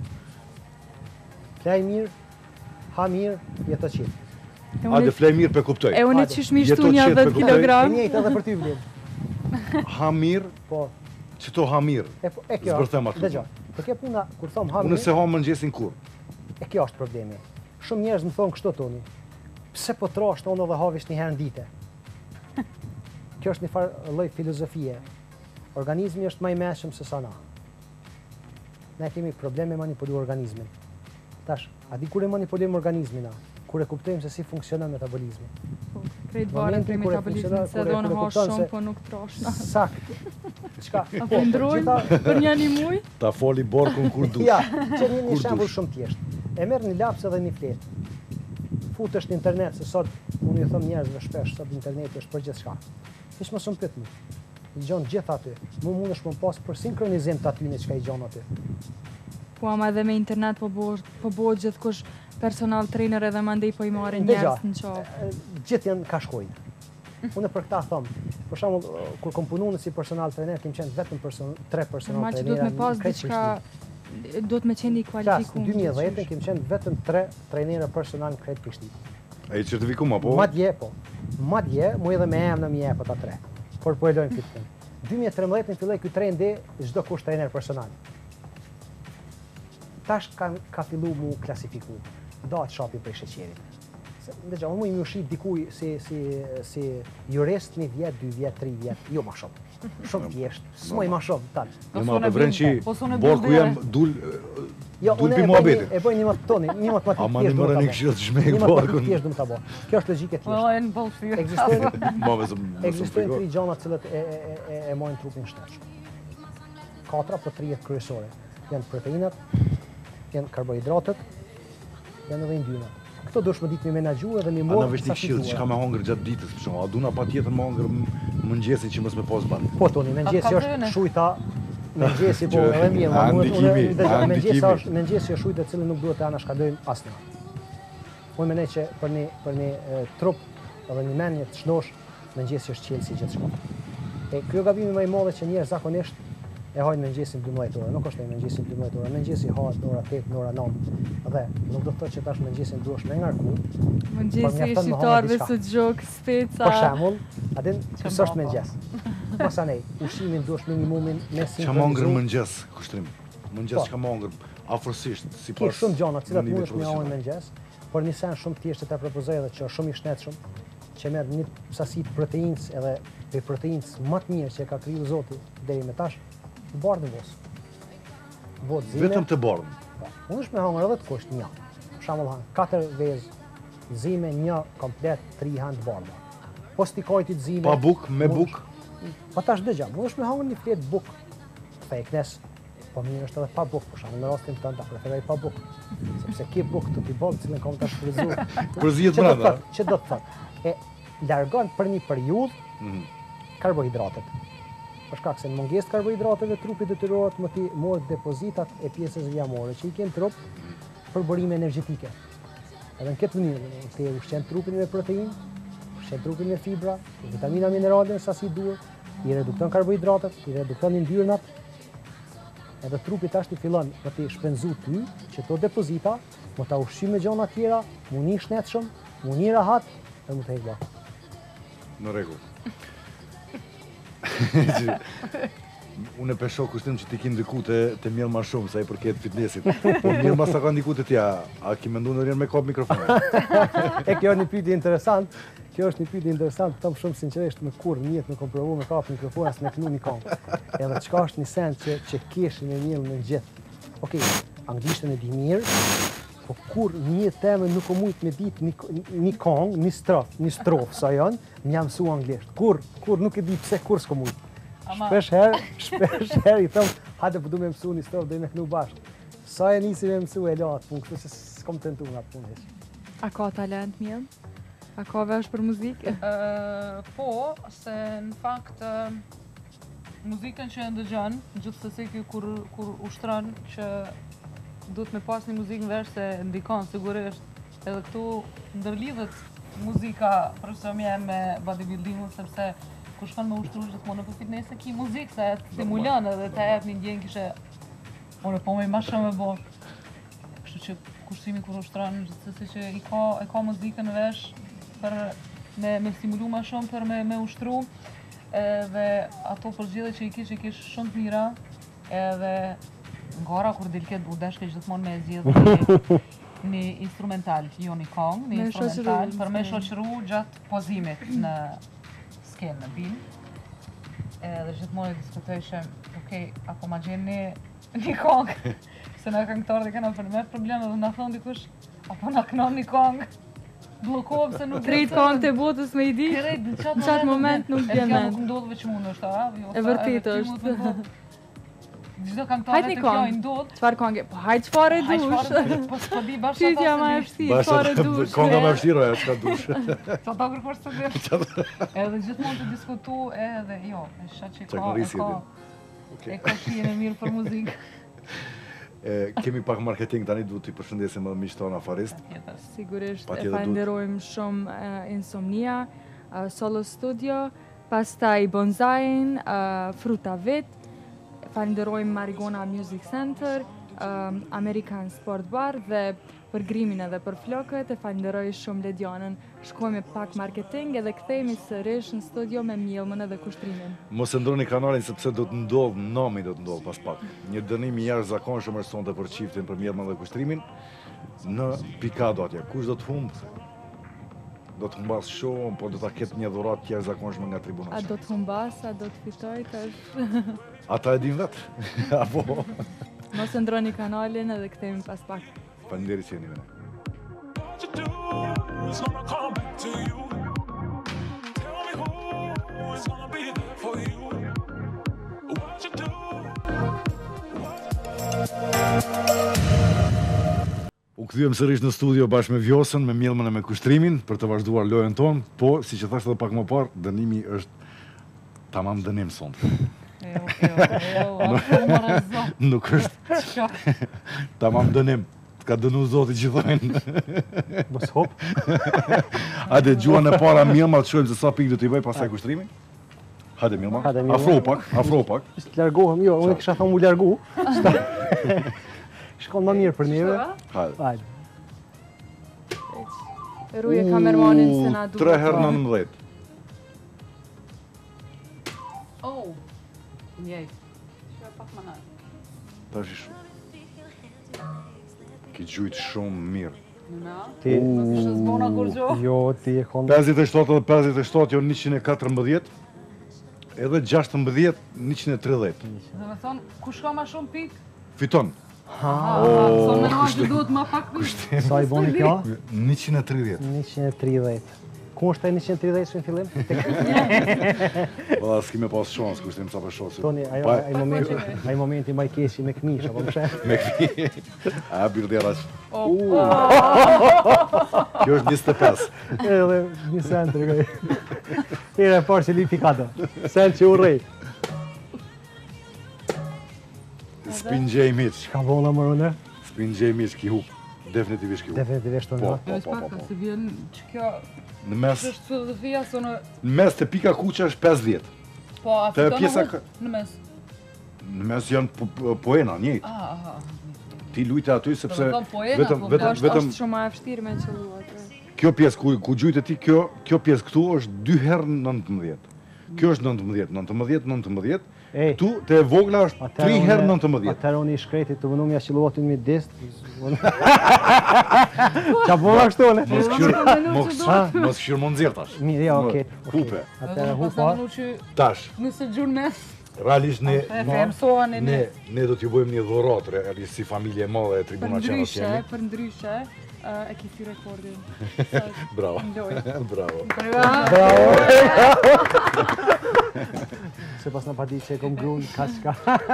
Flaj mirë, ha mirë, jeto qitë. Hajde, flaj mirë pe kuptoj. E unë qysh mi shtu një 10 kilogram. E njëjtë edhe për ty vlen. Ha mirë, po. Që to ha mirë. E kjo. Dëgjoj. Po kjo puna kur thom ha mirë. Unë se ha mëngjesin kur. E kjo është problemi. Shumë njerëz më thonë kështu toni. Pse po trosh tonë dhe havish një herë në ditë? Kjo është një farë lloj filozofie. Organizmi është më i mëshëm se sa na. Ne kemi probleme me manipuluar organizmin. Tash, a di kur e manipulojmë organizmin na? Kur e kuptojmë se si funksionon metabolizmi. Krejt varet prej metabolizmit, se do në ha shumë, po nuk troshna. Sakt. Çka? A pëndrojmë për një muj? Ta foli borkun kur dush. Ja, që një shembull shumë thjesht. E merr një laps edhe një fletë. Futesh në internet, se sot unë i them njerëzve shpesh, sot interneti është për gjithçka. Hiç mos pyet më. I gjon gjithë aty. Mu mundesh më pas për sinkronizim të atyne çka i gjon aty. Po ama edhe me internet po bëhet gjithkush personal trainer edhe mandej po i marrin njerëz në qafë. Gjithë janë ka shkojnë. Unë për këta them, për shembull, kur kom punuar si personal trainer, kem qenë vetëm 3 personal trainer. Duhet me pas diçka, duhet me qenë i kualifikuar. Në 2010 kem qenë vetëm 3 trajnerë personal në krejt Prishtinë. Ai certifikum apo? Madje po. Madje mu edhe me emër më jep ata 3. Por po e lojmë këtë. 2013 filloi ky trendi çdo kush trajner personal. Tash ka fillu mu klasifiku. Do të shopi për sheqerit. Ndërsa unë më ushit dikuj si jurist 1 vjet, 2 vjet, 3 vjet, jo më shumë. Shumë thjesht. S'moj më shumë tan. Jo më po vrençi. Borku jam dul pi muhabetit. E bëj një toni, një matematikë. Ama ne morën një këshill të zhmek borkun. Thjesht dum ta bëj. Kjo është logjike thjesht. Ekzistojnë 3 gjëra të cilat e mojnë trupin shtatshëm. 4 apo 3 kryesore. Janë proteinat, janë karbohidratet, janë edhe yndynat. Këto dush më ditë me menaxhu edhe me morë. Ana vesh një këshill çka më hongër gjatë ditës, për shembull, a duna patjetër më hongër mëngjesin që mos më pas ban. Po toni, mëngjesi është shujta, mëngjesi po edhe mirë, mëngjesi është shujta e cilën nuk duhet të anashkalojmë asnjë. Unë mendoj që për një trup edhe një mendje të shnosh, mëngjesi është qelsi gjithçka. E kjo gabimi më i madh që njerëz zakonisht e hajnë mëngjesin 12 orë, nuk është mëngjesi 12 orë, mëngjesi hahet në ora 8, në ora 9. Dhe nuk do të thotë që tash mëngjesin duhesh me ngarku. Mëngjesi i shqiptarëve së gjok, speca. Për shembull, atë ç'është është mëngjes. Masanej, ushimin duhesh minimumin me sinqeritet. Ç'a mongër mëngjes, kushtrim. Mëngjes ç'a mongër afërsisht sipas. Ka shumë gjëra të cilat mundesh me hajnë mëngjes, por një sen shumë thjesht të propozoj edhe që është shumë i shëndetshëm, që merr një sasi proteinës edhe pe proteinës më të mirë që ka kriju Zoti deri më tash. Bardhë vos. Vetëm të bardhë. Unë është me hangër edhe të kusht një. Për shembull han 4 vezë zime, një komplet, 3 han të bardha. Po stikojti të zime. Pa buk, me buk. Po tash dëgjoj, unë është me hangër një fletë buk. Fejknes, Po mirë është edhe pa bukë, për shembull në rastin tënd ta preferoj pa bukë. Sepse ke bukë të t'i ballë cilën kam ta shfrytzuar. Përzihet brenda. Ç'do të thotë? E largon për një periudhë karbohidratet. Për shkak se në mungesë të karbohidrateve trupi detyrohet më të morë depozitat e pjesës vijamore që i kanë trup për burime energjetike. Edhe në këtë mënyrë të ushqen trupin me proteinë, ushqen trupin me fibra, vitamina, minerale në sasi duhet, i redukton karbohidratet, i redukton yndyrnat. Edhe trupi tash i fillon më të shpenzu ty që to depozita, më ta ushqy me gjona tjera, mu një shnetshëm, mu një rahat dhe mu të hekla. Në rregull. Unë e pesho kushtim që ti ki ndiku të mirë ma shumë sa i përket fitnessit. Po mirë ma sa ka ndiku të tja, a ki mendu në rjerë me kap mikrofonin? Kjo është një pyetje interesant. Kjo është një pyetje interesant, të shumë sinqerisht me kur në jetë me kom provu me kap mikrofonin se me kënu një kong. Edhe çka është një send që keshi me mirë në gjithë. Okej, anglishtën e di mirë, po kur një temë nuk o mujt me ditë një kong, një strofë sa janë, më jam mësu anglisht. Kur nuk e di pse kur s'ko mujt. Shpesh herë i thëmë, hajde po du me mësu një strofë dhe me kënu bashkë. Sa e nisi me mësu e la atë punë, kështu se s'kom tentu nga atë punë heq. A ka talent mjën? A ka vesh për muzikë? Po, se në fakt muzikën që e ndëgjon, gjithsesi kur ushtron që duhet me pas një muzikë në vesh se ndikon sigurisht. Edhe këtu ndërlidhet muzika profesionale me bodybuildingun sepse kur shkon me ushtru gjithmonë në fitness e ki muzikë se të stimulon edhe të jep një ndjenjë kishe ore po me ma shumë e bo. Kështu që kushtimi kur ushtron gjithsesi që e ka muzikën në vesh për me stimulu ma shumë për me ushtru. Edhe ato përgjigje që i kish shumë të mira. Edhe ngara kur dilket u dashke gjithmonë me zgjedh një instrumental, jo një kong, një instrumental për me shoqëru gjatë pozimit në skenë në bin. Edhe gjithmonë diskutoj që, okej, apo ma gjenë një kong, se na këngëtarët e kena për me probleme dhe na thonë dikush, apo na kënon një kong, blokohem se nuk Krejt kong të botës me i di, në qatë moment nuk bjen mend. Nuk ndodhë veç mund është, a? E vërtet është. Gjdo këngëtarët e kjo i ndodhë. Qëfar konge? Po hajtë qëfar e dush. Po s'po di bashkë ato Qytja ma e vështirë, qëfar e dush. Konga me vështirë, ajo s'ka dush. Sa ta kërkosh të dhe. Edhe gjithmonë të diskutu edhe, jo, e sha që ka shien e mirë për muzikë. Kemi pak marketing tani, duhet t'i përshëndesim edhe miqtonë afarist. Sigurisht, e falenderojmë shumë Insomnia, Solo Studio, pastaj Bonzain, Fruta Vet, falenderojmë Marigona Music Center, American Sport Bar dhe për grimin edhe për flokët, e falenderoj shumë Ledjanën. Shkojmë pak marketing edhe kthehemi sërish në studio me mjellmën edhe kushtrimin. Mos e ndroni kanalin sepse do të ndodhë, nomi do të ndodhë pas pak. Një dënim i jashtëzakonshëm është sonte për çiftin për mjellmën dhe kushtrimin në Pikado atje. Kush do të humbë? Do të humbas shumë, po do ta ketë një dhuratë të jashtëzakonshme nga tribunat. A do të humbas, a do të fitoj, tash? Ata e din vetë. Apo? Mos e ndroni kanalin edhe kthehemi pas pak. Faleminderit që jeni me ne. U kthyem sërish në studio bashkë me Vjosën, me mjellmën e me kushtrimin për të vazhduar lojën tonë, po si që thashtë edhe pak më parë, dënimi është tamam dënim sonte. Nuk është tamam dënim. Ka dënu zoti që thojnë. Mos hop. Hajde, gjuan e para mjellma të shojmë se sa pikë do t'i bëj pasaj kushtrimin. Hajde mjellma, afro pak. Të largohem, jo, unë kisha thonë mu largu. Shkon më mirë për neve. Hajde. Ruje kamermanin se na duhet. 3 herë 19. Oh, njejt. Shua pak më nalë. Tash i shumë. Ki gjujtë shumë mirë. Ti... Nuk ishte zbona kur gjo? Jo, ti e konë... 57 dhe 57, jo 114, edhe 16, 130. Dhe me thonë, kush ka ma shumë pikë? Fiton. Thonë me nga që duhet ma pak pikë. Sa i boni kjo? 130. 130. Kushte 130 në fillim? Valla, s'ki me pas shans, kushtim sa për shosu. Toni, ai momenti më i keq me këmishë, apo më sheh? Me këmi. A, birderash. Kjo është 25. Edhe një sen të regoj. Tire parë që li pikato. Sen që u rej. Spin J Mitch. Ka vola më rënë? Spin J Mitch ki hup. Definitivisht ki hup. Definitivisht të në. Po, se vjen që kjo... Në mes... Është filozofia sonë... Në mes të pika kuqa është 50. Po, a Të fiton pjesa në mes? Në mes janë poena, njëjtë. Aha. Ti lujte aty sepse vetëm Është shumë më e vështirë me qelluar. kjo pjesë ku gjujte ti, kjo pjesë këtu është 2 herë 19. Kjo është 19, 19. Tu te e vogla është 3 herë 19. Atëherë unë i shkreti të vënum ja qilluatin me dist. Qa bëra kështu, ne? Mos këshirë më nëzirë tash. Mirë, ja, okej. Hupe. Atëherë hupa. Tash. Nëse gjurnes. Realisht ne do t'ju bëjmë një dhurat, realisht si familje e madhe e Tribuna Qenës jemi. Për ndryshe, e kisi rekordin. Bravo. Bravo. Se pas në pa di që e kom grunë, ka shka.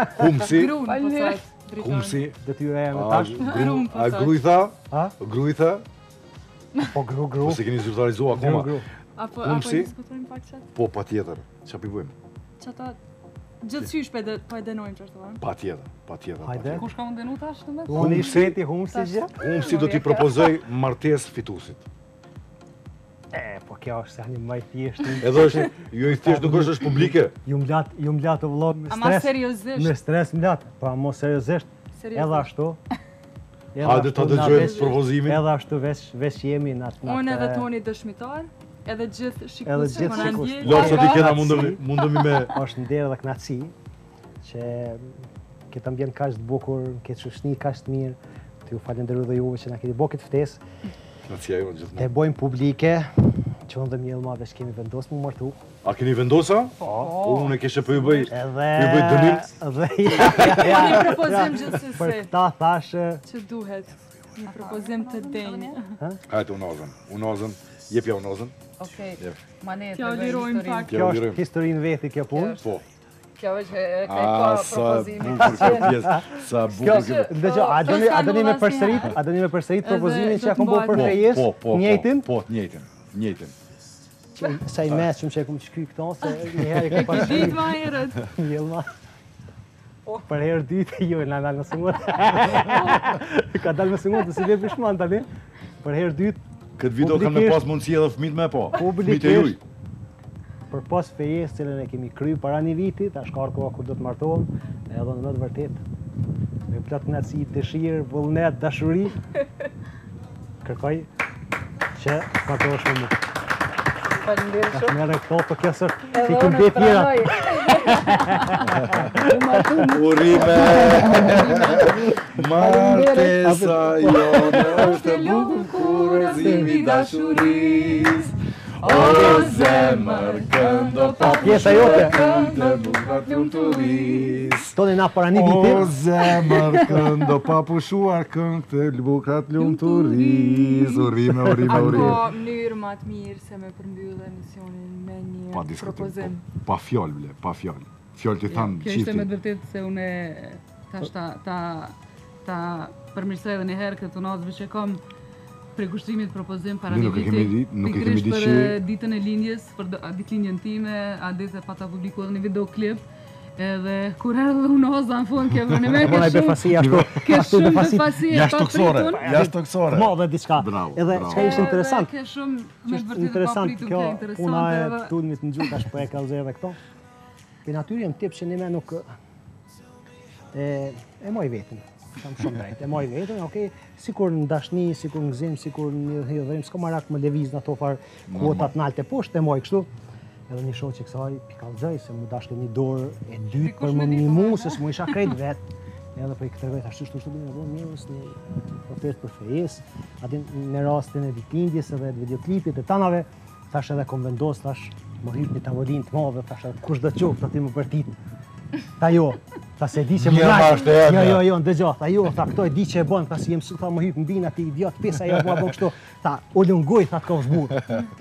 Humsi. Detyra e me tash. A grujtha? Grujtha? Po gru. Po se keni zyrtarizoha akoma. Apo diskutojmë pak qatë? Po, pa tjetër. Qa pi bëjmë? Qata gjithësysh po e denojmë që është të Pa tjetër. Hajde. Kush ka unë denu tash në mes? Unë i shreti humsi gjë? Humsi do t'i propozoj martes fitusit. Po kjo është se një maj thjeshtë. Edhe është, jo i thjesht nuk është publike. Ju mlatë o vlog me Ama stres. seriozisht. Me stres mlatë. Po, mo seriozisht. Edhe ashtu. Hajde ta dëgjojmë propozimin. Edhe ashtu veç jemi në atë. Unë edhe Toni dëshmitar, edhe gjithë shikusit më në ndjej. Lorë ti kena mundëmi me... është nderë dhe knaci, që këtë ambjent kaq të bukur, këtë shoqëni kaq të mirë, t'ju falenderoj dhe juve që na keni bërë këtë ftesë. Knacia jo gjithmonë. Te bojmë publike, që unë dhe Mjellma veç kemi vendosë mu martu. A keni vendosa? Po. Unë e keshe për ju bëj Edhe... dënim. Një propozim gjithësësi. Për këta thashë... Që duhet. Një propozim të denjë. Hajte unazën. Jepja unazën. Okej, ma ne Kjo lirojmë pak. Kjo është historinë veti kjo punë. Po. Kjo është e ka propozimi. Sa bukur kjo. Ndëgjo, a dëni me përsërit propozimin që ja kom bërë për fejes? Njëjtin? Po, njëjtin. Sa i mesëm që e kom shky këto, se njëherë i kom E ki ditë ma herët. Mjellma. Për herë dytë, jo, në dalë në sëngot. Ka dalë në sëngot, si dhe bishman tani. Për herë dytë, këtë video kanë me pas mundësi edhe fëmit me po. Fëmit e juj. Për pas fejes cilën e kemi kry para një viti, ta shkarë koha kur do të martohem, edhe në të vërtet. Me plot kënaqësi, dëshirë, vullnet, dashuri. Kërkoj që martohesh me mua. Faleminderit shumë. Merë këto, po kjo së i këm dhe tjera. Urime! Martesa jonë është e bukur zimi dashuris. O zemër këndo pa pushuar këndë bukat lumë të ris. Toni na para një viti. O zemër këndo pa pushuar këndë bukat lumë të ris. Urime. Ako mënyrë ma të mirë se me përmbyllë emisionin me një propozim. Pa fjallë, ble, pa fjallë. Fjallë të thanë Kjo ishte me qiftin. të vërtet se une ta përmirësoj edhe një herë këtë unazëve që kam për kushtimit propozim para një viti. Nuk e kemi di që... Për ditën e lindjes, për ditëlindjen time, adese pa ta publiku edhe një videoklip. Edhe kur erdhe unaza në fund ke vënë me Bona befasi ashtu. Ke shumë befasi e Jashtë toksore. Mo dhe diçka. Edhe çka ishte interesant. Ke shumë me vërtet pa Interesant pritur kjo ke puna e interesante. tunit në gjuhë tash po e kallëzoj edhe këto. Për natyrë jam tip që ne nuk e moj veten. Kam shumë drejt. E moj veten, okay, sikur në dashni, sikur në gëzim, sikur në hidhrim, s'ka marak më lëviz në ato far kuotat nalte poshtë, e moj kështu. Edhe një shoqë që kësaj pikallxoj se mu dashte një dorë e dytë për më mimu, se s'mu isha krejt vetë. Edhe për i këtë vetë, ashtu bëjmë mirës një protest për fejes, aty në rastin e ditëlindjes edhe të videoklipit e tanave, thash edhe kom vendos, thash më hyp një tavolinë të madhe, thash edhe kush do qoftë aty më përtit. Ta jo, ta se di që më lajtë. Jo, ndëgjo, ta jo, ta këto e di që e bën, ta si jem su, ta më hyp mbina ti idiot, pesa jo mua bën kështu. Ta ullën goj, ta t'ka zbur.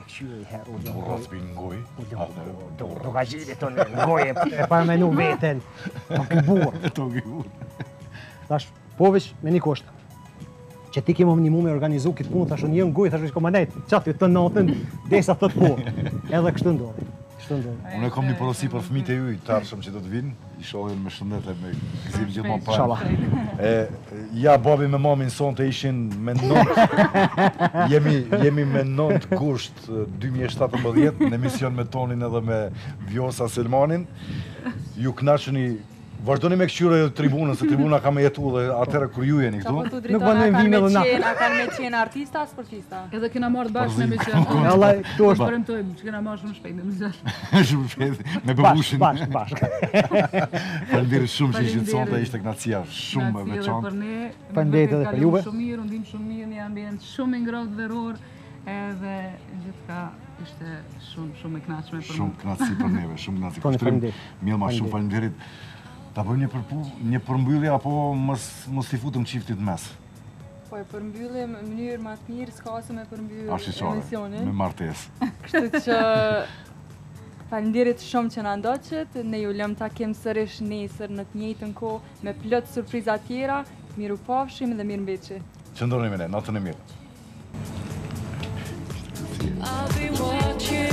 qyri herë, u U raspi në ngoj. do ka gjithë të në goje, e parmenu veten, to ky burë. To ky burë. Thash, po veç me një kusht. Që ti kemo një mu me organizu këtë punë, thash, unë jë në gojë, thash, komandajt, qatë të natën, desa thot po. Edhe kështu ndodhi. Unë e kom një porosi për fëmijët e ju, i tarshëm që do të vinë, i shohin me shëndet e me gëzim gjithmonë parë. Ja, babi me mamin sonte ishin me 9, jemi me 9 gusht 2017, në emision me Tonin edhe me Vjosa Selmanin. Ju knaqeni, vazhdoni me këshyre tribunën, se tribuna ka me jetu dhe atëherë kur ju jeni këtu. Nuk bëndojmë vime dhe na. A kanë me qenë artista, sportista? Edhe kena marrë bashkë me qenë. Allah, këtu është. Shpërëmtojmë që kena marrë shumë shpejt me mëzër. Shumë shpejt, me bëbushin. Bashk. Faleminderit shumë që ishit sonte, ishte knatësia shumë e veçantë. Faleminderit edhe për juve. Shumë mirë, ndim shumë mirë, një ambient shumë i ngrohtë veror, edhe gjithka ishte shumë e kënaqshme për mua. Shumë knatësi për neve, shumë knatësi. Faleminderit. Mielma, shumë faleminderit. Ta bëjmë një përmbyllje apo mos t'i futëm çiftit mes? Po e përmbyllim në mënyrë më të mirë, s'ka se me përmbyll emisionin. Me martesë. Kështu që faleminderit shumë që na ndoqët, ne ju lëm ta kem sërish nesër në të njëjtën kohë me plot surpriza tjera. Miru pafshim dhe mirë mbeqi. Qëndroni me ne, natën e mirë. I'll be watching